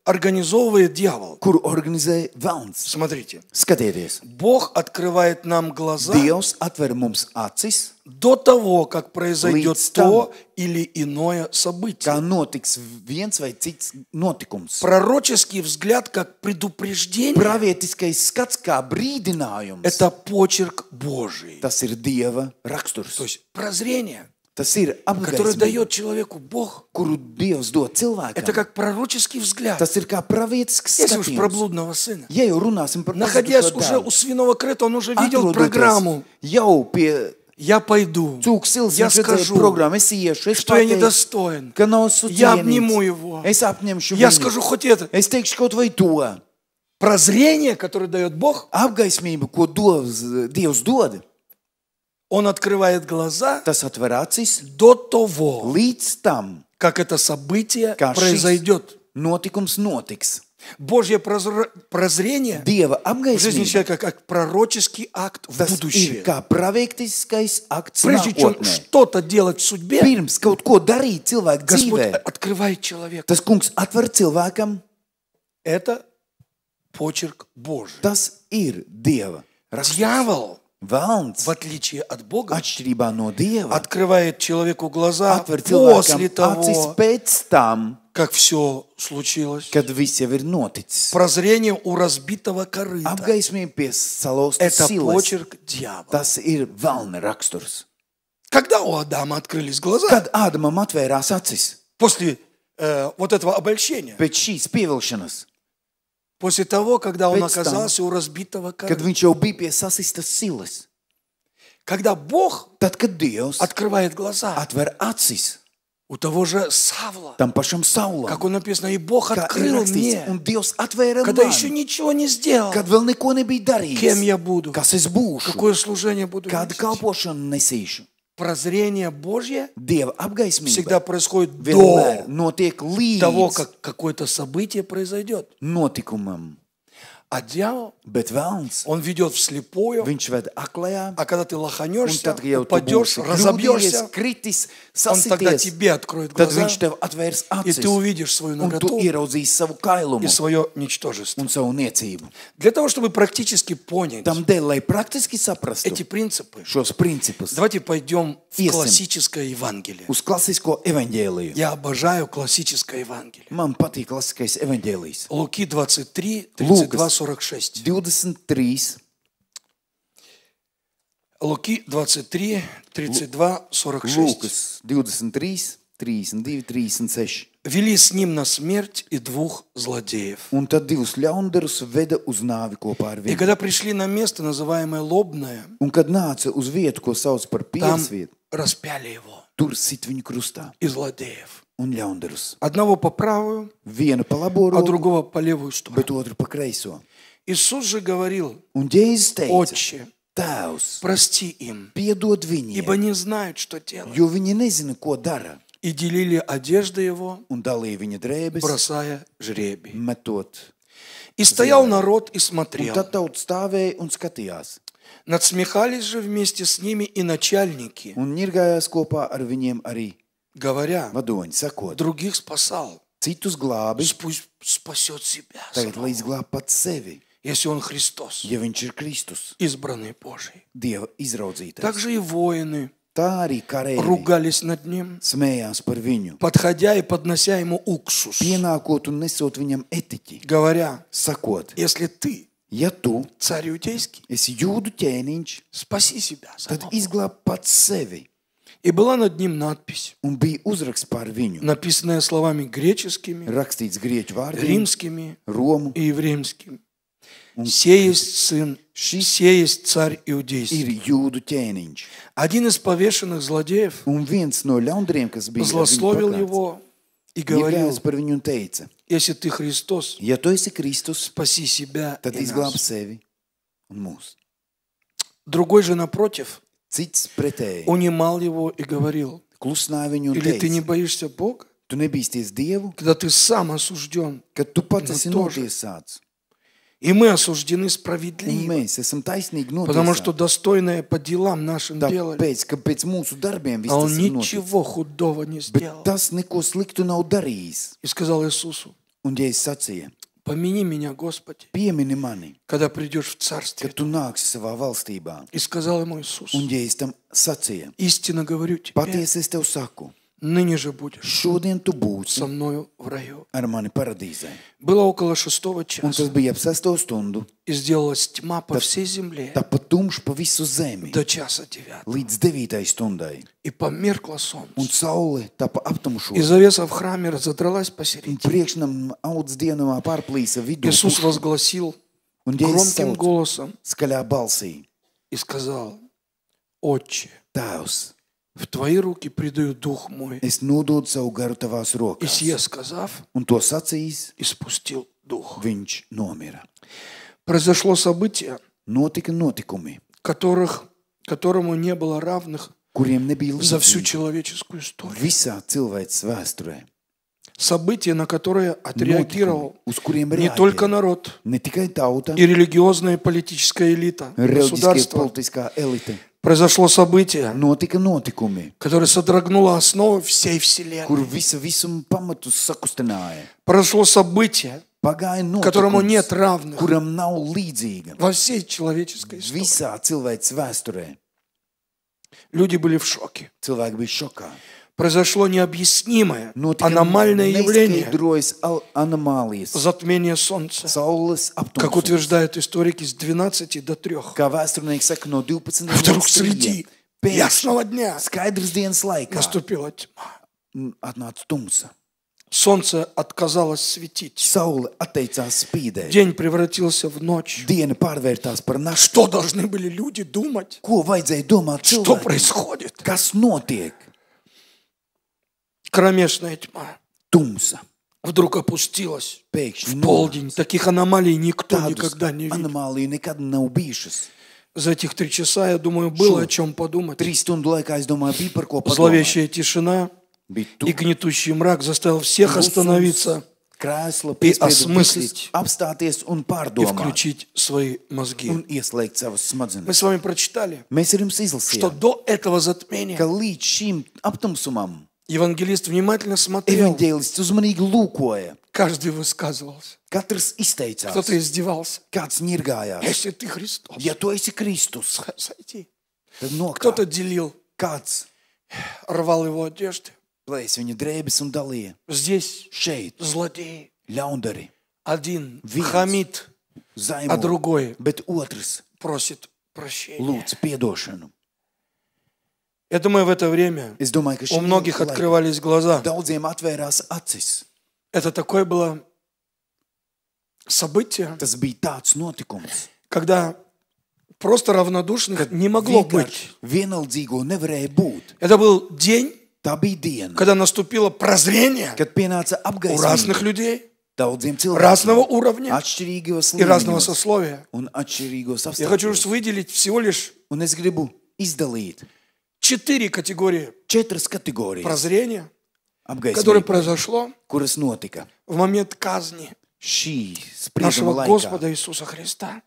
A: организовывает дьявол.
B: kuru organizē velns.
A: Смотрите,
B: Skatieties,
A: Бог открывает нам глаза
B: Dievs atver mums acis,
A: до того, как произойдет
B: Līdz tam,
A: то или иное событие.
B: kā notiks viens vai cits notikums.
A: Пророческий взгляд как предупреждение
B: Pravietiskais skats kā brīdinājums.
A: – это почерк Божий.
B: Tas ir Dieva
A: То
B: raksturs.
A: есть прозрение,
B: Tas ir
A: которое
B: apgaismība,
A: дает человеку Бог,
B: kuru Dievs dod
A: это
B: cilvēkam.
A: как пророческий взгляд.
B: Tas ir kā pravietisks
A: Если уж про
B: skatījums.
A: блудного сына.
B: Ja jau runāsim par
A: Находясь
B: pazudušo
A: уже
B: dēlu,
A: у свиного крыта, он уже видел
B: atrodoties
A: программу.
B: jau pie
A: Я пойду,
B: cūku silas,
A: я
B: viņš redzēja
A: скажу,
B: programmu, es iešu, es
A: что я
B: pateikšu,
A: недостоин.
B: ka nav esmu
A: Я
B: cienīts.
A: обниму его.
B: Es apņemšu
A: Я
B: viņu.
A: скажу хоть это.
B: Es teikšu kaut vai to.
A: Прозрение, которое дает Бог,
B: Apgaismību, ko Dievs, Dievs dod,
A: он открывает глаза
B: tas atver acis
A: до того,
B: līdz tam,
A: как это событие
B: kā šis
A: произойдет.
B: notikums notiks.
A: Божье прозр- прозрение
B: Dieva
A: в жизни
B: apgaismība,
A: человека как пророческий акт в
B: tas ir
A: будущее.
B: kā pravietiskais akts
A: Прежде чем
B: nākotnē.
A: что-то делать в судьбе,
B: Pirms kaut ko darīt cilvēku
A: Господь
B: dzīvē,
A: открывает человека.
B: tas kungs atver cilvēkam,
A: Это почерк Божий.
B: tas ir Dieva raksturs.
A: Дьявол,
B: Velns,
A: в отличие от Бога,
B: atšķirībā no Dieva,
A: открывает человеку глаза
B: atver
A: после
B: cilvēkam acis
A: того,
B: pēc tam,
A: как все случилось.
B: kad viss jau ir noticis.
A: Прозрение у разбитого корыта.
B: Apgaismība pie salauztas
A: Это
B: silas.
A: почерк дьявола.
B: Tas ir velna raksturs.
A: Когда у Адама открылись глаза,
B: Kad Ādamam atvērās acis
A: после э, вот этого обольщения,
B: pēc šīs pievilkšanas,
A: после того, когда он
B: Pēc tam,
A: оказался у разбитого
B: kad
A: корыта,
B: viņš jau bija pie sasistas silas,
A: когда Бог
B: tad, kad Dievs
A: открывает глаза
B: atver acis
A: у того же Савла,
B: tam pašam Saulam,
A: как он написано, и Бог
B: kā ir
A: открыл
B: rakstīts,
A: мне,
B: un Dievs atvēra
A: когда
B: man,
A: еще ничего не сделал,
B: kad vēl neko nebija
A: кем
B: darījis,
A: я буду,
B: kas es būšu,
A: какое служение буду
B: kādu
A: нести.
B: kalpošanu nesīšu.
A: Прозрение Божье
B: Dieva apgaismība
A: всегда происходит
B: vienmēr
A: до
B: notiek
A: того,
B: līdz
A: как какое-то событие произойдет.
B: notikumam,
A: А дьявол,
B: bet velns,
A: он ведет вслепую,
B: viņš ved aklajā,
A: а когда ты
B: un
A: lоханешься,
B: tad, kad jau tu
A: упадешь,
B: būsi kļūdījies,
A: разобьешься,
B: kritis,
A: он тогда
B: sasities,
A: тебе откроет
B: tad
A: глаза,
B: viņš tev atvērs
A: и
B: acis,
A: ты увидишь свою
B: un tu
A: наготу
B: ieraudzīsi savu kailumu
A: и свое ничтожество.
B: un savu niecību.
A: Для того, чтобы практически понять
B: Tam dēļ, lai praktiski saprastu
A: эти принципы,
B: šos principus,
A: давайте пойдем в
B: Iesim.
A: классическое Евангелие.
B: uz klasisko evaņģēliju.
A: Я обожаю классическое Евангелие.
B: Man patīk klasiskais evaņģēlijs.
A: Луки двадцать три, тридцать два, сорок шесть.
B: divdesmit trīs,
A: Луки двадцать три, тридцать два, сорок шесть.
B: Lūkas divdesmit trīs, trīsdesmit divi, trīsdesmit seši.
A: Вели с ним на смерть и двух злодеев.
B: Un tad divus ļaundarus veda uz nāvi kopā ar
A: И
B: viņu.
A: когда пришли на место, называемое Лобное,
B: Un kad nāca uz vietu, ko sauc par
A: там
B: piesvietu,
A: распяли его
B: tur sit viņu krustā
A: и злодеев.
B: un ļaundarus.
A: Одного по правую,
B: Vienu pa labo
A: а
B: roku,
A: другого по левую сторону.
B: bet otru pa kreiso.
A: Иисус же говорил:
B: Un Jēzus teica,
A: Отче,
B: Tēvs,
A: прости им,
B: piedod
A: ибо
B: viņiem,
A: не знают, что делают.
B: jo viņi nezina, ko dara.
A: И делили одежды его,
B: Un dalīja viņa drēbes,
A: бросая жребий.
B: metot.
A: И стоял народ и
B: Un
A: смотрел.
B: tad tauts stāvēja un skatījās.
A: Надсмехались же вместе с ними и начальники,
B: Un ņirgājās kopā ar viņiem arī
A: говоря:
B: vadoņi, sakot,
A: других спасал,
B: citus glābi,
A: пусть спасет себя,
B: tagad lai izglāb pats sevi,
A: если он Христос,
B: ja viņš ir Kristus,
A: избранный Божий.
B: Dieva izraudzītais.
A: Также и воины
B: Tā arī karēji
A: ругались над ним,
B: smējās par viņu,
A: подходя и поднося ему уксус,
B: pienākot un nesot viņam etiķi,
A: говоря:
B: sakot,
A: если ты
B: ja tu
A: царь иудейский,
B: esi jūdu ķēniņš,
A: спаси себя
B: tad
A: самого.
B: izglāb pats sevi.
A: И была над ним надпись,
B: Un bija uzraksts par viņu,
A: написанная словами греческими,
B: rakstīts grieķu vārdiem,
A: римскими
B: romu,
A: и еврейским. Все есть сын, все есть царь
B: ir
A: иудейский.
B: jūdu ķēniņš.
A: Один из повешенных злодеев
B: Un viens no ļaundriem, kas bija ar viņu
A: злословил
B: pakāpts,
A: его и говорил:
B: iegājās par viņu un teica,
A: если ты Христос,
B: ja tu esi Kristus,
A: спаси себя
B: tad
A: и
B: izglāb
A: нас.
B: sevi un mūs.
A: Другой же, напротив,
B: Cits pretēji
A: унимал его и говорил:
B: klusināja viņu un
A: или ты не
B: teica,
A: боишься Бога,
B: tu nebīsties Dievu,
A: когда ты сам осужден,
B: kad tu pats
A: Nu,
B: esi
A: тоже.
B: notiesāts.
A: и мы осуждены
B: Un
A: справедливо,
B: mēs esam taisnīgi
A: потому что
B: notiesāti.
A: достойное по делам нашим делали,
B: Tāpēc, ka pēc mūsu darbiem viss
A: а он
B: tas ir noticis.
A: ничего худого не
B: Bet
A: сделал.
B: tas neko sliktu nav darījis.
A: И сказал Иисусу:
B: Un Jēzus sacīja,
A: помяни меня, Господи,
B: piemini mani,
A: когда придешь в Царствие.
B: kad tu nāksi savā valstībā.
A: И сказал ему Иисус,
B: Un Jēzus tam sacīja,
A: истинно говорю тебе,
B: patiesi es tev saku,
A: ныне же будешь
B: šodien tu būsi
A: со мною в раю.
B: ar mani paradīzē.
A: Было около шестого
B: Un
A: часа,
B: tas bija ap sesto stundu,
A: и сделалась тьма по всей земле
B: tāpat tumšs pa visu zemi,
A: до часа девятого.
B: līdz devītai stundai.
A: И померкло
B: Un
A: солнце.
B: saule tapa
A: И
B: aptumšo.
A: завеса в храме разодралась
B: Un
A: посередине.
B: priekšnam audz dienamā pārplīsa vidū.
A: Иисус
B: pušu.
A: возгласил
B: Un Jēzus
A: громким
B: sauc
A: голосом
B: skaļā balsī,
A: и сказал, Отче,
B: Tēvs,
A: в Твои руки предаю Дух мой.
B: es nododu savu garu tavās
A: И
B: rokās.
A: сие сказав,
B: Un to sacījis,
A: и спустил Дух.
B: viņš nomira.
A: Произошло событие,
B: Notika notikumi,
A: которых, которому не было равных
B: kuriem nebija
A: за всю
B: līdzīgi
A: человеческую историю.
B: visā cilvēces vēsturē.
A: Событие, на которое отреагировал
B: Notikumi, uz kuriem
A: не только
B: reaģēja
A: народ
B: ne tikai tauta,
A: и религиозная и политическая элита
B: reliģiskie
A: государства.
B: politiskā elite.
A: Произошло событие,
B: Notika notikumi,
A: которое содрогнуло основу всей
B: kur
A: Вселенной.
B: visa visuma pamatus sakustināja.
A: Произошло событие,
B: Pagāja
A: которому нет
B: notikums,
A: равных
B: kuram nav līdzīga
A: во всей человеческой истории.
B: visā cilvēces vēsturē.
A: Люди были в шоке.
B: Cilvēki bija šokā.
A: Произошло необъяснимое,
B: Notika
A: аномальное явление
B: neizskaidrojas al- anomālijas,
A: затмения Солнца,
B: saules
A: как
B: aptumsums.
A: утверждают историки, с двенадцати до трёх.
B: Kā vēsturnieki saka, no divpadsmit
A: Вдруг
B: līdz
A: среди
B: trījiem.
A: ясного дня
B: Pēc skaidras dienas laikā
A: наступила тьма.
B: atnāca tumsa.
A: Солнце отказалось светить.
B: Saule atteicās spīdēt.
A: День превратился в ночь.
B: Diena pārvērtās par nakti.
A: Что должны были люди думать?
B: Ko vajadzēja domāt
A: Что
B: cilvēkiem?
A: происходит?
B: Kas notiek?
A: Кромешная тьма
B: Tumsa.
A: вдруг опустилась
B: Pēkšņi
A: в полдень. Таких аномалий никто
B: Tādus
A: никогда не видел.
B: anomāliju nekad nav bijušas.
A: За этих три часа, я думаю, было
B: Šo
A: о чем подумать.
B: Trīs stundu laikā, es domāju, bija par ko padomāt.
A: Зловещая тишина
B: Bija
A: и гнетущий мрак заставил всех остановиться
B: krēsla,
A: и
B: piespiedu
A: осмыслить,
B: visi apstāties un
A: и
B: pārdomāt
A: включить свои мозги.
B: un ieslēgt savas
A: Мы
B: smadzenes.
A: с вами прочитали,
B: Mēs ar jums
A: что
B: izlasījām,
A: до этого
B: ka
A: затмения
B: līdz šim aptumsumam
A: евангелист внимательно смотрел,
B: evaņģēlists uzmanīgi lūkoja.
A: каждый высказывался.
B: Katrs izteicās,
A: Кто-то издевался.
B: kāds ņirgājās.
A: Если ты Христос,
B: Ja tu esi Kristus,
A: сойди.
B: tad nokāp.
A: Кто-то делил,
B: Kāds
A: рвал его одежды.
B: plēs viņa drēbes un dalīja.
A: Здесь
B: Šeit
A: злодеи.
B: ļaundari,
A: Один
B: Viens.
A: хамит, а
B: zaimo,
A: другой
B: bet otrs
A: просит прощения.
B: lūdz piedošanu.
A: Я думаю, в это время
B: Es domāju, ka
A: у многих
B: šī laikā
A: открывались глаза.
B: daudziem atvērās acis.
A: Это такое было событие,
B: Tas bija tāds notikums,
A: когда просто равнодушных не могло быть.
B: vienaldzīgo nevarēja būt.
A: Это был день,
B: Tā bija diena,
A: когда наступило прозрение
B: kad pienāca
A: у разных
B: apgaismība
A: людей,
B: daudziem
A: разного
B: cilvēkiem,
A: уровня
B: atšķirīgos
A: и разного
B: līmeņos
A: сословия.
B: un atšķirīgos
A: Я хочу
B: apstākļos.
A: выделить всего лишь
B: Un es gribu izdalīt
A: четыре категории
B: četras kategorijas
A: прозрения, которое
B: apgaismībai,
A: произошло
B: kuras notika
A: в момент казни
B: šī
A: нашего
B: sprieduma laikā.
A: Господа Иисуса Христа.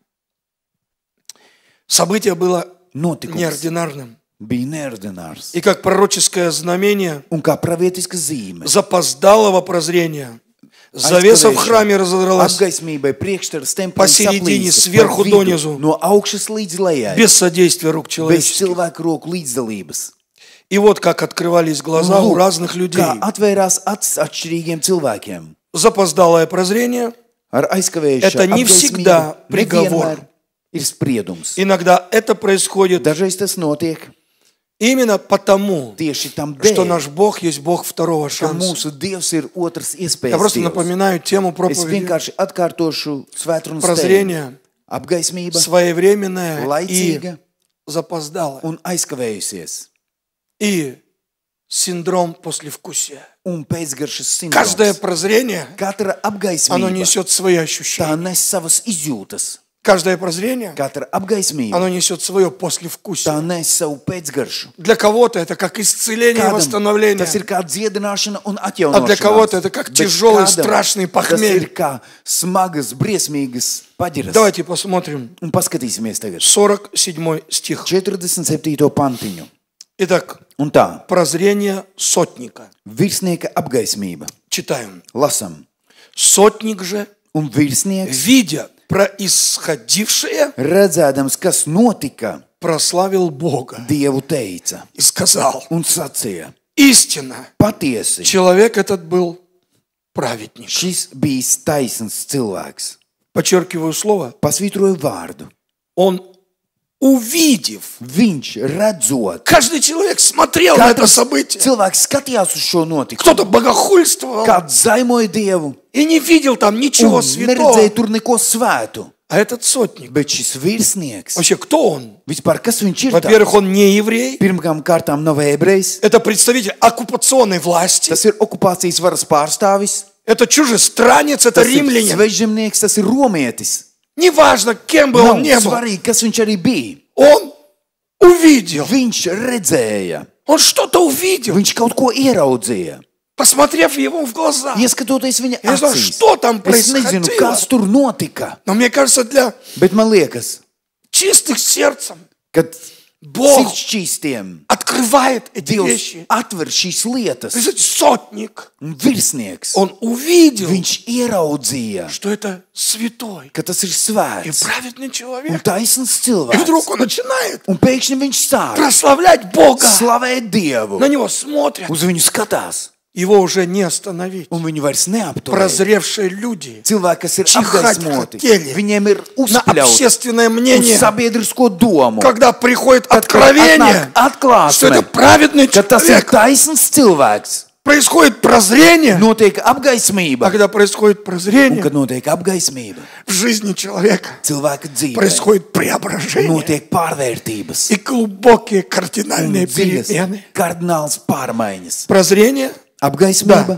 A: Событие было
B: Notikums
A: неординарным.
B: bija neordinārs.
A: И как пророческое знамение
B: Un kā pravietiska zīme,
A: запоздалого прозрения, завеса в храме разодралась
B: apgaismībai priekšstars templī
A: посередине,
B: saplīsa
A: сверху
B: par
A: до
B: vidu,
A: низу.
B: no augšas līdz lejai,
A: без содействия рук
B: bez
A: человеческих.
B: cilvēku roku līdzdalības.
A: И вот как открывались глаза
B: Un
A: у
B: lūk,
A: разных людей.
B: kā atvērās acis atšķirīgiem cilvēkiem.
A: Запоздалое прозрение
B: Ar aizkavējušā
A: Это не всегда
B: apgaismību
A: приговор.
B: nevienmēr ir spriedums.
A: иногда это происходит
B: Dažreiz tas notiek
A: именно потому,
B: tieši tam
A: что
B: dēļ,
A: наш Бог есть Бог второго
B: ka
A: шанса.
B: mūsu Dievs ir otrs
A: Я
B: iespējas
A: просто
B: Dievs.
A: напоминаю тему
B: Es
A: проповеди.
B: vienkārši atkārtošu svētrunas tēmu.
A: Прозрение
B: Apgaismība,
A: своевременное и
B: laicīga
A: запоздалое.
B: un aizkavējusies.
A: И синдром послевкусия.
B: Un pēcgaršas
A: Каждое
B: sindroms.
A: прозрение,
B: Katra
A: оно
B: apgaismība,
A: несет свои
B: tā
A: ощущения.
B: nes savas izjūtas.
A: Каждое прозрение,
B: Katra apgaismība,
A: оно несет свое
B: tā
A: послевкусие.
B: nes savu pēcgaršu.
A: Для кого-то это как исцеление и
B: Kādam
A: восстановление.
B: tas ir kā dziedināšana un
A: А для
B: atjaunošanās.
A: кого-то это как
B: Bet
A: тяжелый,
B: kādam
A: страшный
B: tas
A: похмелье.
B: ir kā smagas, briesmīgas paģiras.
A: Давайте посмотрим
B: Un paskatīsimies tagad
A: сорок седьмой стих.
B: četrdesmit septīto pantiņu.
A: Итак,
B: Un tā,
A: прозрение сотника.
B: virsnieka apgaismība.
A: Читаем.
B: Lasam.
A: Сотник же,
B: Un virsnieks,
A: видя происходившее,
B: redzēdams, kas notika,
A: прославил Бога
B: Dievu teica
A: и сказал:
B: un sacīja:
A: истинно,
B: Patiesi,
A: человек этот был праведник.
B: šis bijis taisns cilvēks.
A: Подчеркиваю слово.
B: Pasvītroju vārdu.
A: Он, увидев,
B: Viņš redzot,
A: каждый человек смотрел на это событие.
B: cilvēks skatījās uz šo notikumu.
A: Кто-то богохульствовал
B: Kāds zaimoja Dievu
A: и не видел там ничего
B: un
A: святого.
B: neredzēja tur neko svētu.
A: А этот сотник,
B: Bet šis virsnieks,
A: вообще кто он?
B: vispār kas viņš ir?
A: Во-первых, он не еврей.
B: Pirmkārt, kārtām nav ebrejs.
A: Это представитель оккупационной власти.
B: Tas ir okupācijas varas pārstāvis.
A: Это чужестранец, это
B: Tas ir
A: римлянин.
B: svežzemnieks, tas ir romietis.
A: Неважно, кем бы
B: Nav
A: он ни был.
B: svarīgi, kas viņš arī bija.
A: Он увидел.
B: Viņš redzēja,
A: Он что-то увидел,
B: viņš kaut ko ieraudzīja.
A: посмотрев ему в глаза.
B: Ieskatoties viņa
A: Я не знаю,
B: acīs,
A: что там
B: es nezinu,
A: происходило.
B: kas tur notika,
A: Но мне кажется, для
B: bet man liekas,
A: чистых сердцем
B: kad
A: Бог
B: sirdsčīstiem
A: открывает эти
B: Dievs
A: вещи.
B: atver šīs lietas,
A: Представляете, сотник,
B: un virsnieks,
A: он увидел,
B: viņš ieraudzīja,
A: что это святой
B: ka tas ir
A: и
B: svēts
A: праведный
B: un
A: человек.
B: taisns
A: И вдруг
B: cilvēks.
A: он начинает
B: Un pēkšņi viņš sāk
A: прославлять Бога.
B: slavēt Dievu.
A: На него смотрят.
B: Uz viņu skatās,
A: Его уже не остановить.
B: un viņu vairs neapturē.
A: Прозревшие люди
B: Cilvēki, kas ir
A: Чихать
B: apgaismoti,
A: хотели
B: viņiem ir
A: на
B: uzspļauts
A: общественное
B: uz
A: мнение,
B: sabiedrisko domu.
A: когда приходит
B: Kad
A: откровение,
B: atnāk
A: что это
B: atklāsme,
A: праведный
B: ka tas ir
A: человек,
B: taisns cilvēks,
A: происходит прозрение,
B: notiek
A: а
B: apgaismība.
A: когда происходит
B: Un,
A: прозрение,
B: kad notiek apgaismība,
A: в жизни человека
B: cilvēka dzīvē
A: происходит преображение
B: notiek pārvērtības
A: и глубокие
B: un
A: кардинальные
B: dziļas
A: перемены.
B: kardināls pārmaiņas.
A: Прозрение
B: Apgaismība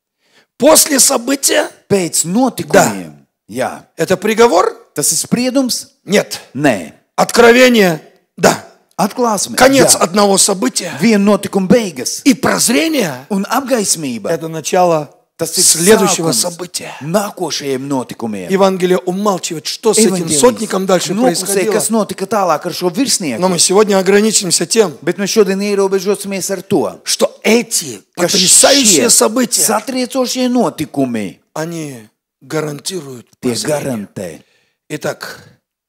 A: после события
B: pēc notikumiem. Jā,
A: это приговор?
B: tas ir spriedums?
A: Нет.
B: Nē.
A: Откровение? Да.
B: Atklāsme.
A: Конец
B: Jā.
A: одного события.
B: Viena notikuma beigas.
A: И прозрение
B: Un apgaismība.
A: это начало
B: Tas ir
A: следующего
B: sākums
A: события.
B: nākošajiem notikumiem.
A: Евангелие умалчивает, что с этим сотником дальше
B: Noklusē,
A: происходило.
B: kas notika tālāk ar šo virsnieku.
A: Но мы сегодня ограничимся тем,
B: Bet mēs šodien ierobežosimies ar to,
A: что эти
B: ka
A: потрясающие
B: šie
A: события,
B: satriecošie notikumi
A: они гарантируют
B: tie
A: прозрение.
B: garantē.
A: Итак,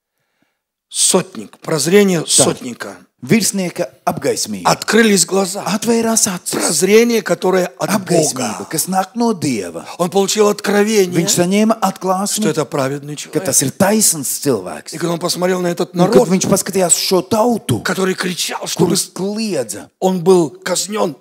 A: сотник, прозрение сотника.
B: Virsnieka apgaismība.
A: Открылись глаза.
B: Atvērās acis.
A: Прозрение, которое от
B: Apgaismība,
A: Бога.
B: kas nāk no Dieva.
A: Он получил откровение,
B: Viņš saņēma
A: что
B: atklāsmi,
A: это праведный
B: ka
A: человек.
B: tas ir taisns cilvēks.
A: И когда он посмотрел на этот
B: Un, kad
A: народ,
B: viņš paskatījās uz šo tautu,
A: который кричал, чтобы
B: kurš kliedza,
A: он был казнен,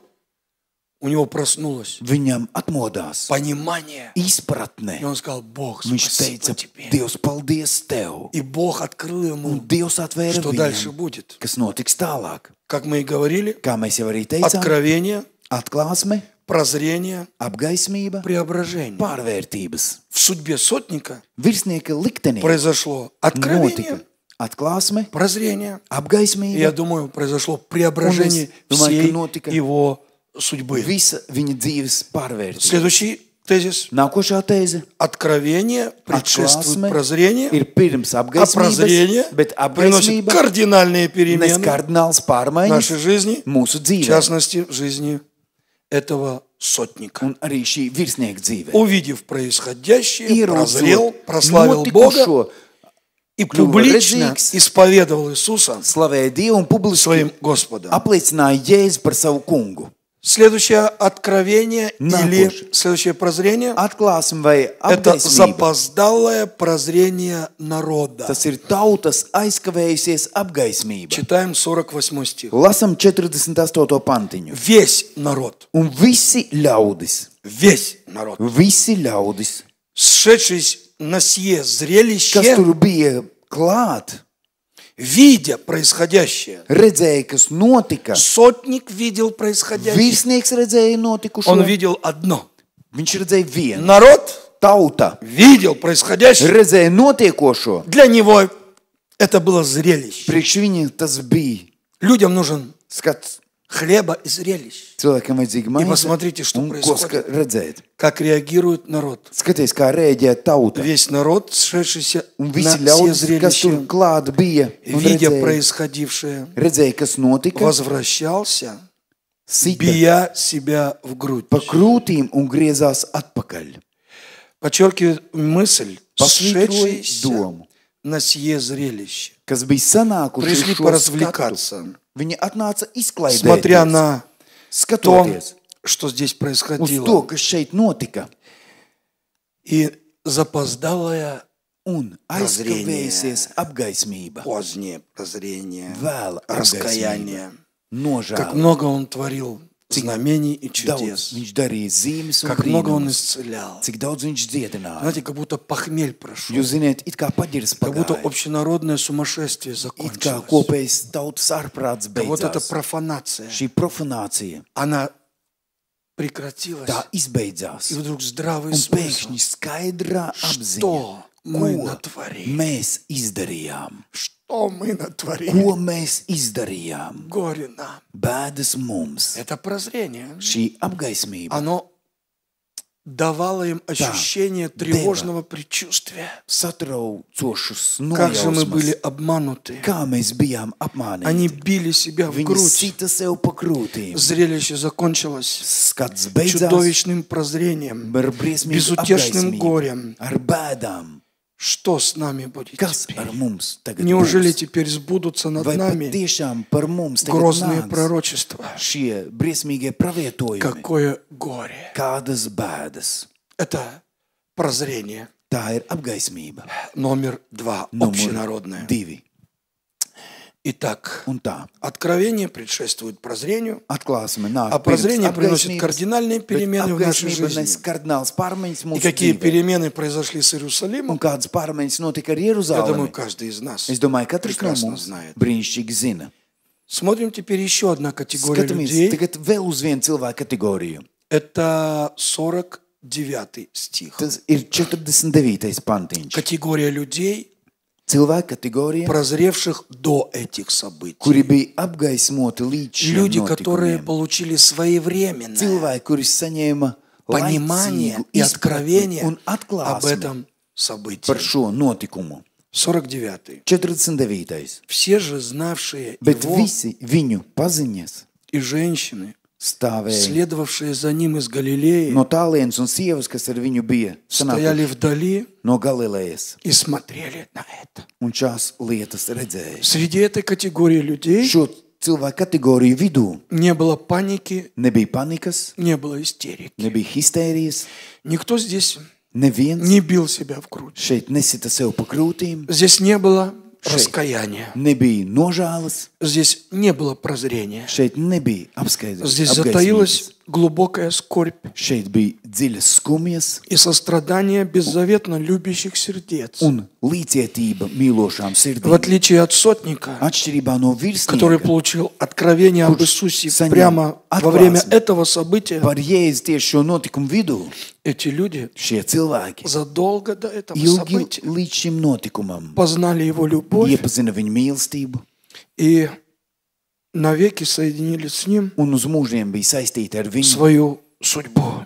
A: у него проснулось
B: viņam atmodās
A: понимание.
B: izpratne.
A: И он сказал: Бог,
B: Viņš
A: спасибо
B: teica,
A: тебе.
B: Dievs, paldies tev.
A: И Бог открыл
B: Un
A: ему,
B: Dievs atvēra
A: что дальше
B: viņam,
A: будет.
B: kas notiks tālāk.
A: Как мы и говорили,
B: Kā mēs jau arī teicām,
A: откровение,
B: atklāsme,
A: прозрение,
B: apgaismība,
A: преображение.
B: pārvērtības.
A: В судьбе сотника
B: Virsnieka liktenī
A: произошло
B: notika
A: откровение,
B: atklāsme,
A: прозрение. И я
B: apgaismība,
A: думаю, произошло преображение
B: Un es domāju,
A: всей
B: ka notika
A: его судьбы.
B: visa viņa dzīves pārvērtība.
A: Следующий тезис.
B: Nākošā tēze
A: Откровение предшествует
B: atklāsme
A: прозрению,
B: ir pirms
A: а прозрение
B: apgaismības, bet
A: приносит
B: apgaismība
A: кардинальные
B: nes
A: перемены
B: kardināls
A: в
B: pārmaiņas
A: нашей жизни,
B: mūsu
A: в
B: dzīvē
A: частности, в жизни этого сотника.
B: un arī šī virsnieka dzīvē.
A: Увидев происходящее,
B: Ieraudzot
A: прозрел, прославил Бога
B: notikušo,
A: и
B: kļuva
A: публично
B: redzīgs,
A: исповедовал Иисуса
B: slavēja Dievu un publiski
A: своим Господом.
B: apliecināja Jēzu par savu kungu.
A: Следующее откровение или
B: Нахуй.
A: следующее прозрение
B: Atklāsim vai
A: – это
B: apgaismība.
A: запоздалое прозрение народа.
B: Tas ir tautas aizkavējusies apgaismība.
A: Читаем сорок восьмой стих.
B: Lasam četrdesmit astoto pantiņu.
A: Весь народ,
B: Un visi ļaudis,
A: весь народ,
B: visi ļaudis,
A: сшедший на сие
B: kas
A: зрелище,
B: tur bija klāt,
A: видя происходящее.
B: redzēja, kas notika.
A: Sotник видел происходящее.
B: Virsnieks redzēja notikušo.
A: Он видел одно.
B: Viņš redzēja vienu.
A: Народ
B: Tauta
A: видел происходящее.
B: redzēja notiekošo.
A: Для него это было зрелище.
B: Priekš viņa tas bija
A: Людям нужен
B: skats.
A: хлеба и зрелищ.
B: Cilvēkam vajadzīga
A: И
B: maize
A: посмотрите, что
B: un ko ska-
A: происходит.
B: redzēt.
A: Как реагирует народ.
B: Skaties, kā rēģē tauta.
A: Весь народ, сшедшийся
B: Un
A: на
B: visi
A: все
B: ļaudis, kas tur
A: зрелища,
B: klāt bija un
A: видя
B: redzēja,
A: происходившее,
B: redzēja, kas notika,
A: возвращался,
B: sita
A: бия себя в грудь.
B: pa krūtīm un griezās atpakaļ.
A: Подчеркивает мысль,
B: Pasvītroja
A: сшедшиеся
B: domu,
A: на сие зрелище.
B: kas bija sanākuši
A: Пришли
B: uz šo skatu.
A: поразвлекаться,
B: Viņi atnāca
A: смотря
B: izklaidēties,
A: на то,
B: skatoties
A: что здесь
B: uz to,
A: происходило.
B: kas šeit notika.
A: И запоздалое
B: Un aizkavējusies apgaismība,
A: позднее прозрение,
B: vēla
A: раскаяние.
B: apgaismība,
A: Как
B: nožēla.
A: много Он творил знамений и
B: Daudz
A: чудес.
B: viņš darīja zīmes un
A: Как много Он
B: brīnumus,
A: исцелял.
B: cik daudz viņš dziedināja.
A: Знаете, как будто похмель прошел.
B: Jūs ziniet, it kā paģirs
A: Как будто
B: pagāja,
A: общенародное сумасшествие
B: it kā
A: закончилось.
B: kopējs tautas ārprāts
A: Вот эта
B: beidzās.
A: профанация,
B: Šī profanācija,
A: она прекратилась.
B: tā izbeidzās.
A: И вдруг здравый
B: Un
A: смысл.
B: pēkšņi skaidrā apziņa,
A: Что мы
B: ko
A: натворили?
B: mēs izdarījām.
A: Что мы натворили?
B: Ko mēs izdarījām?
A: Горе нам.
B: Bēdas mums.
A: Это прозрение.
B: Šī apgaismība
A: Оно давало им ощущение тревожного предчувствия.
B: satraucošas
A: Как же мы были
B: nojausmas.
A: обмануты.
B: Kā mēs bijām
A: Они
B: apmānīti.
A: били себя в
B: Viņi
A: грудь.
B: sita sev pa krūtīm.
A: Зрелище закончилось
B: Skats beidzās
A: чудовищным прозрением,
B: ar briesmīgu
A: безутешным
B: apgaismību,
A: горем.
B: ar bēdām.
A: Что с нами будет
B: Kas
A: теперь?
B: ar mums tagad
A: Неужели
B: būs?
A: теперь сбудутся над
B: Vai
A: нами
B: patiešām par mums tagad
A: грозные
B: nāks
A: пророчества?
B: šie briesmīgie pravietojumi?
A: Какое горе!
B: Kādas bēdas?
A: Это прозрение.
B: Tā ir apgaismība.
A: Номер два.
B: Numur
A: Общенародное.
B: divi.
A: Итак,
B: Un tā,
A: откровение предшествует прозрению,
B: atklāsme nāk
A: а
B: pirms
A: прозрение приносит
B: apgaismības,
A: кардинальные
B: bet
A: перемены в нашей
B: apgaismība
A: жизни.
B: nes kardināls pārmaiņas
A: И
B: mūsu
A: какие
B: dzīvē.
A: перемены произошли с
B: Un
A: Иерусалимом,
B: kādas pārmaiņas notika ar
A: я думаю,
B: Jeruzalemi?
A: каждый из нас
B: Es domāju, katrs no
A: прекрасно
B: mums
A: знает.
B: brīnišķīgi zina.
A: Смотрим теперь еще одна категория
B: Skatāmies
A: людей.
B: tagad vēl uz vienu cilvēku kategoriju.
A: Это сорок девятый стих.
B: Tas ir četrdesmit devītais pantiņš.
A: Категория людей,
B: Cilvēku kategorija,
A: прозревших до этих событий.
B: kuri bija apgaismoti līdz šiem
A: Люди, которые
B: notikumiem.
A: получили своевременное
B: Cilvēki, kuri saņēma
A: понимание
B: laicīgu
A: и
B: izpratni
A: откровение
B: un
A: об
B: atklāsmi
A: этом событии.
B: par šo notikumu.
A: сорок девятый.
B: četrdesmit devītais.
A: Все же знавшие
B: Bet
A: его
B: visi viņu paziņas
A: и женщины,
B: stāvēja
A: следовавшие за ним из Галилеи,
B: no tālienes un sievas, kas ar viņu bija
A: стояли
B: sanākuši
A: вдали
B: no Galilejas.
A: и смотрели на это.
B: Un šās lietas redzēja.
A: Среди этой категории людей
B: Šo cilvēku kategoriju vidū
A: не было паники,
B: nebija panikas,
A: не было истерики.
B: nebija histērijas,
A: Никто здесь
B: neviens
A: не бил себя в грудь.
B: šeit nesita sev pa krūtīm,
A: Здесь не было раскаяния.
B: nebija nožēlas,
A: Здесь не было прозрения.
B: šeit nebija apskaidrojums.
A: Здесь затаилась глубокая скорбь
B: Šeit bija dziļas skumjas
A: и сострадание беззаветно любящих сердец.
B: un līdzjūtība mīlošām
A: В
B: sirdīm.
A: отличие от сотника,
B: Atšķirībā no
A: который
B: virsnieka,
A: получил откровение об
B: Kurš
A: Иисусе
B: saņem
A: прямо во время
B: atklāsmi
A: этого события,
B: par Jēzu tieši šo notikumu vidū,
A: эти люди
B: šie cilvēki
A: задолго до этого
B: ilgi
A: события
B: līdz šim notikumam
A: познали Его любовь
B: iepazina viņa mīlestību
A: и навеки соединили с Ним
B: un uz mūžiem bija saistīti ar viņu
A: свою судьбу.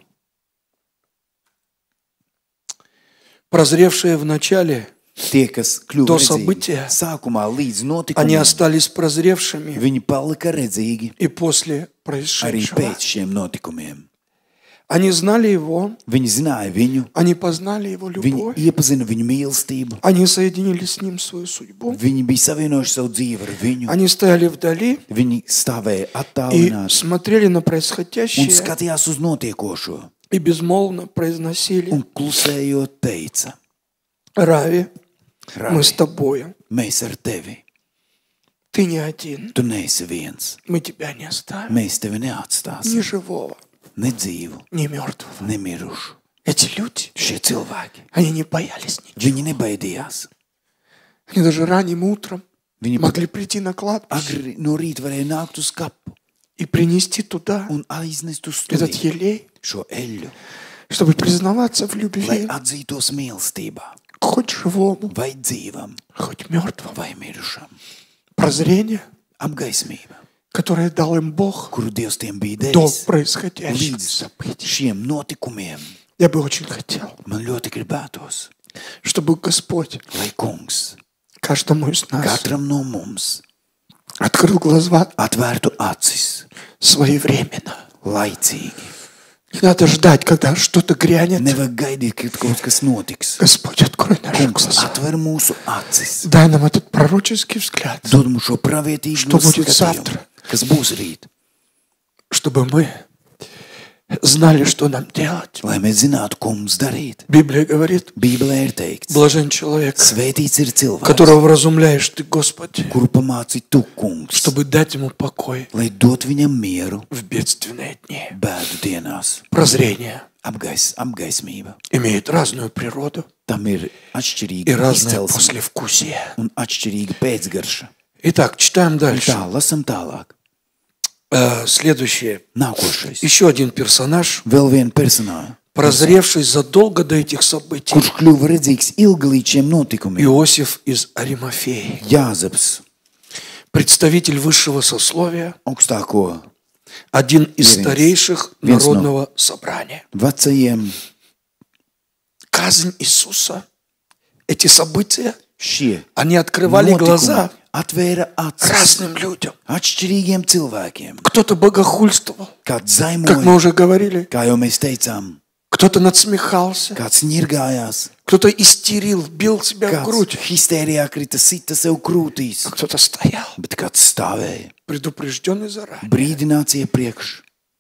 A: Прозревшие в начале,
B: tie, kas kļuva
A: Do
B: redzīgi
A: события.
B: sākumā līdz
A: они
B: notikumam,
A: остались прозревшими
B: viņi palika redzīgi
A: и после
B: arī
A: происшедшего.
B: pēc šiem notikumiem.
A: Они знали Его,
B: Viņi zināja viņu,
A: они познали Его
B: viņi
A: любовь,
B: iepazina viņu mīlestību,
A: они соединили с Ним свою судьбу,
B: viņi bija savienojuši savu dzīvi ar viņu,
A: они стояли вдали
B: viņi stāvēja
A: и
B: attālināti
A: смотрели на
B: un
A: происходящее
B: skatījās uz notiekošo
A: и безмолвно произносили:
B: un klusējot teica:
A: Рави, мы
B: Ravi,
A: с тобою,
B: mēs ar tevi,
A: ты не один,
B: tu neesi viens,
A: мы тебя не оставим,
B: mēs tevi
A: ни
B: neatstāsim,
A: живого,
B: ne dzīvu,
A: ни мертвого.
B: ne mirušu.
A: Эти люди,
B: Šie cilvēki,
A: они не боялись ничего.
B: viņi nebaidījās.
A: Они даже ранним утром
B: Viņi pat
A: могли прийти на кладбище
B: agri no rīta varēja nākt uz kapu
A: и принести туда
B: un aiznest uz
A: этот
B: stūri
A: елей,
B: šo eļļu,
A: чтобы признаваться в
B: lai
A: любви
B: atzītos mīlestībā,
A: хоть живому,
B: vai dzīvam,
A: хоть мертвому.
B: vai mirušam.
A: Прозрение,
B: Apgaismība,
A: которое дал им Бог
B: kuru Dievs tiem bija
A: до
B: devis
A: происходящих
B: līdz
A: событий.
B: šiem notikumiem.
A: Я бы очень хотел,
B: Man ļoti gribētos,
A: чтобы Господь
B: lai kungs
A: каждому из нас
B: katram no mums
A: открыл глаза
B: atvērtu acis
A: своевременно,
B: laicīgi,
A: Не надо ждать, когда что-то грянет.
B: Nevajag gaidīt, kad kaut kas notiks.
A: Господь, открой наши
B: Kungs,
A: глаза.
B: atver mūsu acis.
A: Дай нам этот пророческий взгляд,
B: Dod mums šo pravietīgo
A: Что будет
B: skatījumu,
A: завтра?
B: kas būs rīt.
A: чтобы мы знали, что нам делать.
B: Lai mēs zinātu, ko mums darīt.
A: Библия говорит,
B: Bībelē ir teikts,
A: блажен человек,
B: svētīts ir cilvēks,
A: которого вразумляешь ты, Господи,
B: kuru pamāci tu, kungs,
A: чтобы дать ему покой
B: lai dot viņam mieru
A: в бедственные дни.
B: bēdu dienās.
A: Прозрение
B: Apgais, apgaismība.
A: имеет разную природу
B: Tam ir
A: и
B: atšķirīga
A: разное
B: izcelsme
A: послевкусие.
B: un atšķirīga pēcgarša.
A: Итак, читаем
B: Un
A: дальше.
B: tā, lasam tālāk.
A: Э, Следующее.
B: Nākošais.
A: Еще один персонаж,
B: Vēl viena personāla,
A: прозревший задолго до этих событий.
B: kurš kļuva redzīgs ilgi līdz šiem notikumiem.
A: Иосиф из Аримафеи,
B: Jāzeps,
A: представитель высшего сословия,
B: augstāko
A: один из
B: Viens-
A: старейших
B: viens no-
A: народного собрания.
B: vecajiem,
A: Казнь Иисуса, эти события,
B: šie
A: они открывали глаза
B: notikumi atvēra acis
A: разным людям.
B: atšķirīgiem cilvēkiem.
A: Кто-то богохульствовал,
B: Kāds
A: как мы
B: zaimoja,
A: уже говорили,
B: kā jau mēs teicām,
A: кто-то надсмехался,
B: kāds ņirgājās,
A: кто-то истерил, бил себя в
B: kāds
A: грудь,
B: histērijā krita sita sev krūtīs,
A: а кто-то стоял,
B: bet kāds stāvēja,
A: предупрежденный заранее,
B: brīdināts iepriekš.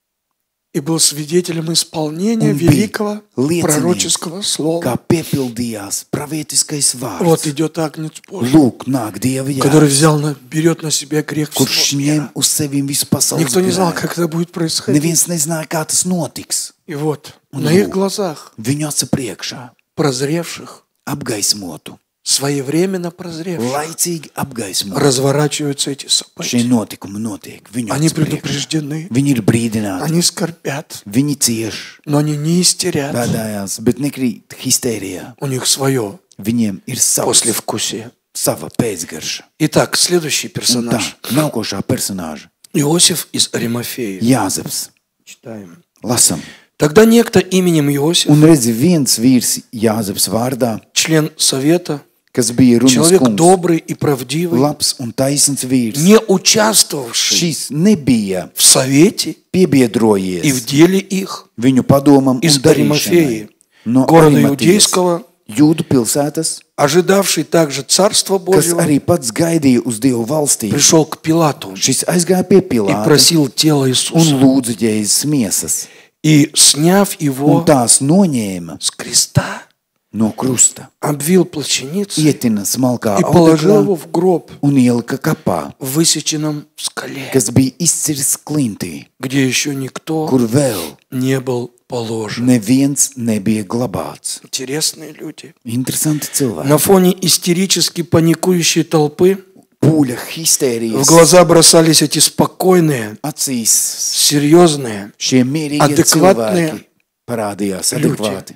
A: и был свидетелем исполнения
B: Un bija
A: великого
B: liecinieks,
A: пророческого слова.
B: kā piepildījās pravietiskais
A: Вот
B: vārds.
A: идет Агнец Божий,
B: Lūk, nāk Dieva
A: который
B: jērs,
A: взял на, берет на себя грех
B: kurš
A: всего мира.
B: ņem uz sevīm visu pasaules
A: Никто не знал,
B: grēku.
A: как это будет происходить.
B: Neviens nezināja, kā tas notiks.
A: И вот
B: Un
A: на их
B: lūk,
A: глазах,
B: viņu acu priekšā,
A: прозревших,
B: apgaismotu,
A: своевременно прозревших,
B: laicīgi apgaismotu.
A: разворачиваются эти
B: Šie
A: события.
B: notikumi notiek viņu
A: Они
B: acu priekšā.
A: предупреждены,
B: Viņi ir brīdināti,
A: они скорбят,
B: viņi cieš,
A: но они не истерят.
B: bēdājās, bet nekrīt histērijā.
A: У них свое
B: Viņiem ir savs,
A: послевкусие.
B: sava pēcgarša.
A: Итак, следующий
B: Un tā,
A: персонаж.
B: nākošā personāža
A: Иосиф из Аримафеи.
B: Jāzeps.
A: Читаем.
B: Lasam.
A: Тогда некто именем Иосиф,
B: Un redzi, viens vīrs Jāzeps vārdā,
A: член совета,
B: kas bija runas
A: человек
B: kungs,
A: добрый и правдивый,
B: labs un taisns vīrs.
A: не участвовавший
B: Šis nebija
A: в совете и в
B: piebiedrojies
A: деле их,
B: viņu padomam un
A: из
B: darīšanai.
A: Аримафеи,
B: No
A: города
B: Arimatijas,
A: Иудейского,
B: Jūdu pilsētas,
A: ожидавший также Царства
B: kas
A: Божьего,
B: arī pats gaidīja uz Dievu valstību.
A: пришел к Пилату
B: Šis aizgāja pie
A: и
B: Pilāta
A: просил тело
B: un
A: Иисуса.
B: lūdza Jēzus miesas.
A: И, сняв его
B: Un tās noņēma
A: с креста,
B: no krusta,
A: обвил плащаницей
B: ietina smalkā
A: и положил
B: audeklā
A: его в гроб,
B: un ielika kapā,
A: высеченном в скале,
B: kas bija izcirsts klintī,
A: где еще никто
B: kur vēl
A: не был положен.
B: neviens nebija glabāts.
A: Интересные люди.
B: Interesanti cilvēki.
A: На фоне истерически паникующей толпы
B: Pūļa
A: в
B: histērijas
A: глаза бросались эти спокойные,
B: acīs
A: серьезные,
B: šie mierīgie
A: Adekvatnie
B: cilvēki parādījās
A: люди.
B: adekvāti.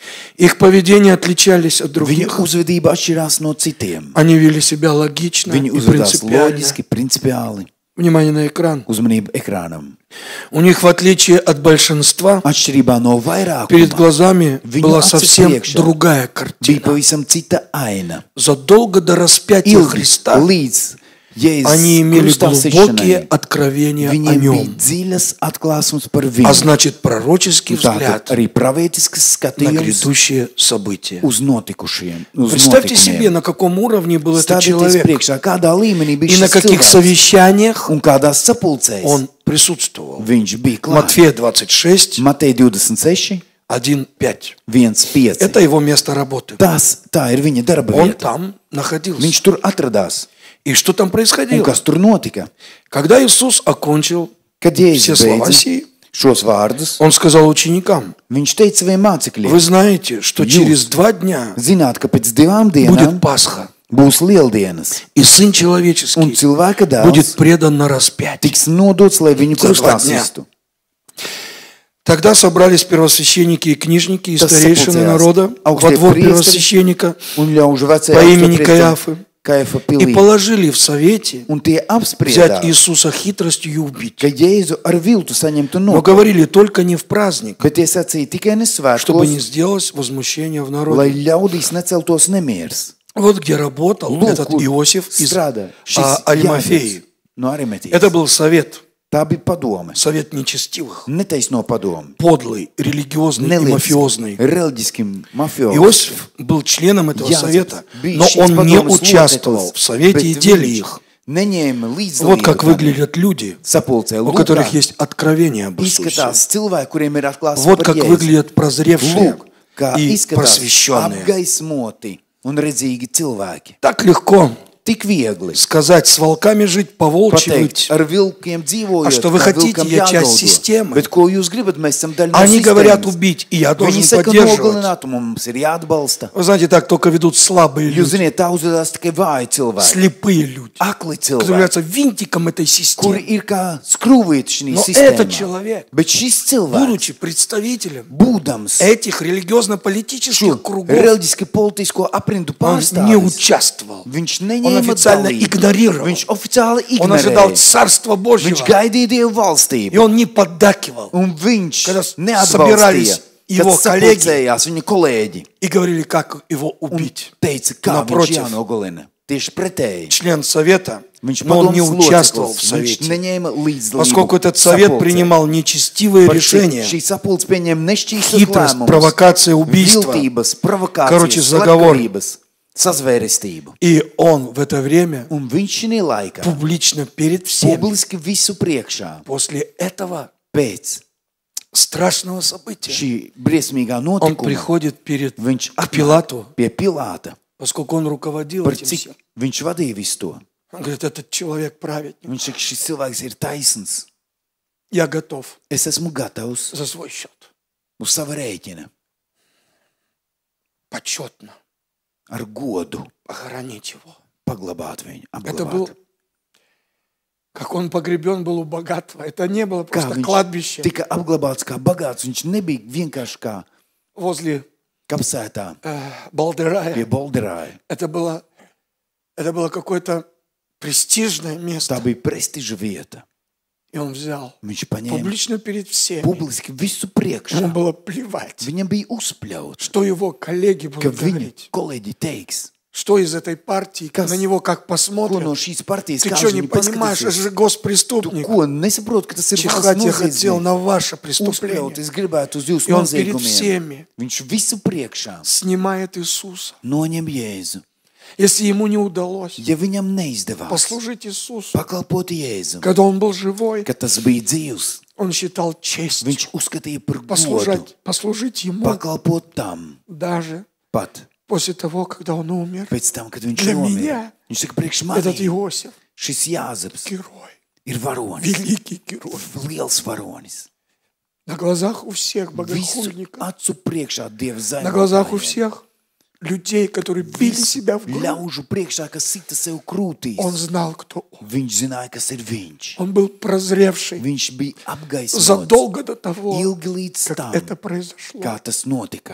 A: их поведения отличались от
B: Viņu
A: других.
B: uzvedība atšķirās no citiem.
A: Они вели себя логично
B: Viņi
A: и
B: uzvedās
A: принципиально.
B: loģiski, principiāli.
A: Внимание на экран.
B: Uzmanība ekrānam.
A: У них, в отличие от большинства,
B: Atšķirībā no
A: перед
B: vairākuma
A: глазами
B: Viņu
A: была
B: acis
A: совсем
B: priekšā
A: другая
B: bija
A: картина.
B: pavisam cita aina.
A: Задолго до распятия
B: Ilgi
A: Христа
B: līdz Jēzus
A: они имели
B: krustā
A: глубокие
B: sišanai,
A: откровения о
B: viņiem bija
A: нем.
B: dziļas atklāsmes par
A: А
B: viņu.
A: значит, пророческий
B: Tātad
A: взгляд
B: arī pravietisks
A: на
B: skatījums
A: грядущие события.
B: uz notikušiem, uz
A: Представьте себе,
B: notikumiem.
A: на каком уровне был этот
B: Stādieties
A: человек
B: priekšā, kādā līmenī bija
A: и на
B: šis
A: каких
B: cilvēks
A: совещаниях
B: un kādās sapulcēs
A: он присутствовал.
B: viņš bija klāts.
A: Матфея двадцать шесть,
B: Matei divdesmit seši,
A: один пять.
B: viens pieci.
A: Это его место работы.
B: Tas, tā ir viņa darba
A: Он
B: vieta.
A: там находился.
B: Viņš tur atradās.
A: И что там
B: Un
A: происходило?
B: kas tur notika?
A: Когда Иисус окончил
B: Kad
A: все
B: Jēzus
A: слова
B: beidza
A: сии,
B: šos vārdus,
A: он сказал ученикам:
B: viņš teica saviem mācekļiem,
A: вы знаете, что
B: Jūs
A: через два дня
B: zināt, ka pēc divām
A: будет
B: dienām
A: Пасха,
B: būs lieldienas,
A: и Сын
B: un
A: Человеческий
B: cilvēka
A: будет
B: dēls
A: предан на распятие.
B: tiks nodots, lai viņu
A: За два
B: krustā
A: дня.
B: sistu.
A: Тогда собрались первосвященники и книжники и
B: Tas
A: старейшины
B: sapulcējās
A: народа во
B: augstie
A: двор
B: priesteri
A: первосвященника
B: Un ļaužu vecajā
A: по имени
B: priesterim
A: Каиафы
B: Kaifa
A: и
B: pilī.
A: положили в совете
B: Un tie
A: взять
B: apspriedās,
A: Иисуса хитростью и убить.
B: ka Jēzu ar viltu saņemtu
A: Но
B: no,
A: говорили только не в праздник,
B: bet tie sacīja tikai
A: чтобы не
B: nesvētkos,
A: сделалось возмущение в
B: lai
A: народе.
B: ļaudīs neceltos nemiers.
A: Вот где работал
B: Lūk,
A: этот
B: kur
A: Иосиф из
B: strādā
A: а,
B: šis
A: Аримафеи.
B: Jāzeps no Arimatijas.
A: Это был совет.
B: Tā bija padome.
A: Совет нечестивых.
B: Netaisno padome.
A: Подлый, религиозный и
B: Nelieliski,
A: мафиозный.
B: reliģiskim, mafiozi.
A: Иосиф был членом этого
B: Jāzeps
A: совета,
B: bija
A: но
B: šīs
A: он не
B: padomes
A: участвовал
B: loceklis,
A: в совете и
B: bet
A: деле
B: viņš
A: их.
B: Neņēma līdzi
A: Вот как
B: līgu tam
A: выглядят люди,
B: sapulcē.
A: у которых есть откровение об Иисусе.
B: Izskatās cilvēki, kuriem ir atklāts
A: Вот
B: par
A: как
B: Jēzu.
A: выглядят прозревшие
B: Lūk, kā
A: и
B: izskatās
A: просвещенные.
B: apgaismoti un redzīgi cilvēki.
A: Так легко
B: Tik viegli
A: сказать, с волками жить, поволчьи
B: pateikt,
A: быть.
B: ar vilkiem dzīvojot,
A: А что вы
B: kā
A: хотите,
B: vilkam
A: я часть
B: jāgaudo.
A: системы.
B: Bet ko jūs gribat, mēs esam daļa no
A: Они говорят
B: sistēmas.
A: убить, и я должен
B: Viņi saka
A: поддерживать.
B: nogalināt, un mums ir jāatbalsta.
A: Вы знаете, так только ведут слабые
B: Jūs
A: люди,
B: ziniet, tā uzvedās tikai vāji cilvēki,
A: слепые люди,
B: akli
A: которые
B: cilvēki,
A: являются винтиком этой
B: kuri
A: системы.
B: ir kā skrūvīti šī
A: Но этот
B: sistēmā.
A: человек,
B: Bet šis cilvēks,
A: будучи представителем
B: būdams
A: этих религиозно-политических
B: šo
A: кругов,
B: reliģiski politisko aprindu
A: он не
B: pārstāvis,
A: участвовал.
B: viņš
A: Он
B: neņēma
A: официально
B: dalību.
A: игнорировал.
B: Viņš oficiāli
A: Он ожидал
B: ignorēja.
A: Царства
B: Viņš
A: Божьего,
B: gaidīja Dievu
A: и
B: valstību.
A: он не поддакивал.
B: Un viņš
A: Когда
B: neatbalstīja,
A: собирались
B: kad
A: его коллеги
B: sapulcējās viņa kolēģi
A: и говорили, как его
B: un
A: убить.
B: teica, kā viņš
A: Напротив,
B: jānogalina. Tieši pretēji.
A: член совета,
B: Viņš
A: но он не
B: padomes
A: участвовал
B: loceklis,
A: в
B: viņš
A: совете,
B: neņēma līdzdalību
A: поскольку этот совет
B: sapulcē.
A: принимал нечестивые
B: Par šī,
A: решения,
B: šī sapulce pieņem nešķīstas
A: хитрость,
B: lēmumus,
A: провокация, убийство.
B: viltības,
A: Короче,
B: provokācijas,
A: заговор.
B: slepkavības, sazvērestību.
A: И он в это время
B: Un viņš šī laikā
A: публично перед всеми,
B: publiski visu priekšā
A: после этого
B: pēc
A: страшного события,
B: šī briesmīgā
A: он
B: notikuma
A: приходит перед
B: viņš
A: к Пилату,
B: pie Pilāta,
A: поскольку он руководил
B: par
A: этим
B: cik
A: всем.
B: viņš vadīja visu to.
A: Он говорит, этот человек праведник.
B: Viņš saka, šis cilvēks ir taisns.
A: Я готов
B: Es esmu gatavs
A: за свой счет.
B: uz sava rēķina,
A: Почетно
B: ar godu
A: похоронить его.
B: paglabāt viņu,
A: Это был,
B: apglabāt.
A: как он погребен был у богатого. Это не было
B: Kā
A: просто
B: viņš
A: кладбище
B: tika apglabāts kā bagāts, viņš nebija vienkārši kā
A: возле
B: kapsētā
A: э,
B: pie
A: Балдерая.
B: Bolderāja.
A: Это было, это было какое-то престижное
B: Tā
A: место.
B: bija prestiža vieta.
A: И он взял
B: Viņš paņēma
A: публично перед всеми.
B: publiski visu
A: Ему
B: priekšā.
A: было плевать,
B: Viņam bija uzpļauts,
A: что его коллеги
B: ka
A: будут
B: viņa
A: говорить.
B: kolēģi teiks,
A: Что из этой партии,
B: Kas-
A: на него как
B: ko no
A: посмотрят.
B: šīs partijas
A: Ты
B: kā
A: что, не
B: viņi
A: понимаешь, это
B: paskatīsies.
A: же
B: Tu
A: госпреступник.
B: ko, nesaprot, ka tas ir valsts
A: Чихать я хотел
B: noziedznieks.
A: на ваше
B: Uzpļaut,
A: преступление.
B: es gribētu uz jūsu
A: И он перед
B: noziegumiem.
A: всеми
B: Viņš visu priekšā
A: снимает Иисуса.
B: noņem Jēzu.
A: Если ему не удалось
B: Ja viņam neizdevās
A: послужить Иисусу,
B: pakalpot Jēzu,
A: когда он был живой,
B: kad tas bija dzīvs,
A: он считал честью
B: viņš uzskatīja par godu
A: послужить, послужить ему
B: pakalpot tam
A: даже
B: pat
A: после того, когда он умер.
B: pēc tam, kad viņš
A: Для
B: nomira.
A: меня
B: Viņš saka, priekš
A: этот
B: manī
A: Иосиф
B: šis Jāzeps
A: герой,
B: ir varonis,
A: великий герой.
B: liels varonis.
A: На глазах у всех
B: Visu
A: богохульников,
B: acu priekšā Dieva
A: на глазах у
B: zaimotājiem.
A: всех людей, которые били себя в грудь.
B: Ļaužu priekšā, kas sita sev krūtīs.
A: Он знал, кто он.
B: Viņš zināja, kas ir viņš.
A: Он был прозревший
B: Viņš bija apgaismots
A: задолго до того,
B: ilgi līdz
A: как
B: tam,
A: это произошло.
B: kā tas notika.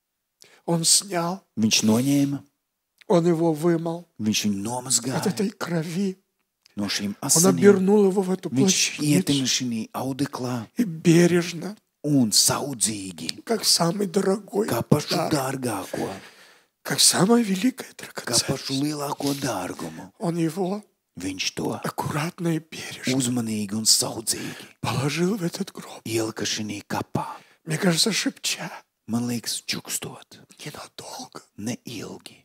A: Он снял,
B: Viņš noņēma,
A: он его вымыл
B: viņš viņu
A: от
B: nomazgāja
A: этой крови.
B: no šīm
A: Он
B: asinīm.
A: обернул его в эту
B: Viņš ietina
A: плащаницу
B: šī audeklā
A: и бережно,
B: un saudzīgi,
A: как самый дорогой
B: kā pašu
A: дар,
B: dārgāko,
A: как самое великое
B: kā
A: драгоценность.
B: pašu lielāko dārgumu.
A: Он его
B: Viņš to
A: аккуратно и бережно
B: uzmanīgi un saudzīgi
A: положил в этот гроб.
B: ielika šī kapā.
A: Мне кажется, шепча,
B: Man liekas, čukstot,
A: ненадолго.
B: neilgi.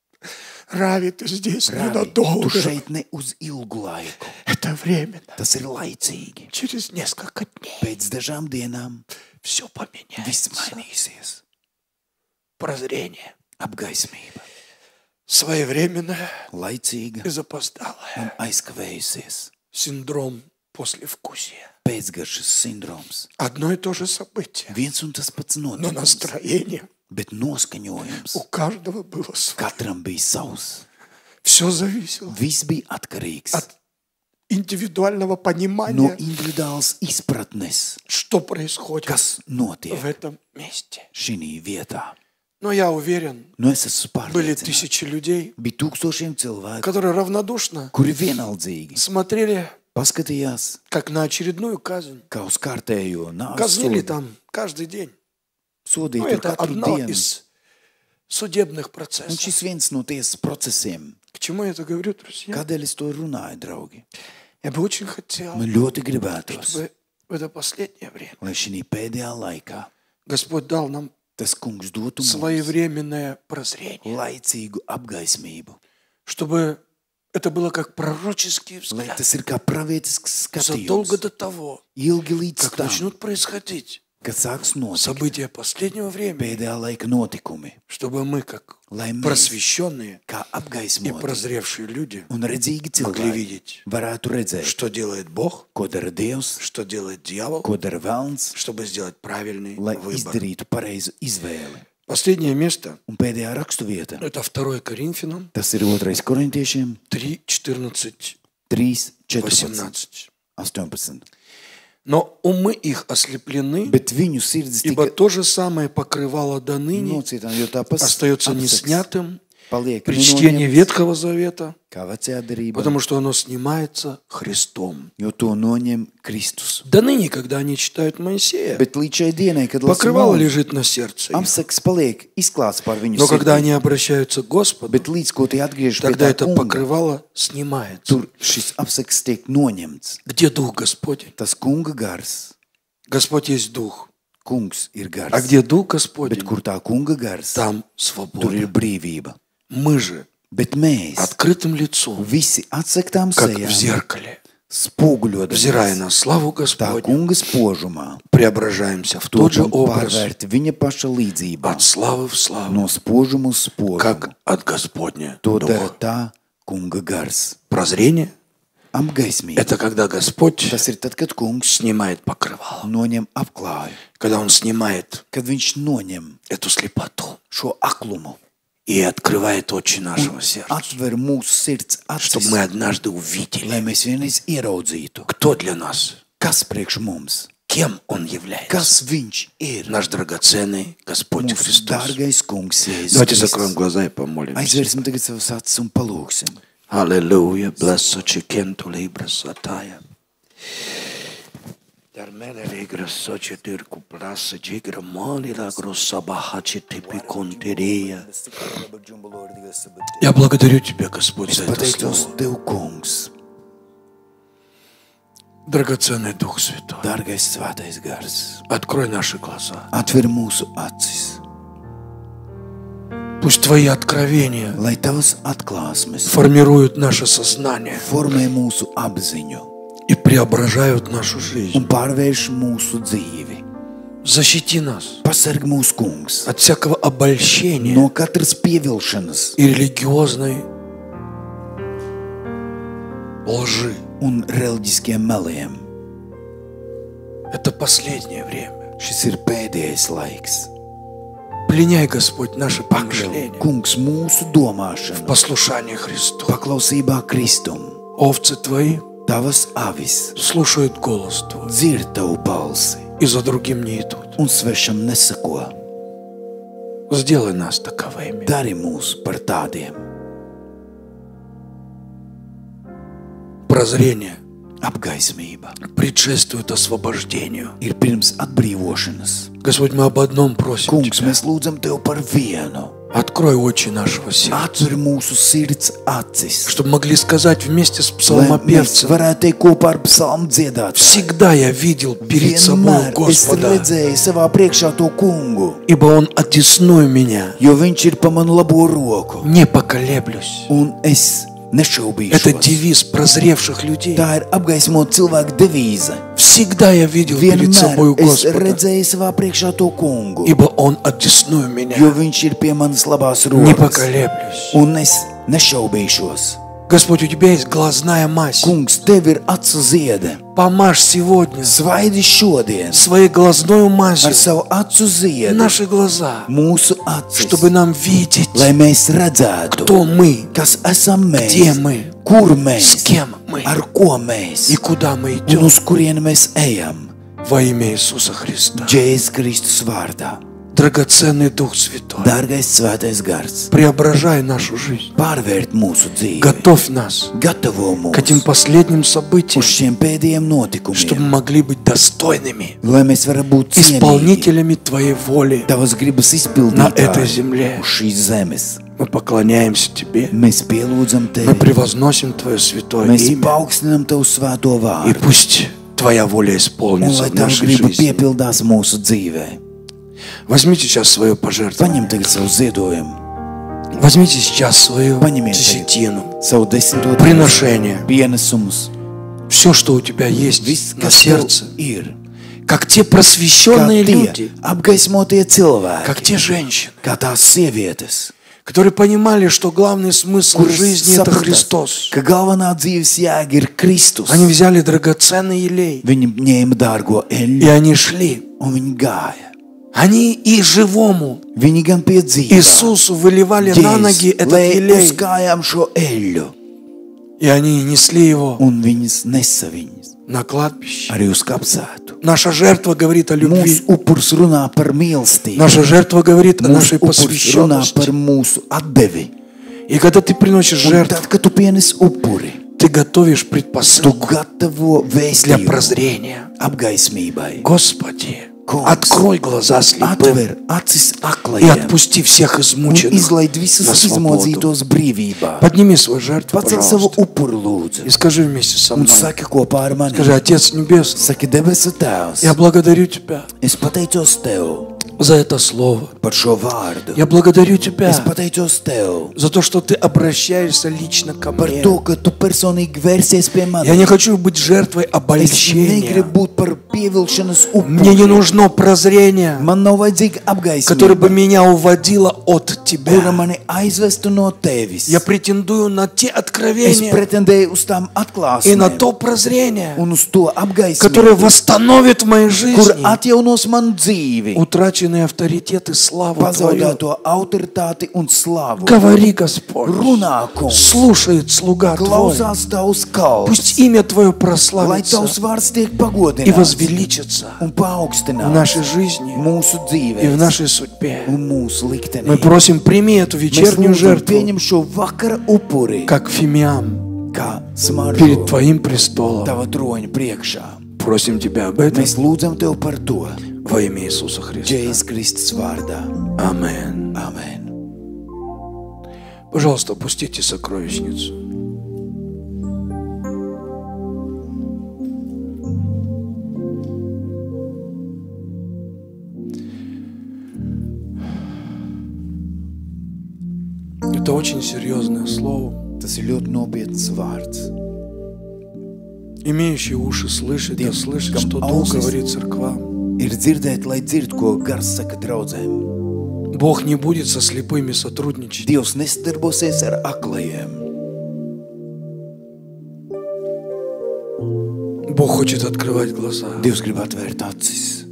A: Рави, ты здесь
B: Ravi, tu
A: ненадолго.
B: šeit ne uz ilgu laiku.
A: Это временно.
B: Tas ir laicīgi.
A: Через несколько дней
B: Pēc dažām dienām
A: все
B: viss
A: поменяется.
B: mainīsies.
A: Прозрение.
B: Apgaismība,
A: Своевременное
B: laicīga
A: и запоздалое.
B: un aizkavējusies.
A: Синдром послевкусия.
B: Pēcgaršas sindroms.
A: Одно и то же событие,
B: Viens un tas pats
A: но
B: notikums,
A: настроение
B: bet noskaņojums
A: у каждого было свое.
B: katram bija savs.
A: Все зависело
B: Viss bija atkarīgs
A: от индивидуального
B: no
A: понимания,
B: individuāls izpratnes,
A: что происходит
B: kas
A: в
B: notiek
A: этом месте.
B: šī vietā.
A: Но я уверен,
B: Nu, es esmu
A: были
B: pārliecināts,
A: тысячи людей,
B: bija tūkstošiem cilvēku,
A: которые равнодушно
B: kuri vienaldzīgi
A: смотрели
B: paskatījās,
A: как на очередную казнь.
B: kā uz kārtējo nāves
A: Казнили
B: sodu.
A: там каждый день.
B: Sodīja
A: Ну,
B: tur
A: это
B: katru
A: одно
B: dienu.
A: из судебных
B: Un
A: процессов.
B: šis viens no tiesas procesiem.
A: К чему я это говорю, друзья?
B: Kādēļ es to runāju, draugi?
A: Я бы очень хотел,
B: Man ļoti gribētos,
A: чтобы в это последнее время
B: lai šī pēdējā laikā
A: Господь дал нам
B: tas kungs dotu mums
A: своевременное прозрение,
B: laicīgu apgaismību,
A: чтобы это было как prorоческий
B: lai
A: взгляд
B: tas ir kā pravietisks
A: задолго
B: skatījums,
A: до того,
B: ilgi līdz
A: как
B: tam,
A: начнут происходить
B: kad sāks notikt
A: события последнего времени,
B: pēdējā laika notikumi,
A: чтобы мы, как
B: lai mēs,
A: просвещенные
B: kā
A: и
B: apgaismoti
A: прозревшие люди,
B: un redzīgi
A: могли
B: cilvēki,
A: видеть,
B: varētu redzēt,
A: что делает Бог,
B: ko dara Dievs,
A: что делает дьявол,
B: ko dara velns,
A: чтобы сделать правильный
B: lai
A: выбор.
B: izdarītu pareizu izvēli.
A: Последнее место
B: Un pēdējā rakstu vieta,
A: – это второе Коринфянам
B: tas ir otrais korintiešiem
A: три, четырнадцать,
B: trīs, četrpadsmit,
A: восемнадцать.
B: astoņpadsmit.
A: Но умы их ослеплены,
B: Bet viņu sirds
A: ибо
B: tika
A: то же самое покрывало до ныне
B: nocietām, jo tāpat
A: остается неснятым
B: paliek
A: при чтении
B: nenoņemts,
A: Ветхого Завета,
B: kā vecajā darībā,
A: потому что оно снимается Христом.
B: jo to noņem Kristus.
A: До ныне, когда они читают Моисея,
B: Bet līdz šai dienai, kad
A: покрывало
B: lasām,
A: лежит на сердце их.
B: apsaks paliek izklāts par viņu
A: Но когда
B: sirdī,
A: они обращаются к Господу,
B: bet līdz ko tie atgriežas pie
A: тогда
B: tā
A: это
B: kunga,
A: покрывало снимается.
B: tur šis apsaks tiek noņemts.
A: Где Дух Господень?
B: Tas kunga gars,
A: Господь есть Дух.
B: kungs ir gars,
A: А где Дух
B: bet
A: Господень,
B: kur tā kunga gars,
A: там
B: tur ir
A: свобода.
B: brīvība.
A: Мы же
B: Bet mēs
A: открытым лицом,
B: visi atsaktām
A: как в
B: sejām,
A: зеркале,
B: spoguļodamies
A: взирая на славу
B: tā
A: Господню,
B: kunga spožumā,
A: преображаемся в тот же
B: topam
A: образ
B: pārvērti viņa paša līdzībā,
A: от славы в славу,
B: no spožuma uz spožumu.
A: как от Господня
B: To dara
A: Духа.
B: tā kunga gars.
A: Прозрение –
B: Apgaismība.
A: это когда Господь
B: Tas ir tad, kad kungs
A: снимает покрывало,
B: noņem apklāju,
A: когда Он снимает
B: kad viņš noņem
A: эту слепоту
B: šo aklumu
A: и открывает очи нашего сердца,
B: atver mūsu sirds
A: чтобы
B: acis,
A: мы однажды
B: lai
A: увидели,
B: mēs vienreiz ieraudzītu,
A: кто для нас,
B: kas priekš mums,
A: кем Он является.
B: kas viņš ir.
A: Наш драгоценный Господь
B: Mūsu
A: Христос.
B: dārgais kungs Jēzus
A: Давайте закроем
B: Kristus.
A: глаза и помолимся.
B: Aizvērsim tagad savas acis un palūksim.
A: Аллилуйя, блессо чекенту либра сатая. Дармене лигра сочи тирку пласа джигра моли лагру сабахачи типи контерия. Я благодарю Тебя, Господь, за это
B: Pateicos
A: слово.
B: Tev, kungs,
A: Драгоценный Дух Святой,
B: dārgais svētais gars.
A: открой наши глаза.
B: Atver mūsu acis,
A: Пусть Твои откровения
B: lai Tavas atklāsmes
A: формируют наше сознание
B: formē mūsu apziņu
A: и преображают нашу жизнь.
B: un pārvērš mūsu dzīvi.
A: Защити нас
B: Pasarg mūsu kungs
A: от всякого обольщения
B: no katras pievilšanas
A: и религиозной лжи.
B: un reliģiskiem meliem.
A: Это последнее время.
B: Šis ir pēdējais laiks.
A: Пленяй, Господь, наше помышление
B: Kungs, mūsu domāšanu,
A: послушание Христу.
B: paklausībā Kristum,
A: Овцы Твои
B: Tavas avis
A: слушают голос Твой
B: dzird Tavu balsi
A: и за другим не идут.
B: un svešam nesako.
A: Сделай нас таковыми.
B: Dari mūs par tādiem.
A: Прозрение
B: Apgaismība
A: предшествует освобождению.
B: ir pirms atbrīvošanas.
A: Господь, мы об одном просим
B: Kungs,
A: Тебя.
B: mēs lūdzam Tev par vienu.
A: Открой очи нашего сердца,
B: Atver mūsu sirds acis,
A: чтобы могли сказать вместе с
B: lai mēs
A: псалмопевцем:
B: varētu teikt kopā ar psalmu dziedātāju.
A: всегда я видел перед собой
B: Vienmēr es
A: Господа,
B: redzēju savā priekšā to kungu,
A: ибо Он одесную меня,
B: jo viņš ir pa manu labo roku,
A: не поколеблюсь.
B: un es
A: Это
B: nešaubīšos.
A: девиз прозревших людей.
B: Tā ir apgaismot cilvēku devīze.
A: Всегда я видел перед собой
B: Vienmēr es
A: Господа,
B: redzēju savā priekšā to kungu,
A: ибо Он одесную меня,
B: jo viņš ir pie manas labās
A: не
B: rokas,
A: поколеблюсь.
B: un es nešaubīšos.
A: Господь, у Тебя есть глазная мазь.
B: Kungs, tev ir acu ziede.
A: Помажь сегодня
B: Svaidi šodien
A: своей глазной
B: ar
A: мазью
B: savu acu ziedi
A: наши глаза,
B: mūsu acis,
A: чтобы нам видеть,
B: lai mēs redzētu,
A: кто мы,
B: kas esam
A: где
B: mēs,
A: мы,
B: kur
A: с
B: mēs,
A: кем мы
B: ar ko mēs
A: и куда мы
B: un
A: идем.
B: uz kurieni mēs ejam.
A: Во имя Иисуса Христа.
B: Jēzus Kristus vārdā.
A: Драгоценный Дух Святой,
B: Dārgais svētais gars,
A: преображай нашу жизнь.
B: pārvērt mūsu dzīvi,
A: Готовь нас
B: gatavo
A: к этим
B: mūs
A: последним событиям,
B: uz šiem pēdējiem
A: чтобы мы
B: notikumiem,
A: могли быть достойными
B: lai mēs varam būt cienīgi
A: исполнителями Твоей воли
B: Tavas gribas
A: на этой
B: izpildītāji
A: земле.
B: uz šīs zemes.
A: Мы поклоняемся Тебе.
B: Mēs pielūdzam
A: Мы
B: Tevi.
A: превозносим Твое святое
B: Mēs
A: имя.
B: paaugstinām Tavu svēto
A: И
B: vārdu.
A: пусть Твоя воля
B: Un
A: исполнится
B: lai
A: в
B: Tava
A: нашей
B: griba
A: жизни.
B: piepildās mūsu dzīvē.
A: Возьмите сейчас свое
B: Paņem
A: пожертвование.
B: tagad savu ziedojumu,
A: Возьмите сейчас свою
B: Понимаете.
A: десятину,
B: savu desmito
A: приношение.
B: pienesumus.
A: Все, что у тебя есть
B: Viss,
A: на
B: kas tev
A: сердце.
B: ir.
A: Как те
B: Kā
A: просвещенные
B: tie
A: люди,
B: apgaismotie cilvēki,
A: как те женщины,
B: kā tās sievietes,
A: которые понимали, что главный смысл
B: kuras
A: жизни – это
B: sapratās,
A: Христос.
B: ka galvenā dzīves jēga ir Kristus.
A: Они взяли драгоценный елей,
B: Viņi ņēma dārgo
A: и
B: eļļu
A: они шли.
B: un viņi gāja.
A: Они и живому
B: Viņi gan piedzīvoja
A: Иисусу выливали на ноги этот
B: uz
A: елей,
B: kājām šo eļļu,
A: и они несли его
B: un viņas nesa viņas
A: на кладбище.
B: arī uz kapsētu.
A: Наша жертва говорит о любви.
B: Mūsu upurs runā par mīlestību.
A: Наша жертва говорит о
B: Mūsu
A: нашей
B: upurs runā
A: посвященности.
B: par mūsu atdevi.
A: И когда ты приносишь
B: Un
A: жертву,
B: tad, kad tu pienes upuri,
A: ты готовишь
B: tu
A: предпосылку
B: gatavo
A: для
B: vēstījumu
A: прозрения.
B: apgaismībai.
A: Господи,
B: Kungs,
A: открой глаза слепым
B: Atver acis
A: и
B: aklajiem
A: отпусти всех
B: un
A: измученных
B: izlaid
A: на
B: visus
A: свободу.
B: izmodzītos brīvībā.
A: Подними свою жертву,
B: Pacel savu
A: пожалуйста,
B: upuru lūdzu
A: и скажи вместе со
B: un
A: мной.
B: saki kopā ar mani.
A: Скажи: Отец Небесный,
B: Saki, debesu Tēvs,
A: я благодарю Тебя
B: es pateicos Tev
A: за это слово.
B: par šo vārdu.
A: Я благодарю Тебя
B: Es pateicos Tev
A: за то, что Ты обращаешься лично ко
B: par
A: мне.
B: to, ka Tu personīgi vērsies pie
A: Я не
B: manis.
A: хочу быть жертвой
B: Es
A: обольщения.
B: negribu būt par pievilkšanas
A: Мне не
B: upuri.
A: нужно прозрение,
B: Man nav vajadzīga
A: которое бы
B: apgaismība,
A: меня уводило от
B: kura
A: Тебя.
B: mani aizvestu no Tevis.
A: Я претендую на те
B: Es
A: откровения
B: pretendēju uz tām
A: и на
B: atklāsmēm
A: то прозрение,
B: un uz to
A: которое
B: apgaismību,
A: восстановит в моей
B: kur
A: жизни
B: atjaunos manu dzīvi,
A: утраченный авторитет и славу Твою.
B: pazaudēto autoritāti un slavu.
A: Говори, Господь,
B: Runā, kungs,
A: слушает слуга Твой.
B: klausās Tavs kalps,
A: Пусть имя Твое
B: lai
A: прославится
B: Tavs vārds tiek
A: и
B: pagodināts
A: возвеличится
B: un
A: в
B: paaugstināts
A: нашей жизни
B: mūsu
A: и в
B: dzīvēs
A: нашей судьбе.
B: un mūsu liktenī.
A: Мы просим, прими эту
B: Mēs
A: вечернюю
B: lūdzam,
A: жертву,
B: pieņem šo vakara upuri,
A: как фимиам,
B: kā
A: перед
B: smaržu
A: Твоим престолом.
B: Tava troņa priekšā.
A: Просим Тебя об этом
B: Mēs lūdzam Tev par to,
A: во имя Иисуса Христа.
B: Jēzus Kristus vārdā.
A: Аминь.
B: Amen.
A: Пожалуйста, опустите сокровищницу. Это очень серьезное слово.
B: Tas ir ļoti nopietns vārds.
A: Имеющие уши слышать, да
B: Тем,
A: слышать,
B: кому
A: что Дух
B: аузы-
A: говорит церквам.
B: Ir dzirdēt, lai dzird, ko gars saka draudzēm.
A: Бог не будет со слепыми сотрудничать.
B: Dievs nesadarbosies ar aklajiem.
A: Бог хочет открывать глаза.
B: Dievs grib atvērt acis.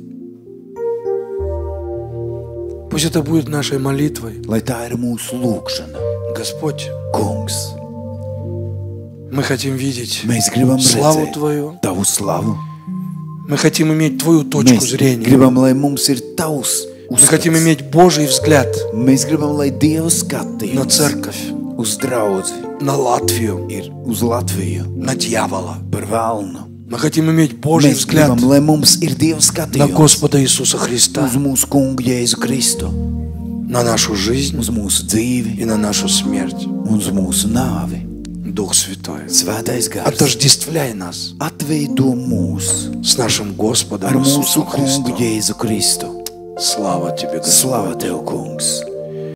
A: Пусть это будет нашей молитвой.
B: Lai tā ir mūsu lūkšana.
A: Господь,
B: Kungs,
A: мы хотим видеть
B: mēs gribam
A: славу
B: redzēt
A: Твою.
B: Tavu slavu.
A: Мы хотим иметь Твою точку
B: Mēs
A: зрения.
B: gribam, lai mums ir Tavs
A: Мы хотим
B: uzskats.
A: иметь Божий взгляд
B: Mēs gribam, lai Dieva
A: на
B: skatījums
A: церковь,
B: uz draudzi
A: на Латвию,
B: ir uz Latviju,
A: на дьявола.
B: par velnu.
A: Мы хотим иметь Божий
B: Mēs
A: взгляд
B: gribam, lai mums ir Dieva
A: на
B: skatījums
A: Господа Иисуса Христа,
B: uz mūsu kungu Jēzu Kristu,
A: на нашу жизнь
B: uz mūsu dzīvi
A: и на нашу смерть.
B: un uz mūsu nāvi.
A: Дух Святой,
B: Svētais gars
A: отождествляй нас
B: atveido mūs
A: с нашим
B: ar
A: Господом
B: mūsu
A: Иисусом
B: kungu
A: Христом.
B: Jēzu Kristu.
A: Слава Тебе, Господь.
B: Slava Tev, kungs!